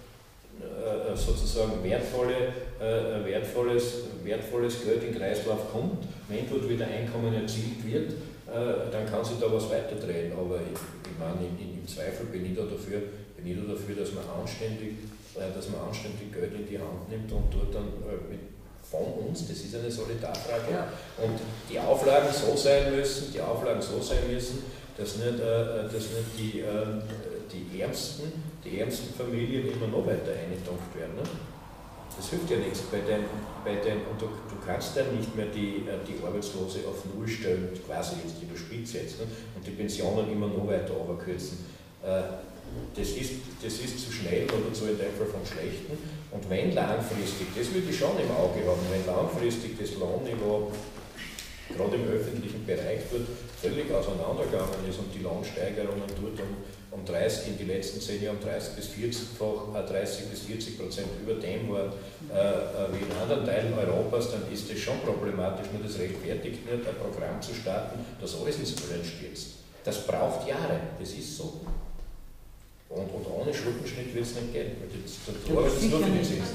äh, sozusagen wertvolle, äh, wertvolles, wertvolles Geld in den Kreislauf kommt. Wenn dort wieder Einkommen erzielt wird, äh, dann kann sich da was weiterdrehen. Aber ich, ich meine, im Zweifel bin ich da dafür, bin ich da dafür, dass man anständig, dass man anständig Geld in die Hand nimmt und dort dann mit, von uns, das ist eine Solidarfrage, ja. Und die Auflagen so sein müssen, die Auflagen so sein müssen, dass nicht, dass nicht die, die, ärmsten, die ärmsten Familien immer noch weiter eingedampft werden. Ne? Das hilft ja nichts bei den, bei den und du, du kannst dann nicht mehr die, die Arbeitslose auf Null stellen, quasi jetzt überspitzt jetzt, ne? Und die Pensionen immer noch weiter runterkürzen. Das ist, das ist zu schnell oder zu Teufel vom Schlechten. Und wenn langfristig, das würde ich schon im Auge haben, wenn langfristig das Lohnniveau gerade im öffentlichen Bereich dort völlig auseinandergegangen ist und die Lohnsteigerungen dort um, um dreißig, in den letzten zehn Jahren dreißig bis vierzig-fach, äh, dreißig bis vierzig Prozent über dem waren äh, wie in anderen Teilen Europas, dann ist das schon problematisch, nur das rechtfertigt nicht, ein Programm zu starten, das alles ins Rollen stürzt. Das braucht Jahre, das ist so. Und, und ohne Schuldenschnitt wird es nicht gehen. Das, das, das ja, ist nur für die Zinsen.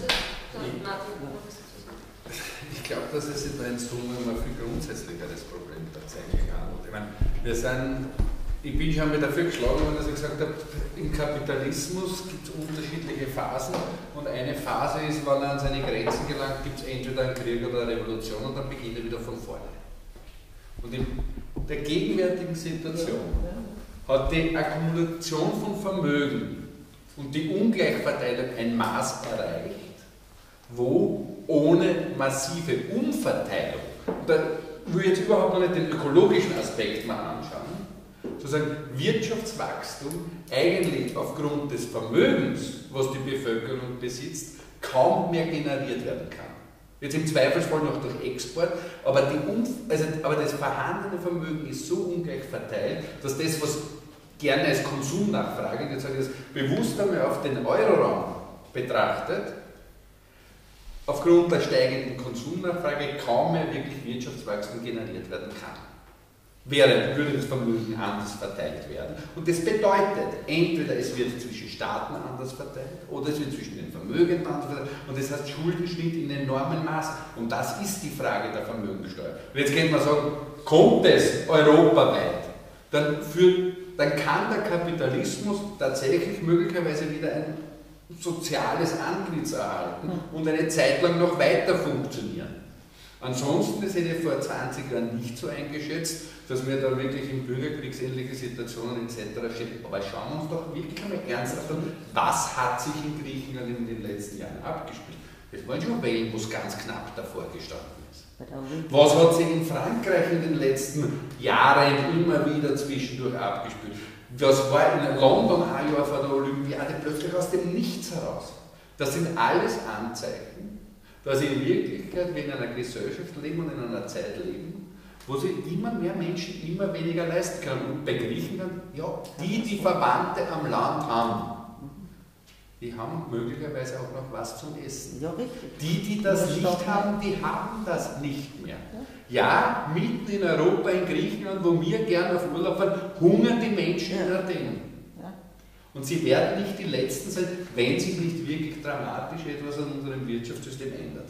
Ich glaube, dass es in der Summe um ein viel grundsätzlicheres Problem tatsächlich handelt. Ich meine, wir sind, ich bin schon mal dafür geschlagen worden, dass ich gesagt habe, im Kapitalismus gibt es unterschiedliche Phasen und eine Phase ist, wenn er an seine Grenzen gelangt, gibt es entweder einen Krieg oder eine Revolution und dann beginnt er wieder von vorne. Und in der gegenwärtigen Situation hat die Akkumulation von Vermögen und die Ungleichverteilung ein Maß erreicht, wo ohne massive Umverteilung, und da will ich jetzt überhaupt noch nicht den ökologischen Aspekt mal anschauen, sozusagen Wirtschaftswachstum eigentlich aufgrund des Vermögens, was die Bevölkerung besitzt, kaum mehr generiert werden kann. Jetzt im Zweifelsfall noch durch Export, aber, die Umf also, aber das vorhandene Vermögen ist so ungleich verteilt, dass das, was gerne als Konsumnachfrage, jetzt sage ich das bewusst einmal auf den Euroraum betrachtet, aufgrund der steigenden Konsumnachfrage kaum mehr wirklich Wirtschaftswachstum generiert werden kann. Während würde das Vermögen anders verteilt werden. Und das bedeutet, entweder es wird zwischen Staaten anders verteilt oder es wird zwischen den Vermögen anders verteilt. Und das heißt Schuldenschnitt in enormem Maß. Und das ist die Frage der Vermögensteuer. Und jetzt könnte man sagen, kommt es europaweit, dann, für, dann kann der Kapitalismus tatsächlich möglicherweise wieder ein soziales Antlitz erhalten und eine Zeit lang noch weiter funktionieren. Ansonsten, das hätte ich vor zwanzig Jahren nicht so eingeschätzt, dass wir da wirklich in bürgerkriegsähnliche Situationen et cetera stehen. Aber schauen wir uns doch wirklich einmal ernsthaft an, was hat sich in Griechenland in den letzten Jahren abgespielt. Es waren schon Wellen, wo es ganz knapp davor gestanden ist. Was hat sich in Frankreich in den letzten Jahren immer wieder zwischendurch abgespielt? Was war in London ein Jahr vor der Olympiade plötzlich aus dem Nichts heraus? Das sind alles Anzeichen, dass in Wirklichkeit wir in einer Gesellschaft leben und in einer Zeit leben, wo sich immer mehr Menschen immer weniger leisten können. Und bei Griechenland, ja, die, die Verwandte am Land haben, die haben möglicherweise auch noch was zum Essen. Ja, richtig. Die, die das nicht haben, die haben das nicht mehr. Ja, mitten in Europa, in Griechenland, wo wir gerne auf Urlaub fahren, hungern die Menschen in Athen. Und sie werden nicht die Letzten sein, wenn sich nicht wirklich dramatisch etwas an unserem Wirtschaftssystem ändert.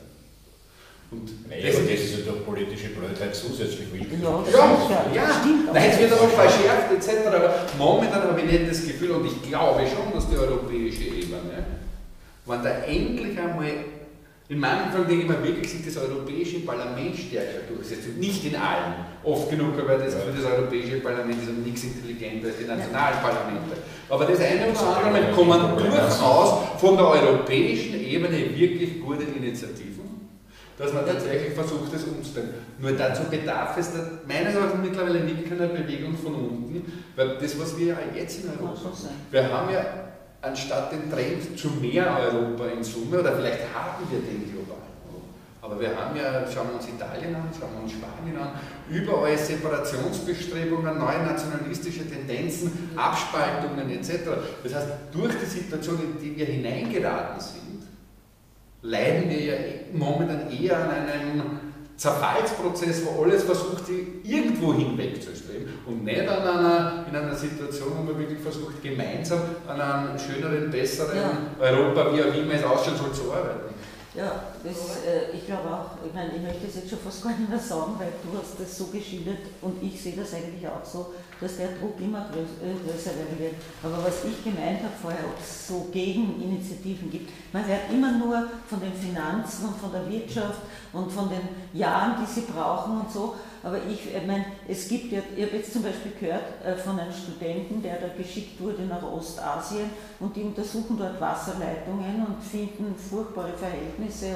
Und naja, das, das ist ja doch politische Blödheit zusätzlich willkürlich. Ja, ja, ja. Nein, es wird aber verschärft et cetera. Aber momentan habe ich nicht das Gefühl, und ich glaube schon, dass die europäische Ebene, wenn da endlich einmal, in manchen Fällen denke ich mir wirklich, sich das Europäische Parlament stärker durchsetzt. Und nicht in allen. Oft genug, aber das, für das Europäische Parlament ist nichts intelligenter als die nationalen Parlamente. Aber das eine oder andere kommen durchaus von der europäischen Ebene wirklich gute Initiativen, dass man tatsächlich versucht, das umzustellen. Nur dazu bedarf es meines Erachtens mittlerweile nicht keiner Bewegung von unten, weil das, was wir ja jetzt in Europa haben, wir haben ja anstatt den Trend zu mehr Europa in Summe, oder vielleicht haben wir den global, aber wir haben ja, schauen wir uns Italien an, schauen wir uns Spanien an, überall Separationsbestrebungen, neue nationalistische Tendenzen, Abspaltungen et cetera. Das heißt, durch die Situation, in die wir hineingeraten sind, leiden wir ja momentan eher an einem Zerfallsprozess, wo alles versucht, irgendwo hinwegzustreben und nicht an einer, in einer Situation, wo man wirklich versucht, gemeinsam an einem schöneren, besseren ja. Europa, wie auch immer es ausschauen soll, zu arbeiten. Ja, das, äh, ich glaube auch, ich meine, ich möchte das jetzt schon fast gar nicht mehr sagen, weil du hast das so geschildert und ich sehe das eigentlich auch so, dass der Druck immer größer, äh, größer werden wird. Aber was ich gemeint habe vorher, ob es so Gegeninitiativen gibt, man hört immer nur von den Finanzen und von der Wirtschaft und von den Jahren, die sie brauchen und so. Aber ich, ich meine, es gibt ja, ich habe jetzt zum Beispiel gehört äh, von einem Studenten, der da geschickt wurde nach Ostasien und die untersuchen dort Wasserleitungen und finden furchtbare Verhältnisse und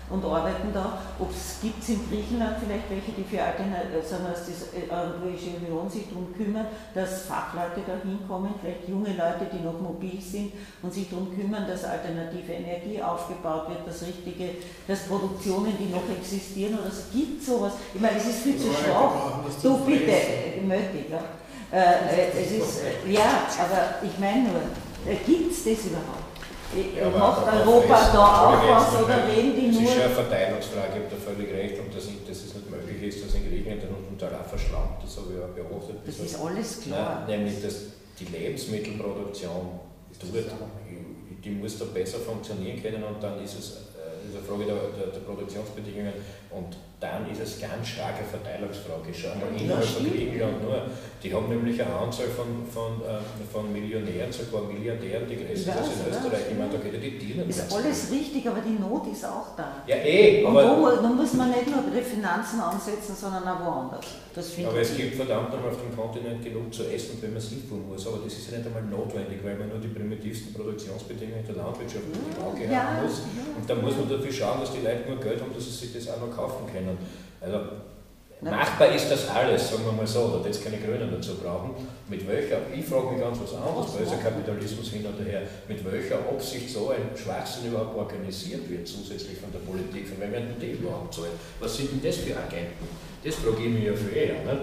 und arbeiten da. Ob es gibt in Griechenland vielleicht welche, die für Alternative, sagen wir, die Europäische Union sich darum kümmern, dass Fachleute da hinkommen, vielleicht junge Leute, die noch mobil sind und sich darum kümmern, dass alternative Energie aufgebaut wird, dass richtige, dass Produktionen, die noch existieren, oder es gibt sowas. Ich meine, es ist viel zu schwach. Du bitte, nötig, ja. Äh, es ist, äh, ja, aber ich meine nur, äh, gibt es das überhaupt? Ja, macht Europa da auch was oder reden die nur? Es ist ja eine Verteilungsfrage, ich habe da völlig recht, und dass, dass es nicht möglich ist, dass in Griechenland der Unterlauf verschlammt, das habe ich auch beobachtet. Das ist alles klar. Nein, nämlich, dass die Lebensmittelproduktion, dort, die muss da besser funktionieren können, und dann ist es äh, ist eine Frage der, der, der Produktionsbedingungen, und dann ist es ganz stark eine Verteilungsfrage. Schau mal innerhalb von Griechenland nur. Die haben nämlich eine Anzahl von, von, äh, von Millionären, sogar Milliardären, die größte ist in Österreich. Ich meine, da geht ja die Tiere ist alles richtig, aber die Not ist auch da. Ja, eh. Und aber da muss man nicht nur bei den Finanzen ansetzen, sondern auch woanders. Das aber es gibt verdammt nochmal auf dem Kontinent genug zu essen, wenn man es hinfuhren muss. Aber das ist ja nicht einmal notwendig, weil man nur die primitivsten Produktionsbedingungen der Landwirtschaft ja, im Auge ja, haben muss. Ja. Und da muss man dafür schauen, dass die Leute nur Geld haben, dass sie sich das auch noch kaufen können. Also, machbar ist das alles, sagen wir mal so, da jetzt keine Grünen dazu brauchen. Mit welcher, ich frage mich ganz was anderes, weil es ja Kapitalismus hin oder her, mit welcher Absicht so ein Schwachsinn überhaupt organisiert wird, zusätzlich von der Politik, von wem werden die überhaupt zahlen? Was sind denn das für Agenten? Das frage ich mich ja für eher. Ne?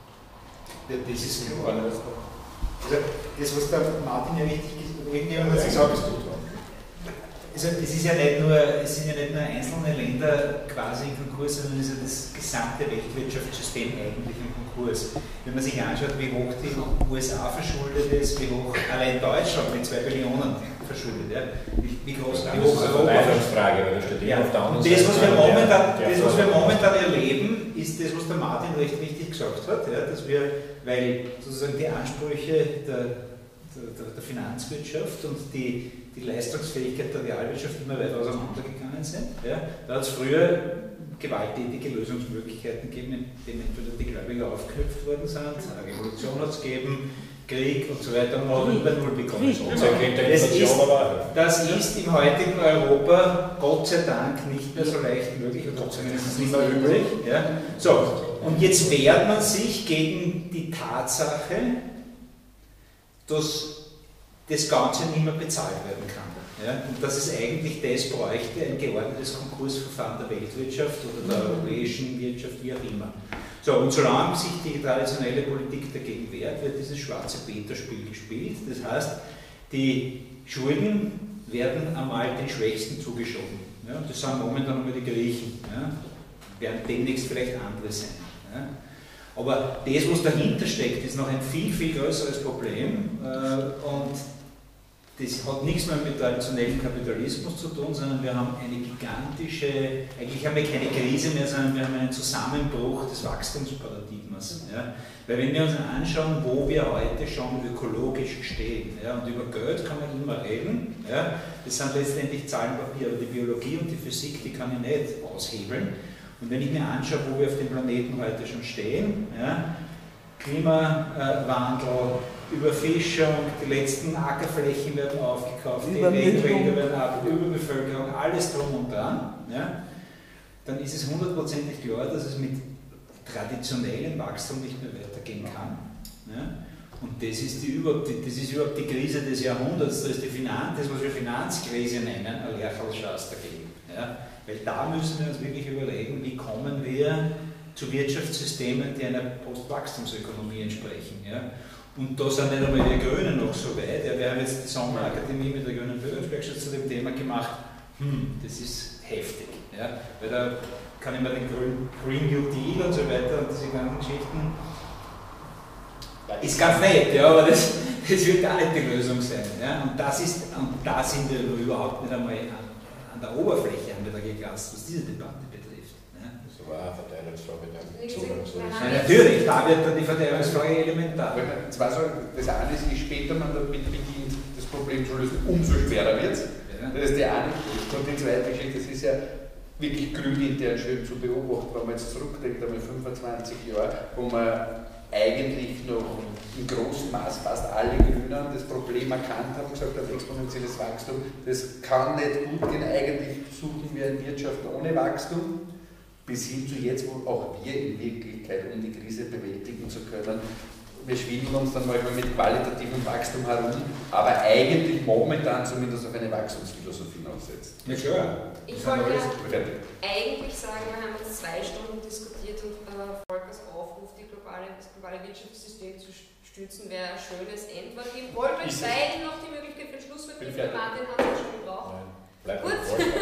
Das ist klar. Also, das, was der Martin ja richtig gesagt hat, also es ist ja nicht nur, es sind ja nicht nur einzelne Länder quasi in Konkurs, sondern es ist ja das gesamte Weltwirtschaftssystem eigentlich im Konkurs. Wenn man sich anschaut, wie hoch die U S A verschuldet ist, wie hoch allein Deutschland mit zwei Billionen verschuldet, ja. wie, wie groß wie hoch Europa Frage, weil da steht ja, auf der anderen das, was wir momentan, der, der das, was wir momentan erleben, ist das, was der Martin recht richtig gesagt hat, ja, dass wir, weil sozusagen die Ansprüche der, der, der Finanzwirtschaft und die die Leistungsfähigkeit der Realwirtschaft immer weiter auseinandergegangen sind. Ja. Da hat es früher gewalttätige Lösungsmöglichkeiten gegeben, indem entweder die Gläubiger aufgeknüpft worden sind, eine Revolution hat es gegeben, Krieg und so weiter, und man hat über Null bekommen. So. Das, ist, das ist im heutigen Europa Gott sei Dank nicht mehr so leicht möglich, oder zumindest nicht mehr üblich. Ja. So, und jetzt wehrt man sich gegen die Tatsache, dass das Ganze nicht mehr bezahlt werden kann. Ja? Und dass es eigentlich das bräuchte, ein geordnetes Konkursverfahren der Weltwirtschaft oder der europäischen Wirtschaft, wie auch immer. So, und solange sich die traditionelle Politik dagegen wehrt, wird dieses schwarze Peter-Spiel gespielt. Das heißt, die Schulden werden einmal den Schwächsten zugeschoben. Ja? Und das sind momentan einmal die Griechen. Ja? Werden demnächst vielleicht andere sein. Ja? Aber das, was dahinter steckt, ist noch ein viel, viel größeres Problem, und das hat nichts mehr mit traditionellem Kapitalismus zu tun, sondern wir haben eine gigantische, eigentlich haben wir keine Krise mehr, sondern wir haben einen Zusammenbruch des Wachstumsparadigmas. Ja? Weil wenn wir uns anschauen, wo wir heute schon ökologisch stehen, ja, und über Geld kann man immer reden, ja? Das sind letztendlich Zahlenpapiere, aber die Biologie und die Physik, die kann ich nicht aushebeln. Und wenn ich mir anschaue, wo wir auf dem Planeten heute schon stehen, ja, Klimawandel, Überfischung, die letzten Ackerflächen werden aufgekauft, die Regenwälder werden ab, Überbevölkerung, alles drum und dran, ja, dann ist es hundertprozentig klar, dass es mit traditionellem Wachstum nicht mehr weitergehen kann. Ja. Und das ist, die, das ist überhaupt die Krise des Jahrhunderts, das ist die Finanz, das, was wir Finanzkrise nennen, ein Lerchalschaß dagegen. Ja. Weil da müssen wir uns wirklich überlegen, wie kommen wir zu Wirtschaftssystemen, die einer Postwachstumsökonomie entsprechen. Ja? Und da sind nicht einmal die Grünen noch so weit. Ja, wir haben jetzt die Sommerakademie mit der Grünen Bürgergewerkschaft zu dem Thema gemacht. Hm, das ist heftig. Ja? Weil da kann ich mir den Green New Deal und so weiter und diese ganzen Geschichten, ist ganz nett, ja, aber das, das wird gar nicht die Lösung sein. Ja? Und, das ist, und da sind wir überhaupt nicht einmal an, an der Oberfläche haben wir da gegrast, was diese Debatte betrifft. Ja? Das war eine Verteilungsfrage dann. Ja, natürlich, da wird dann die Verteilungsfrage elementar. Zwei Sachen. Das eine ist, je später man damit beginnt, das Problem zu lösen, umso schwerer wird es. Ja. Das ist die eine. Und die zweite Geschichte, das ist ja wirklich grünintern schön zu beobachten, wenn man jetzt zurückdenkt, einmal fünfundzwanzig Jahre, wo man eigentlich noch im großen Maß fast alle Grünen das Problem erkannt haben und gesagt haben, exponentielles Wachstum, das kann nicht gut gehen, eigentlich suchen wir eine Wirtschaft ohne Wachstum, bis hin zu jetzt, wo auch wir in Wirklichkeit, um die Krise bewältigen zu können, wir schwindeln uns dann manchmal mit qualitativem Wachstum herum, aber eigentlich momentan zumindest auf eine Wachstumsphilosophie noch setzt. Ja, klar. Ich wollte ja eigentlich sagen, wir haben jetzt zwei Stunden diskutiert und äh, Volkers Aufruf, die globale, das globale Wirtschaftssystem zu stützen, wäre ein schönes Endwort geben. Wollt euch beiden noch die Möglichkeit für den Schlusswort geben? Martin hat es schon gebraucht. Nein, bleibt gut.